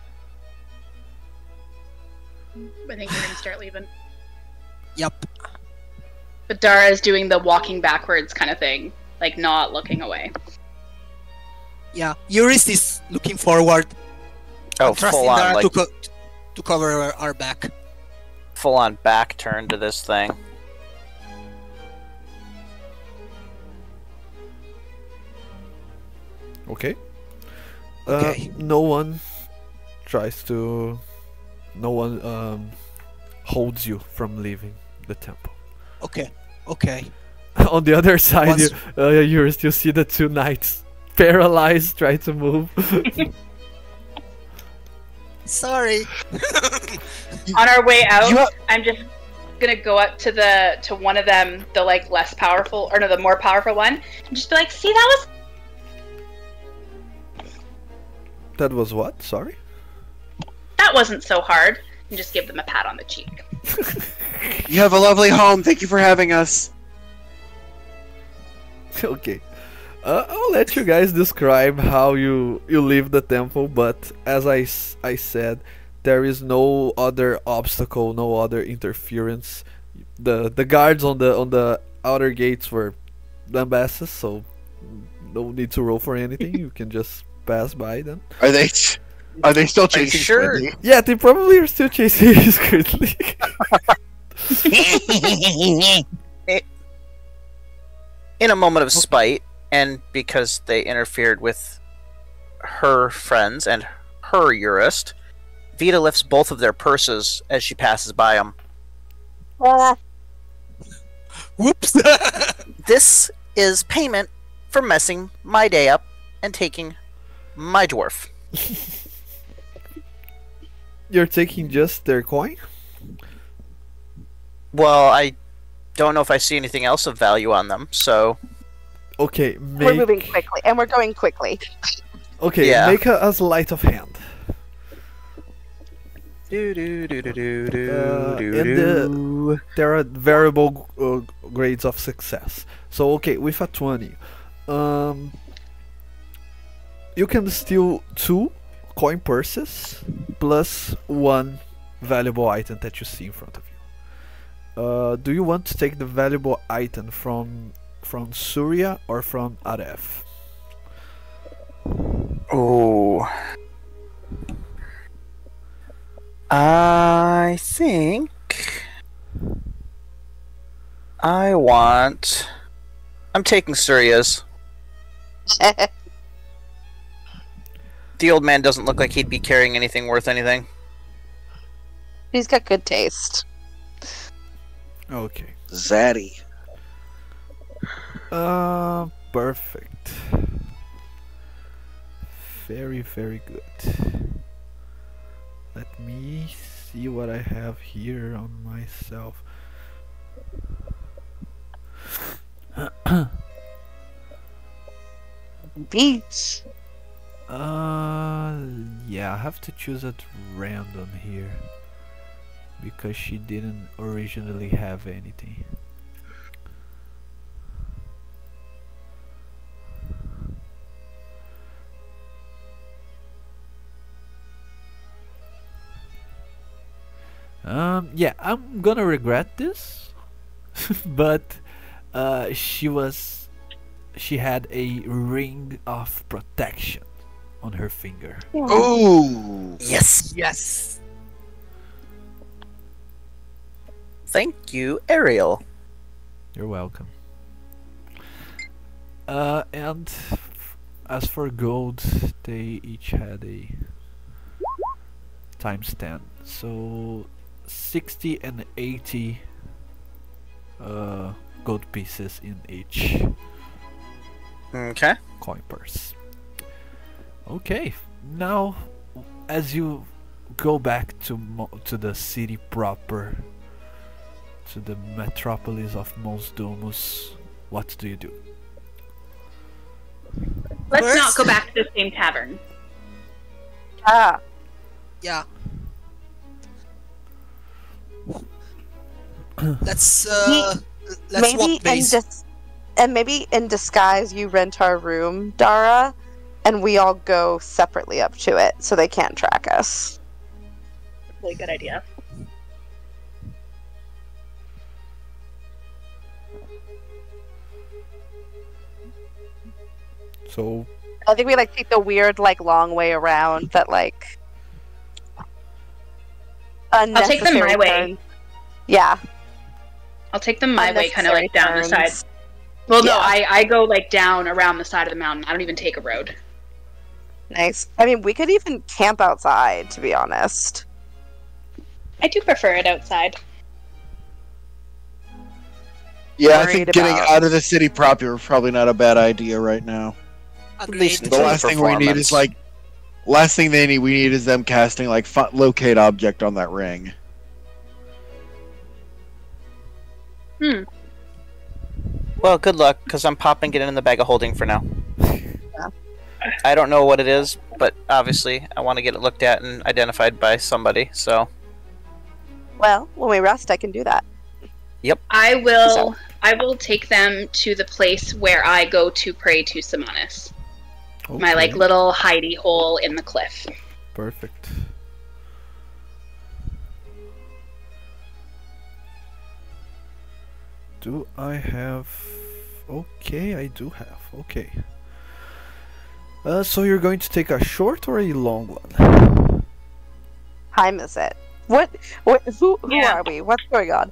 I think we're gonna start leaving. Yep. But Dara is doing the walking backwards kind of thing, like not looking away. Yeah. Urist is looking forward. Oh, Trusting full on, Dara like to cover our back. full on back turn to this thing. Okay. Okay. No one holds you from leaving the temple. Okay. Okay. On the other side, Once- you still see the two knights paralyzed, try to move. Sorry. On our way out, You ha- I'm just gonna go up to one of them, the like less powerful, or no, the more powerful one, and just be like, "See, that was That was what? Sorry. that wasn't so hard," and just give them a pat on the cheek. You have a lovely home. Thank you for having us. Okay. I'll let you guys describe how you leave the temple, but as I said, there is no other obstacle, no other interference. The guards on the outer gates were dumbasses, so no need to roll for anything. You can just pass by them. Are they still chasing sure? Squinty? Yeah, they probably are still chasing you currently. In a moment of spite, and because they interfered with her friends and her Urist, Vita lifts both of their purses as she passes by them. Whoops. This is payment for messing my day up and taking my dwarf. You're taking just their coin? Well, I don't know if I see anything else of value on them, so Okay, We're moving quickly, and we're going quickly. Okay, Yeah. make a sleight of hand. There are variable grades of success. So okay, with a 20, you can steal 2 coin purses plus 1 valuable item that you see in front of you. Do you want to take the valuable item from Surya or from Aref? Oh. I think I'm taking Surya's. The old man doesn't look like he'd be carrying anything worth anything. He's got good taste. Okay. Zaddy. Perfect. Very, very good. Let me see what I have here on myself. Beats. Yeah, I have to choose at random here because she didn't originally have anything. Yeah, I'm gonna regret this, but she had a ring of protection on her finger. Ooh. Yes. Yes. Thank you, Ariel. You're welcome. And as for gold, they each had a times 10. So 60 and 80 gold pieces in each Okay. coin purse. Okay, now as you go back to the city proper, to the metropolis of Mos Domus, what do you do? Let's not First- go back to the same tavern. Ah, Yeah. Let's let's maybe swap base. maybe in disguise you rent our room, Dara, and we all go separately up to it so they can't track us. Really good idea. So I think we like take the weird like long way around that like take them my unnecessary way. turns. Yeah. I'll take them my way, kind of like down the Unnecessary side. turns. Well, no, Yeah. I go like down around the side of the mountain. I don't even take a road. Nice. I mean, we could even camp outside, to be honest. I do prefer it outside. Yeah, I Worried think getting about- out of the city proper is probably not a bad idea right now. Agreed. The last thing we need is like, last thing we need is them casting like locate object on that ring. Well, good luck, because I'm popping it in the bag of holding for now. I don't know what it is, but obviously I want to get it looked at and identified by somebody, so... Well, when we rest, I can do that. I will take them to the place where I go to pray to Simonis. My like okay, little hidey hole in the cliff. perfect. Do I have? Okay, I do have. Okay. So you're going to take a short or a long one? Time is it? What who Yeah. are we? What's going on?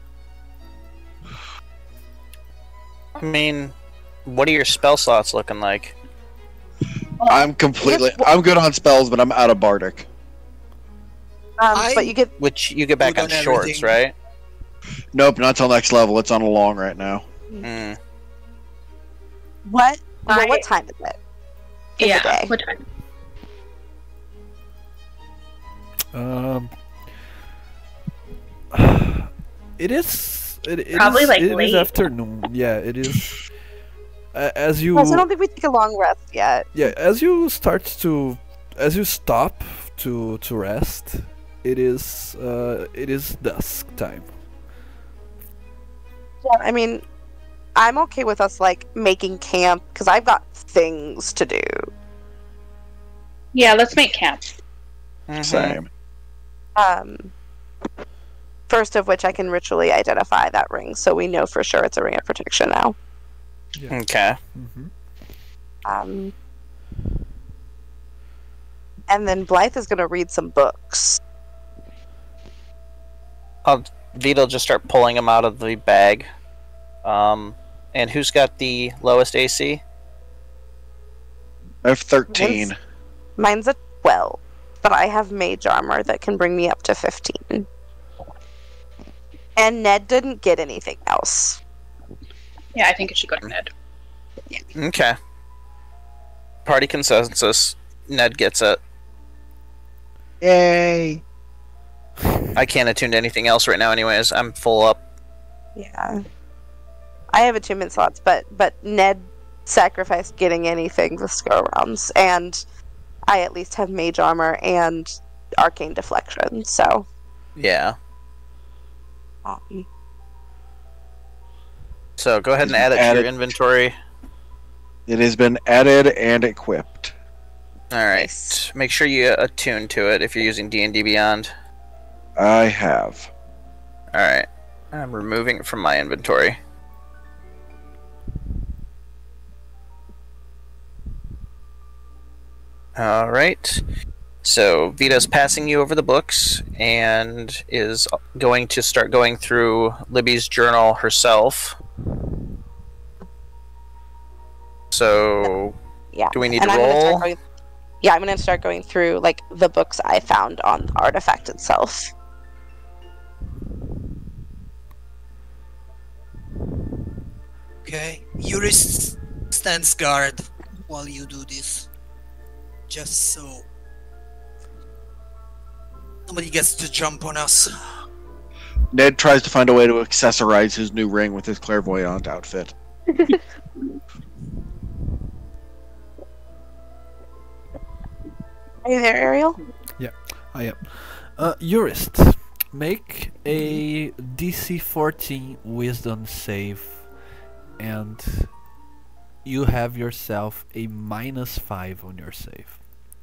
I mean, what are your spell slots looking like? I'm good on spells, but I'm out of bardic. But you get Which you get back Good on on shorts, everything. right? Nope, not till next level. It's on a long right now. Mm. what? Well, I- what time is it? In the Yeah. day. What time? Um, it is. It Probably, is, like, it is late. afternoon. Yeah, it is. As you Guys, I don't think we take a long rest yet. as you stop to rest, it is dusk time. Yeah, I mean, I'm okay with us like making camp because I've got things to do. Yeah, let's make camp. Mhm. Same. First of which I can ritually identify that ring, so we know for sure it's a ring of protection now. Okay. Mm-hmm. And then Blythe is going to read some books. Vito'll just start pulling them out of the bag. And who's got the lowest AC? I have 13. Mine's a 12, but I have mage armor that can bring me up to 15. And Ned didn't get anything else. Yeah, I think it should go to Ned. Okay. Party consensus. Ned gets it. Yay! I can't attune to anything else right now anyways. I'm full up. Yeah. I have attunement slots, but Ned sacrificed getting anything this go rounds, and I at least have mage armor and arcane deflection, so Yeah. um, So go ahead and add it to Add your it. inventory. It has been added and equipped. Alright. Nice. Make sure you attune to it if you're using D&D Beyond. I have. Alright. I'm removing it from my inventory. Alright. So, Vita's passing you over the books and is going to start going through Libby's journal herself. So, Yeah. do we need And to I'm gonna roll? start going, yeah, I'm gonna start going through like the books I found on the artifact itself. Okay. Urist stands guard while you do this. Just so nobody gets to jump on us. Ned tries to find a way to accessorize his new ring with his clairvoyant outfit. Are you there, Ariel? I am. Urist, make a DC 14 Wisdom save, and you have yourself a -5 on your save.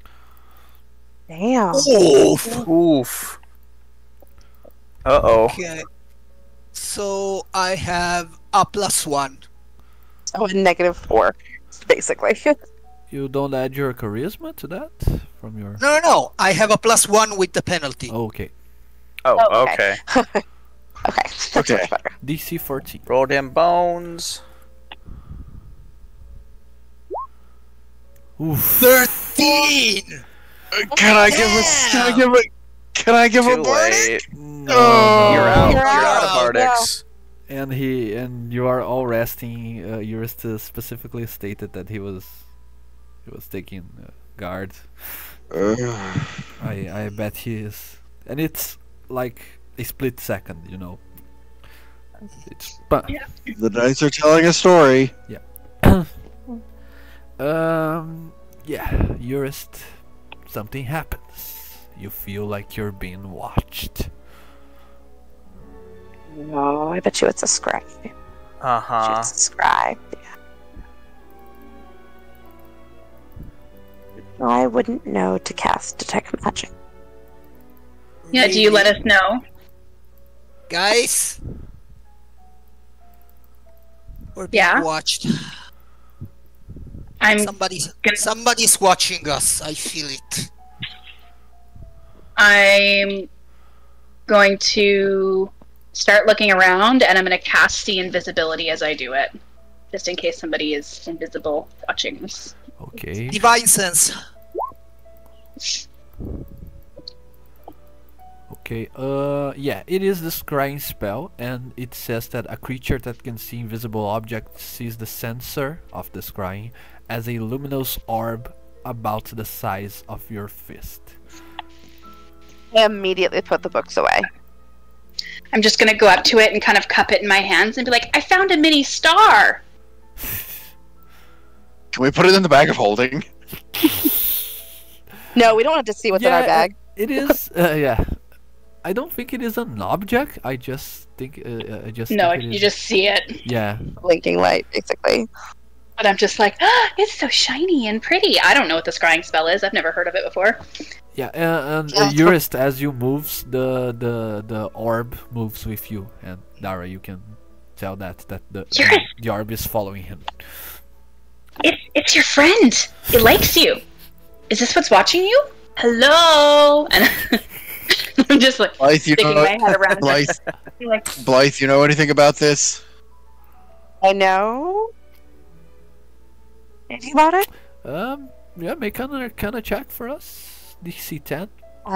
Damn. Oof. Oof. Uh-oh. Okay. So I have a +1. So a -4, basically. You don't add your charisma to that from your. No. I have a +1 with the penalty. Oh, okay. Oh, Oh, okay. okay. Okay. That's Okay. much better. DC 14. Roll them bones. Oof. 13. Can I give a? Can I give a? Can I give Too a bardic? late. Oh. You're out. You're You're out of out. Arctics. And you are all resting. Urist specifically stated that he was taking guard. I bet he is, and it's like a split second, you know. It's but The dice are telling a story. yeah, Urist, something happens. You feel like you're being watched. No, I bet you it's a scribe. Uh-huh. It's a scribe. Yeah. No, I wouldn't know to cast detect magic. Yeah, do you let us know? Guys? We're being Yeah? watched. I'm Somebody's watching us. I feel it. I'm going to start looking around, and I'm going to cast see invisibility as I do it, just in case somebody is invisible watching us. Okay. Divine sense. Okay. Yeah, it is the scrying spell, and it says that a creature that can see invisible objects sees the sensor of the scrying as a luminous orb about the size of your fist. I immediately put the books away. I'm just going to go up to it and kind of cup it in my hands and be like, I found a mini star! Can we put it in the bag of holding? No, we don't have to see what's in our bag. It is. Yeah. I don't think it is an object. I just think. I just. No, think it you is- just see it. Yeah. Blinking light, basically. But I'm just like, ah, it's so shiny and pretty. I don't know what the scrying spell is. I've never heard of it before. Yeah. And Yeah. Urist, as you moves, the orb moves with you, and Dara, you can tell that Urist! the orb is following him. It's your friend. It likes you. Is this what's watching you? Hello. And I'm just like Blythe, you sticking know, my head around. Blythe, Like, Blythe, you know anything about this? I know. Anything about it? Yeah. Make kind of check for us. DC 10.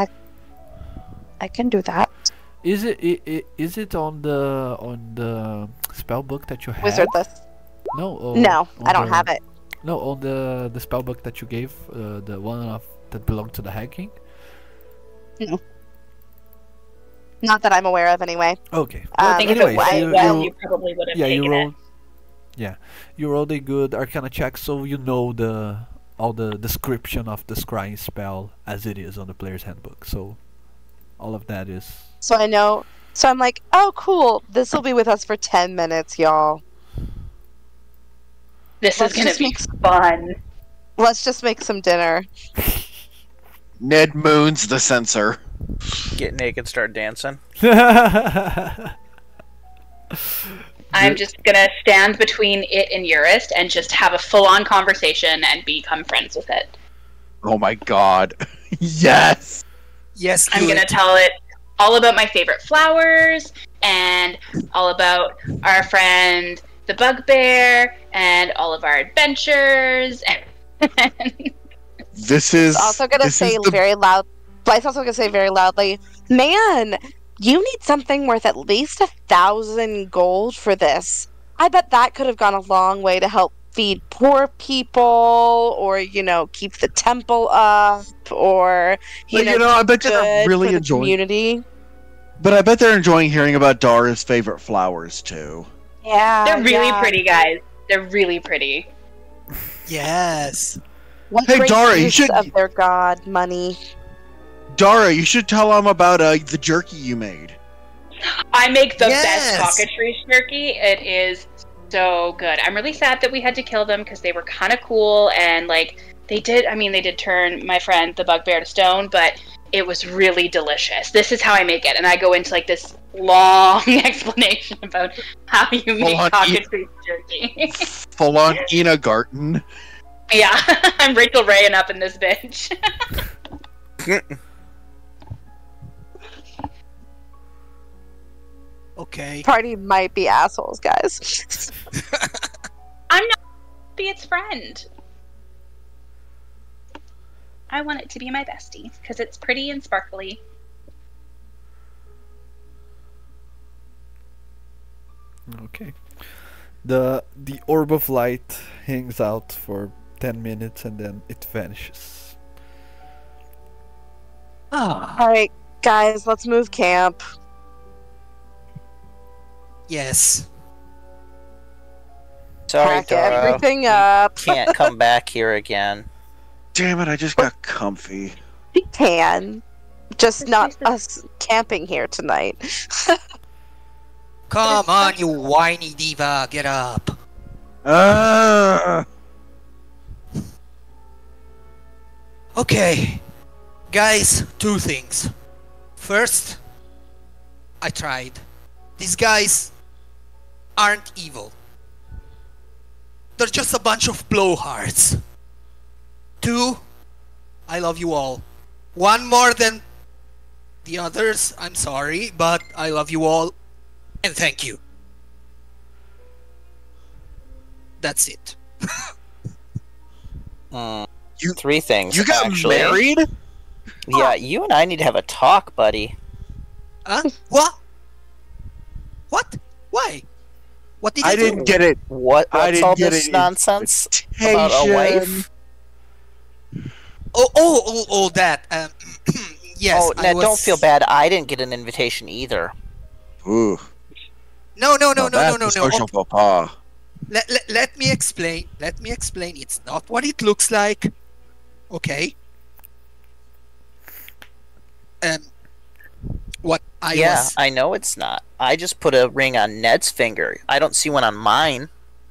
I can do that. Is it on the spell book that you have? Wizard list. No. No, on I don't the- have it. No, on the spell book that you gave, the one that belonged to the hacking. Not that I'm aware of, anyway. Okay. I Well, think if it anyways, was, well, you probably would have yeah, taken you it. rolled. Yeah, you rolled a good Arcana check, so you know all the description of the scrying spell as it is on the player's handbook. So all of that is. So I know. So I'm like, oh, cool. This will be with us for 10 minutes, y'all. This Let's is gonna just be make- fun. Let's just make some dinner. Ned moons the sensor. Get naked, start dancing. I'm just gonna stand between it and Urist and just have a full-on conversation and become friends with it. Oh my god. Yes! Yes, I'm do gonna it. tell it all about my favorite flowers and all about our friend the bugbear and all of our adventures. This is Also gonna this say is the very loud. Blythe's also gonna say very loudly, "Man, you need something worth at least 1,000 gold for this. I bet that could have gone a long way to help feed poor people, or keep the temple up, or But, I bet good they're really for the enjoying. community." But I bet they're enjoying hearing about Dara's favorite flowers too. Yeah, They're really yeah. pretty, guys. They're really pretty. Yes. What Hey, great Dara, you use should- of their god money. Dara, you should tell them about the jerky you made. I make the Yes. best cockatrice jerky. It is so good. I'm really sad that we had to kill them because they were kind of cool and they did turn my friend the bugbear to stone, but it was really delicious. This is how I make it, and I go into this long explanation about how you make on, cockatrice jerky. Full on Ina Garten. Yeah, I'm Rachel Rayan up in this bitch. Okay. Party might be assholes, guys. I'm not be its friend. I want it to be my bestie because it's pretty and sparkly. Okay. The orb of light hangs out for 10 minutes and then it vanishes. Ah, Alright, guys, let's move camp. yes. Sorry, Pack Dara. everything up. Can't come back here again. Damn it! I just got comfy. We can. Just not us camping here tonight. Come on, you whiny diva, get up. Okay. Guys, two things. First, I tried. These guys aren't evil. They're just a bunch of blowhards. Two, I love you all. One more than the others, I'm sorry, but I love you all. And thank you. That's it. Three things. You got actually. married? Yeah, you and I need to have a talk, buddy. Huh? What? What? Why? What did I I do? didn't get it. What's I didn't all get this it. nonsense about a wife? Oh, that. Yes. Oh, I Ned, was... don't feel bad. I didn't get an invitation either. Ooh. No. That's a social faux pas. Let me explain. Let me explain. It's not what it looks like. Okay. What I Yeah, was. I know it's not. I just put a ring on Ned's finger. I don't see one on mine.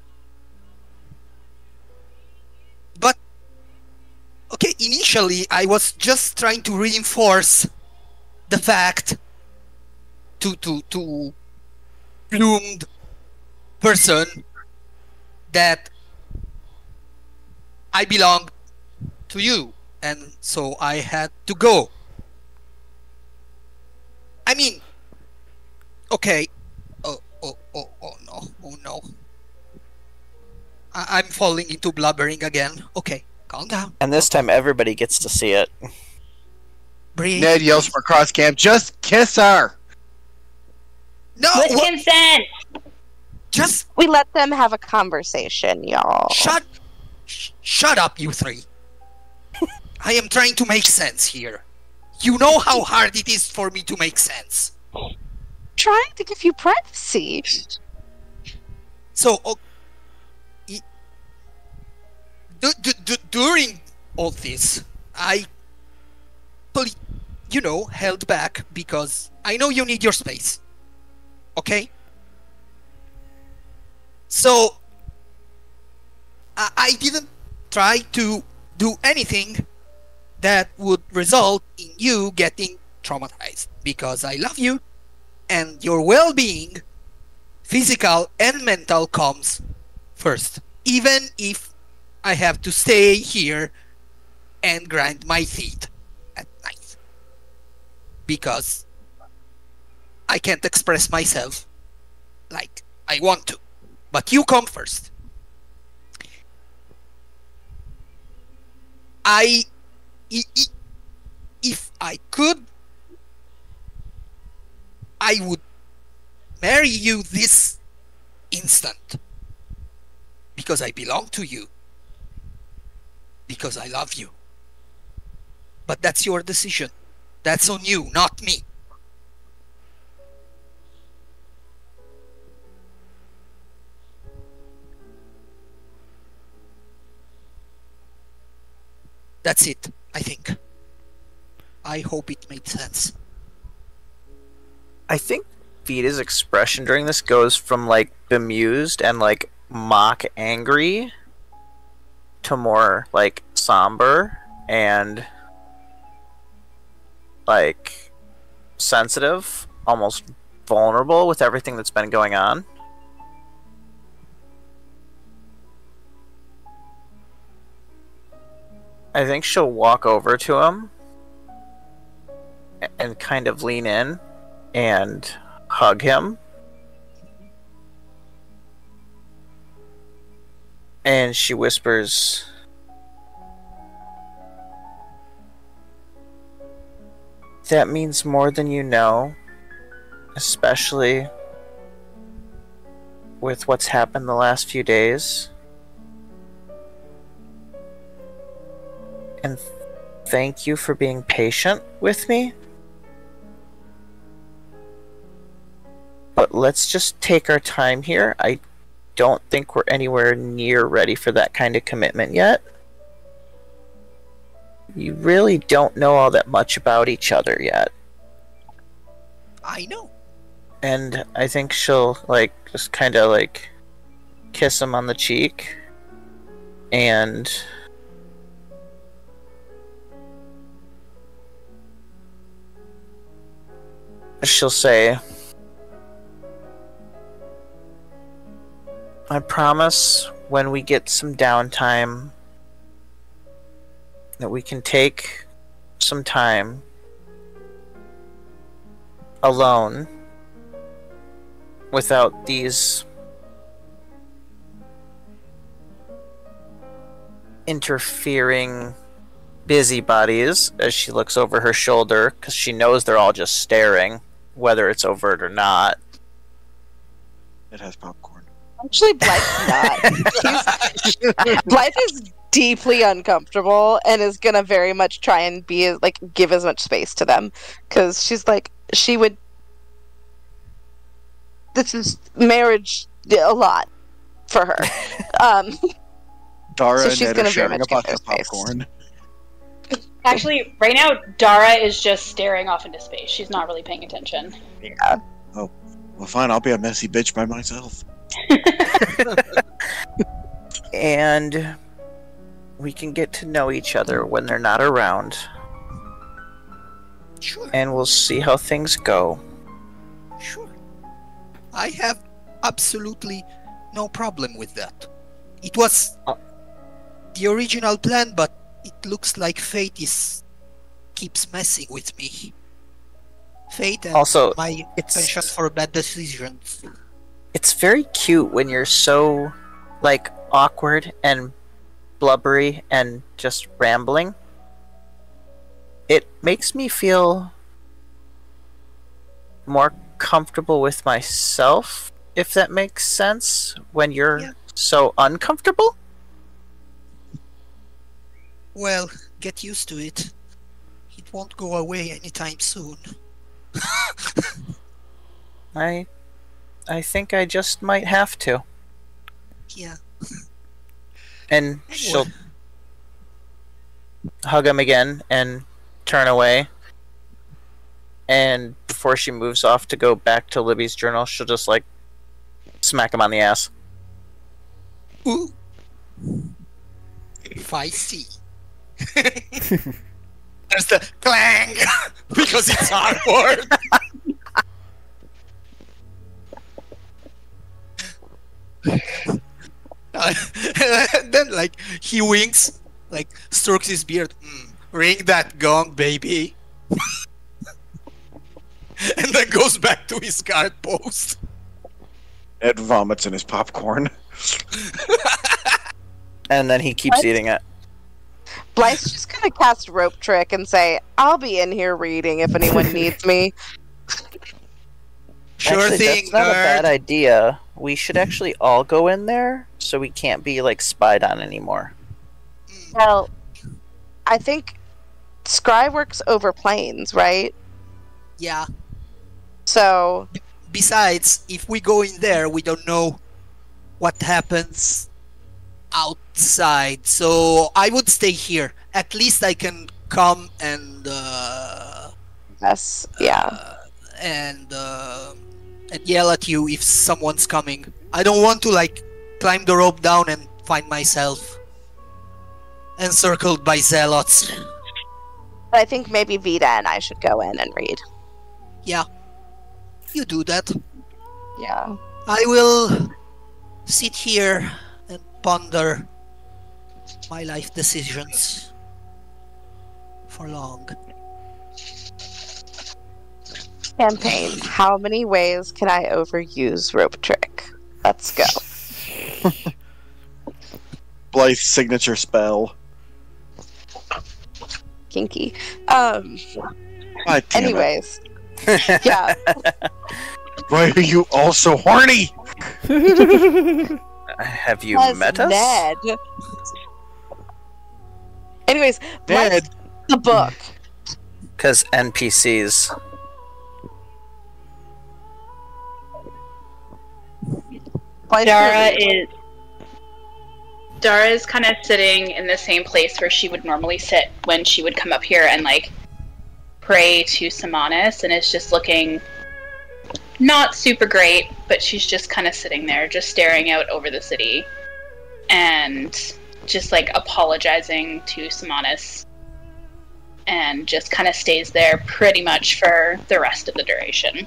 But okay, initially I was just trying to reinforce the fact to bloomed person that I belong to you, and so I had to go. I mean, okay. Oh no. I'm falling into blubbering again. Okay, calm down. And this time everybody gets to see it. Breathe. Ned yells from across camp, "Just kiss her!" No, With what? consent. Just We let them have a conversation, y'all. shut up, you three. I am trying to make sense here. You know how hard it is for me to make sense. Trying to give you privacy. So, during all this, I, held back because I know you need your space. Okay? So, I didn't try to do anything that would result in you getting traumatized because I love you, and your well-being, physical and mental, comes first. Even if I have to stay here and grind my teeth at night. Because I can't express myself like I want to. But you come first. If I could, I would marry you this instant. Because I belong to you. Because I love you. But that's your decision. That's on you, not me. That's it, I think. I hope it made sense. I think Vita's expression during this goes from like bemused and like mock angry to more like somber and like sensitive, almost vulnerable with everything that's been going on. I think she'll walk over to him and kind of lean in and hug him. And she whispers, "That means more than you know, especially with what's happened the last few days. And thank you for being patient with me. But let's just take our time here. I don't think we're anywhere near ready for that kind of commitment yet. You really don't know all that much about each other yet." I know. And I think she'll like just kind of like kiss him on the cheek and she'll say, "I promise when we get some downtime that we can take some time alone without these interfering busybodies," as she looks over her shoulder because she knows they're all just staring, whether it's overt or not. It has popcorn. Actually, Blythe's not. Blythe is deeply uncomfortable and is gonna very much try and be like give as much space to them because she's like she would. This is marriage a lot for her. Dara So and she's Ned gonna are very sharing a much give box of her space. popcorn. Actually, right now, Dara is just staring off into space. She's not really paying attention. Yeah. Oh, well, fine. I'll be a messy bitch by myself. And we can get to know each other when they're not around, Sure, and we'll see how things go. sure. I have absolutely no problem with that. It was the original plan, but it looks like fate keeps messing with me. Fate and Also, my it's- penchant for bad decisions. It's very cute when you're so like awkward and blubbery and just rambling. It makes me feel more comfortable with myself, if that makes sense, when you're Yeah. so uncomfortable. Well, get used to it. It won't go away anytime soon. I think I just might have to. Yeah. And she'll hug him again and turn away. And before she moves off to go back to Libby's journal, she'll just like smack him on the ass. Ooh. Feisty. There's the clang because it's armor. And then like he winks, like strokes his beard. Ring that gong, baby. And then goes back to his guard post. Ed vomits in his popcorn. And then he keeps eating it. Blythe's just gonna cast rope trick and say, "I'll be in here reading if anyone needs me." Sure Actually, thing, that's not a bad nerd. idea. We should actually all go in there so we can't be like spied on anymore. Well, I think Scry works over planes, right? Yeah. So Besides, if we go in there, we don't know what happens outside. So I would stay here. At least I can come and yes, yeah. and yell at you if someone's coming. I don't want to like climb the rope down and find myself encircled by zealots. But I think maybe Vita and I should go in and read. Yeah, you do that. Yeah. I will sit here and ponder my life decisions for long. Campaign. How many ways can I overuse rope trick? Let's go. Blythe's signature spell. Kinky. God damn it. Anyways. Yeah. Why are you all so horny? Have you Because met us? Ned. Anyways, Ned. what's the book? Because NPCs. Dara is kind of sitting in the same place where she would normally sit when she would come up here and like pray to Simonis, and is just looking not super great, but she's just kind of sitting there, just staring out over the city and just like apologizing to Simonis, and just kind of stays there pretty much for the rest of the duration.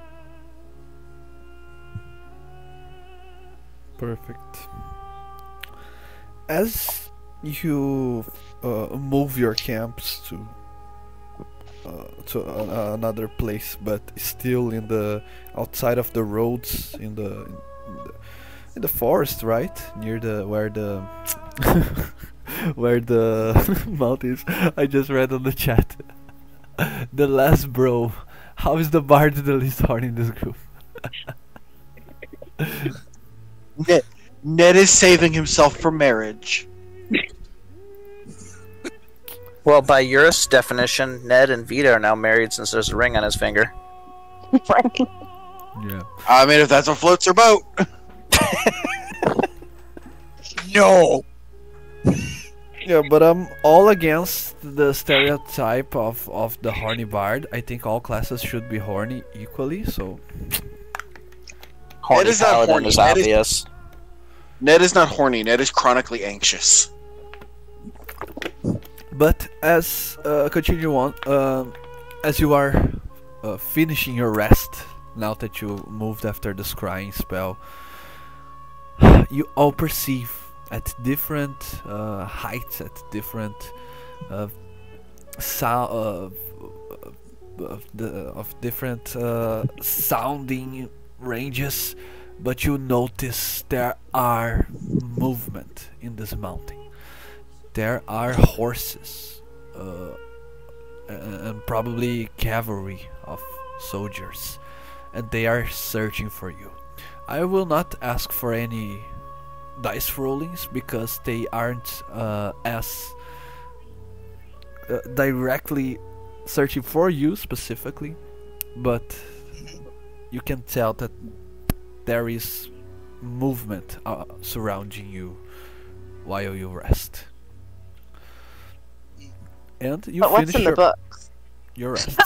Perfect. As you move your camps to another place, but still in the outside of the roads, in the forest, right near the where the where the mountains. I just read on the chat. The last bro. How is the bard the least horny in this group? Ned is saving himself for marriage. Well, by Urist definition, Ned and Vita are now married since there's a ring on his finger. Right. Yeah. I mean, if that's what floats your boat. No. Yeah, but I'm all against the stereotype of the horny bard. I think all classes should be horny equally, so... Horny is not paladin horny. is Ned is- obvious. Ned is not horny. Ned is chronically anxious. But as continue on, as you are finishing your rest, now that you moved after the scrying spell, you all perceive at different heights, at different sound of different sounding ranges, but you notice there are movement in this mountain. There are horses and probably cavalry of soldiers, and they are searching for you. I will not ask for any dice rollings because they aren't as directly searching for you specifically, but you can tell that there is movement surrounding you while you rest. And you But what's finish in the books? your rest.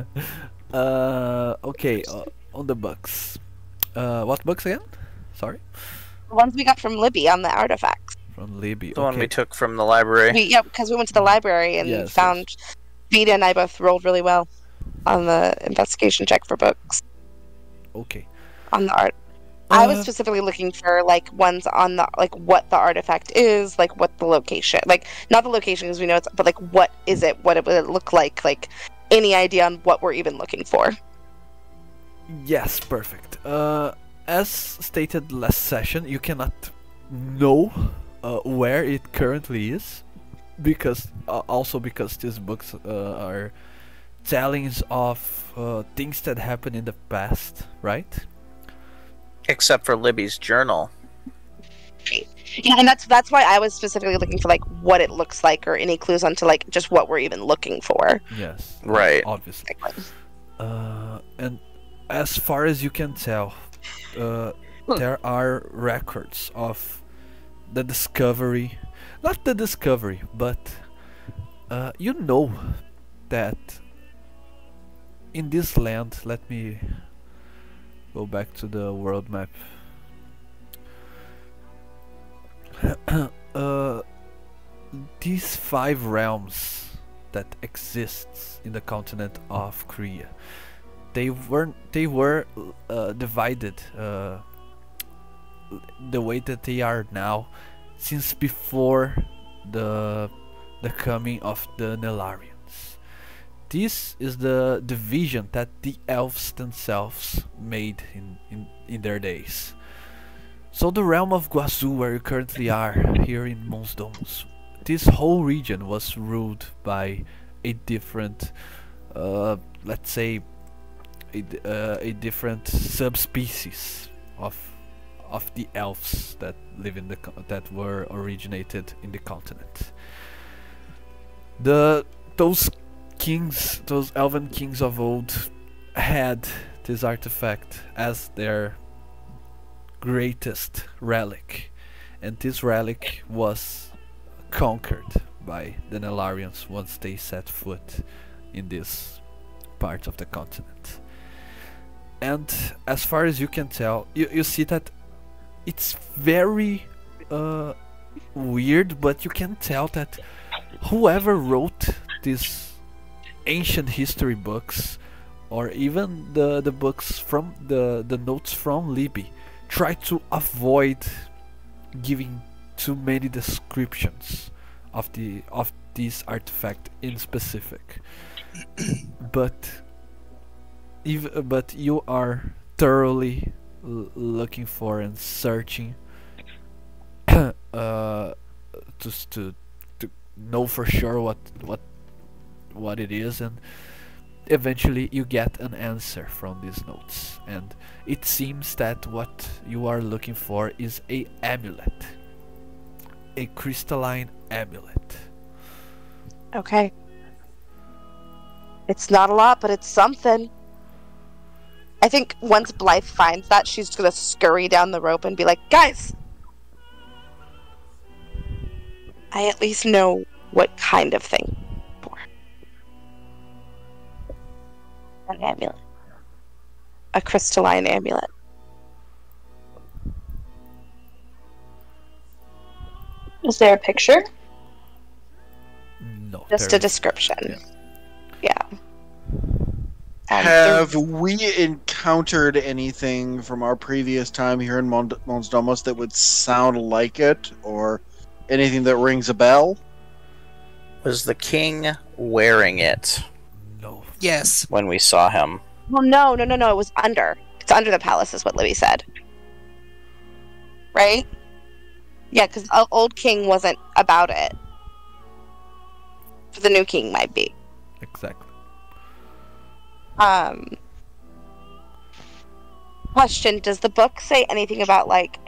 Okay, on the books. What books again? Sorry? The ones we got from Libby on the artifacts. From Libby. The one okay. we took from the library. Yeah, because we went to the library and Yes, found Vita and I both rolled really well on the investigation check for books Okay. on the art. I was Uh, specifically looking for like ones on the like what the artifact is, like what the location, like not the location because we know it's, but like what is it, what it would it look like any idea on what we're even looking for. Yes, perfect. As stated last session, you cannot know where it currently is, because also because these books are tellings of things that happened in the past, right? Except for Libby's journal. Yeah, and that's why I was specifically looking for like what it looks like or any clues onto like just what we're even looking for. Yes, Right. obviously. And as far as you can tell, there are records of the discovery, not the discovery, but you know that in this land, let me go back to the world map. These 5 realms that exists in the continent of Crea, they were divided the way that they are now since before the coming of the Nelarians. This is the division that the elves themselves made in their days. So the realm of Guazu, where you currently are, here in Mons Domus, this whole region was ruled by a different, let's say, a different subspecies of the elves that live in that were originated in the continent. Those kings, those elven kings of old, had this artifact as their greatest relic, and this relic was conquered by the Nelarians once they set foot in this part of the continent. And as far as you can tell, you see that it's very weird, but you can tell that whoever wrote these ancient history books, or even the books from the notes from Libby, try to avoid giving too many descriptions of this artifact in specific. but you are thoroughly looking for and searching just to know for sure what it is, and eventually you get an answer from these notes, and it seems that what you are looking for is a amulet, a crystalline amulet. Okay. It's not a lot, but it's something. I think once Blythe finds that, she's gonna scurry down the rope and be like, guys! I at least know what kind of thing for. An amulet. A crystalline amulet. Is there a picture? No. Just there a description. Yeah. Have we encountered anything from our previous time here in Mons Domus that would sound like it, or anything that rings a bell? Was the king wearing it No. Yes. when we saw him? Well, no. It was under. It's under the palace, is what Libby said. Right? Yeah, because the old king wasn't about it. The new king might be. Exactly. Question, does the book say anything about, like,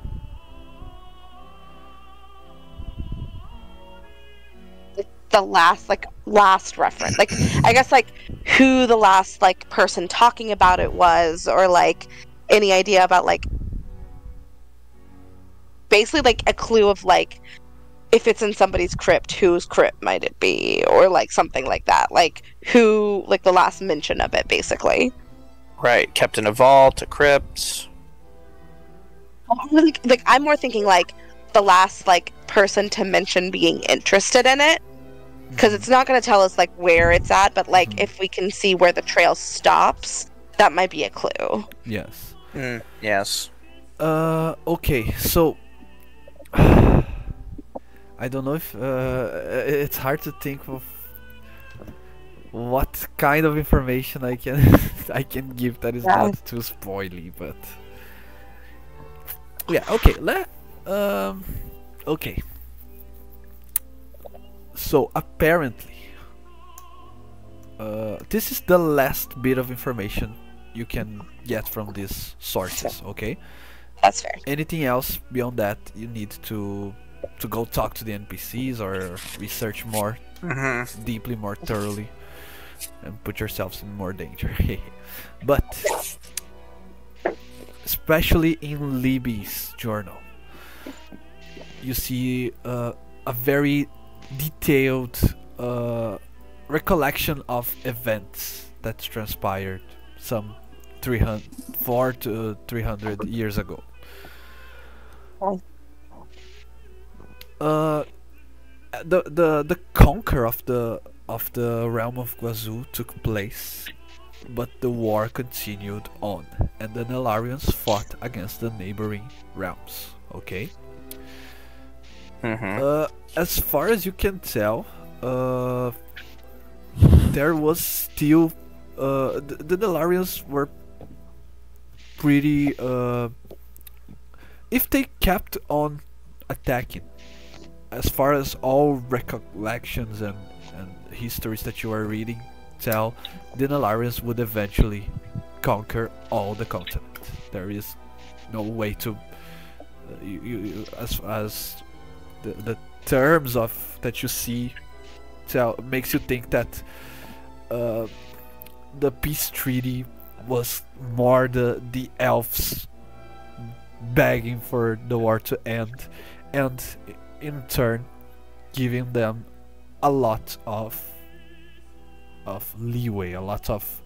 the last reference? Like, I guess, like, who the last, like, person talking about it was, or, like, any idea about, like, basically, like, a clue of, like, if it's in somebody's crypt, whose crypt might it be, or, like, something like that. Like, who, like, the last mention of it, basically. Right, kept in a vault, a crypt. Like, I'm more thinking, like, the last, like, person to mention being interested in it. Because it's not going to tell us like where it's at, but like if we can see where the trail stops, that might be a clue. Yes. Yes. Okay, so I don't know if it's hard to think of what kind of information I can I can give that is not too spoily, but yeah. Okay, okay. So apparently, this is the last bit of information you can get from these sources. Okay. That's fair. Anything else beyond that, you need to go talk to the NPCs or research more deeply, more thoroughly, and put yourselves in more danger. But especially in Libby's journal, you see a very detailed recollection of events that transpired some 400 to 300 years ago. The conquer of the realm of Guazul took place, but the war continued on, and the Nelarians fought against the neighboring realms. Okay. As far as you can tell, there was still the Nelarians were pretty. If they kept on attacking, as far as all recollections and histories that you are reading tell, the Nelarians would eventually conquer all the continent. There is no way to as the terms of that you see makes you think that the peace treaty was more the elves begging for the war to end, and in turn giving them a lot of leeway, a lot of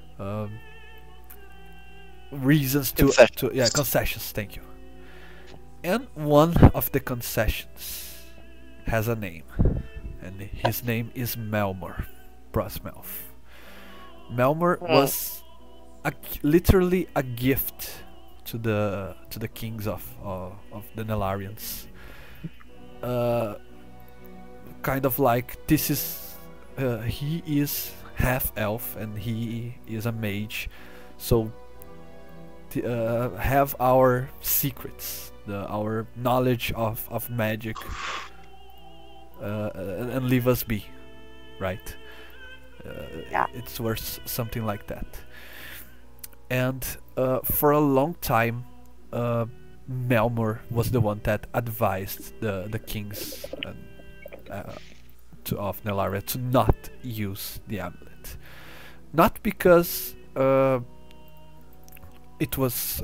reasons to concessions. Thank you. And one of the concessions has a name, and his name is Melmor Brosmelf. Melmor was literally a gift to the kings of the Nelarians. Kind of like this is he is half elf and he is a mage, so have our secrets, our knowledge of magic, and leave us be, right? It's worth something like that. And for a long time, Melmor was the one that advised the kings of Nelaria to not use the amulet. Not because it was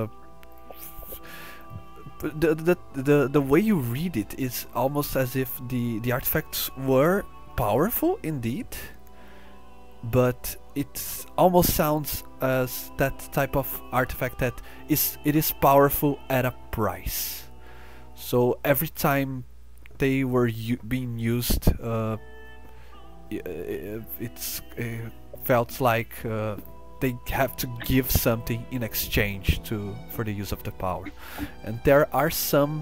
the way you read it is almost as if the artifacts were powerful indeed, but it almost sounds as that type of artifact that it is powerful at a price. So every time they were being used, it's felt like they have to give something in exchange for the use of the power. And there are some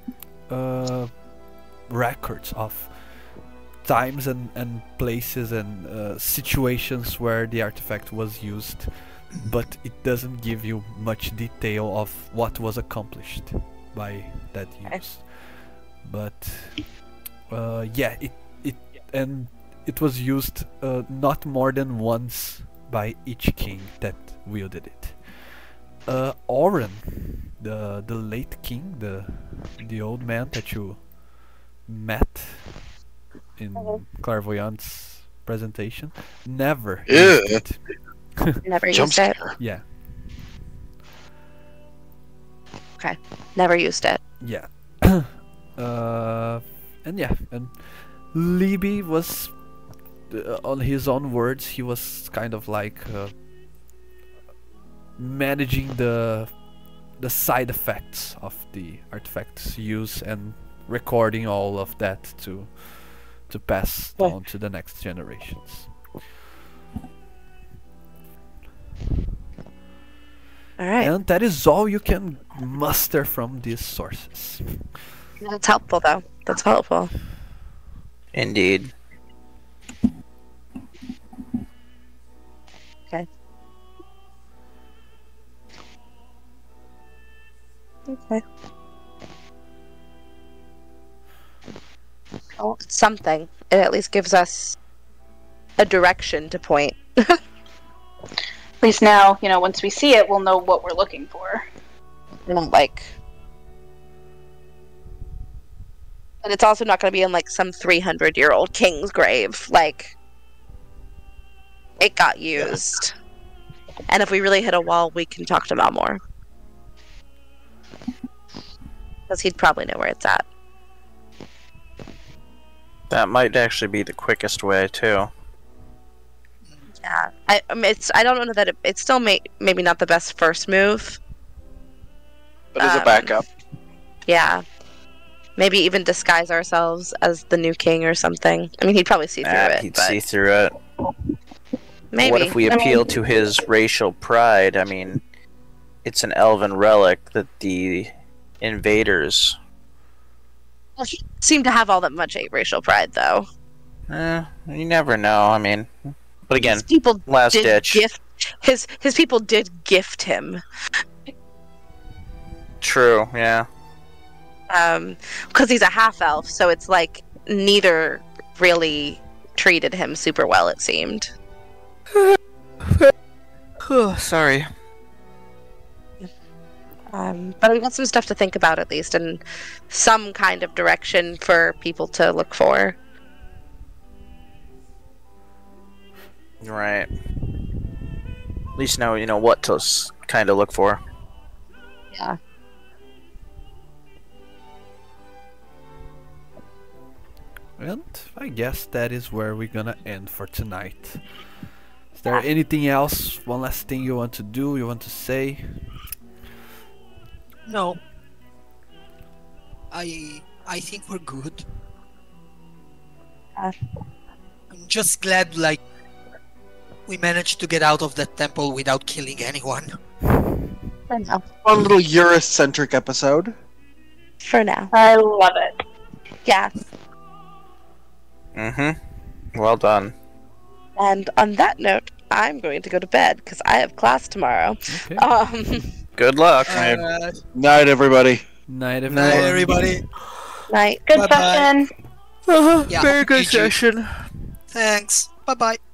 records of times and places and situations where the artifact was used, but it doesn't give you much detail of what was accomplished by that use. But yeah, it was used not more than once by each king that wielded it. Oren, the late king, the old man that you met in Clairvoyant's presentation, never used it. Never used it? Yeah. Okay. Never used it. Yeah. And Libby was, on his own words, he was kind of like managing the side effects of the artifact's use and recording all of that to to pass on to the next generations. All right. And that is all you can muster from these sources. That's helpful, though. That's helpful. Indeed. Okay. Okay. Well, it's something. It at least gives us a direction to point. At least now, once we see it, we'll know what we're looking for. Like, but it's also not going to be in like some 300-year-old king's grave. Like, it got used, and if we really hit a wall, we can talk to Malmore because he'd probably know where it's at. That might actually be the quickest way too. Yeah, I mean, I don't know that it's still maybe not the best first move. But as a backup. Yeah. Maybe even disguise ourselves as the new king or something. I mean, he'd probably see through it. He'd but see through it. maybe. What if we appeal to his racial pride? I mean, it's an elven relic that the invaders... He seem to have all that much racial pride, though. You never know. I mean, but again, His people last did ditch. His people did gift him. True, yeah. Because he's a half-elf, so it's like neither really treated him super well, it seemed. Sorry. But we've got some stuff to think about, at least, and some kind of direction for people to look for. Right. At least now you know what to kind of look for. Yeah. And I guess that is where we're gonna end for tonight. Is there anything else? One last thing you want to do? You want to say? No. I think we're good. I'm just glad, like, we managed to get out of that temple without killing anyone. For now. One little Urist-centric episode. For now. I love it. Yeah. Mm-hmm. Well done. And on that note, I'm going to go to bed because I have class tomorrow. Okay. Good luck. Night, everybody. Night, everyone. Night, everybody. Night. Good Bye-bye. session. Yeah, Very good GG. session. Thanks. Bye-bye.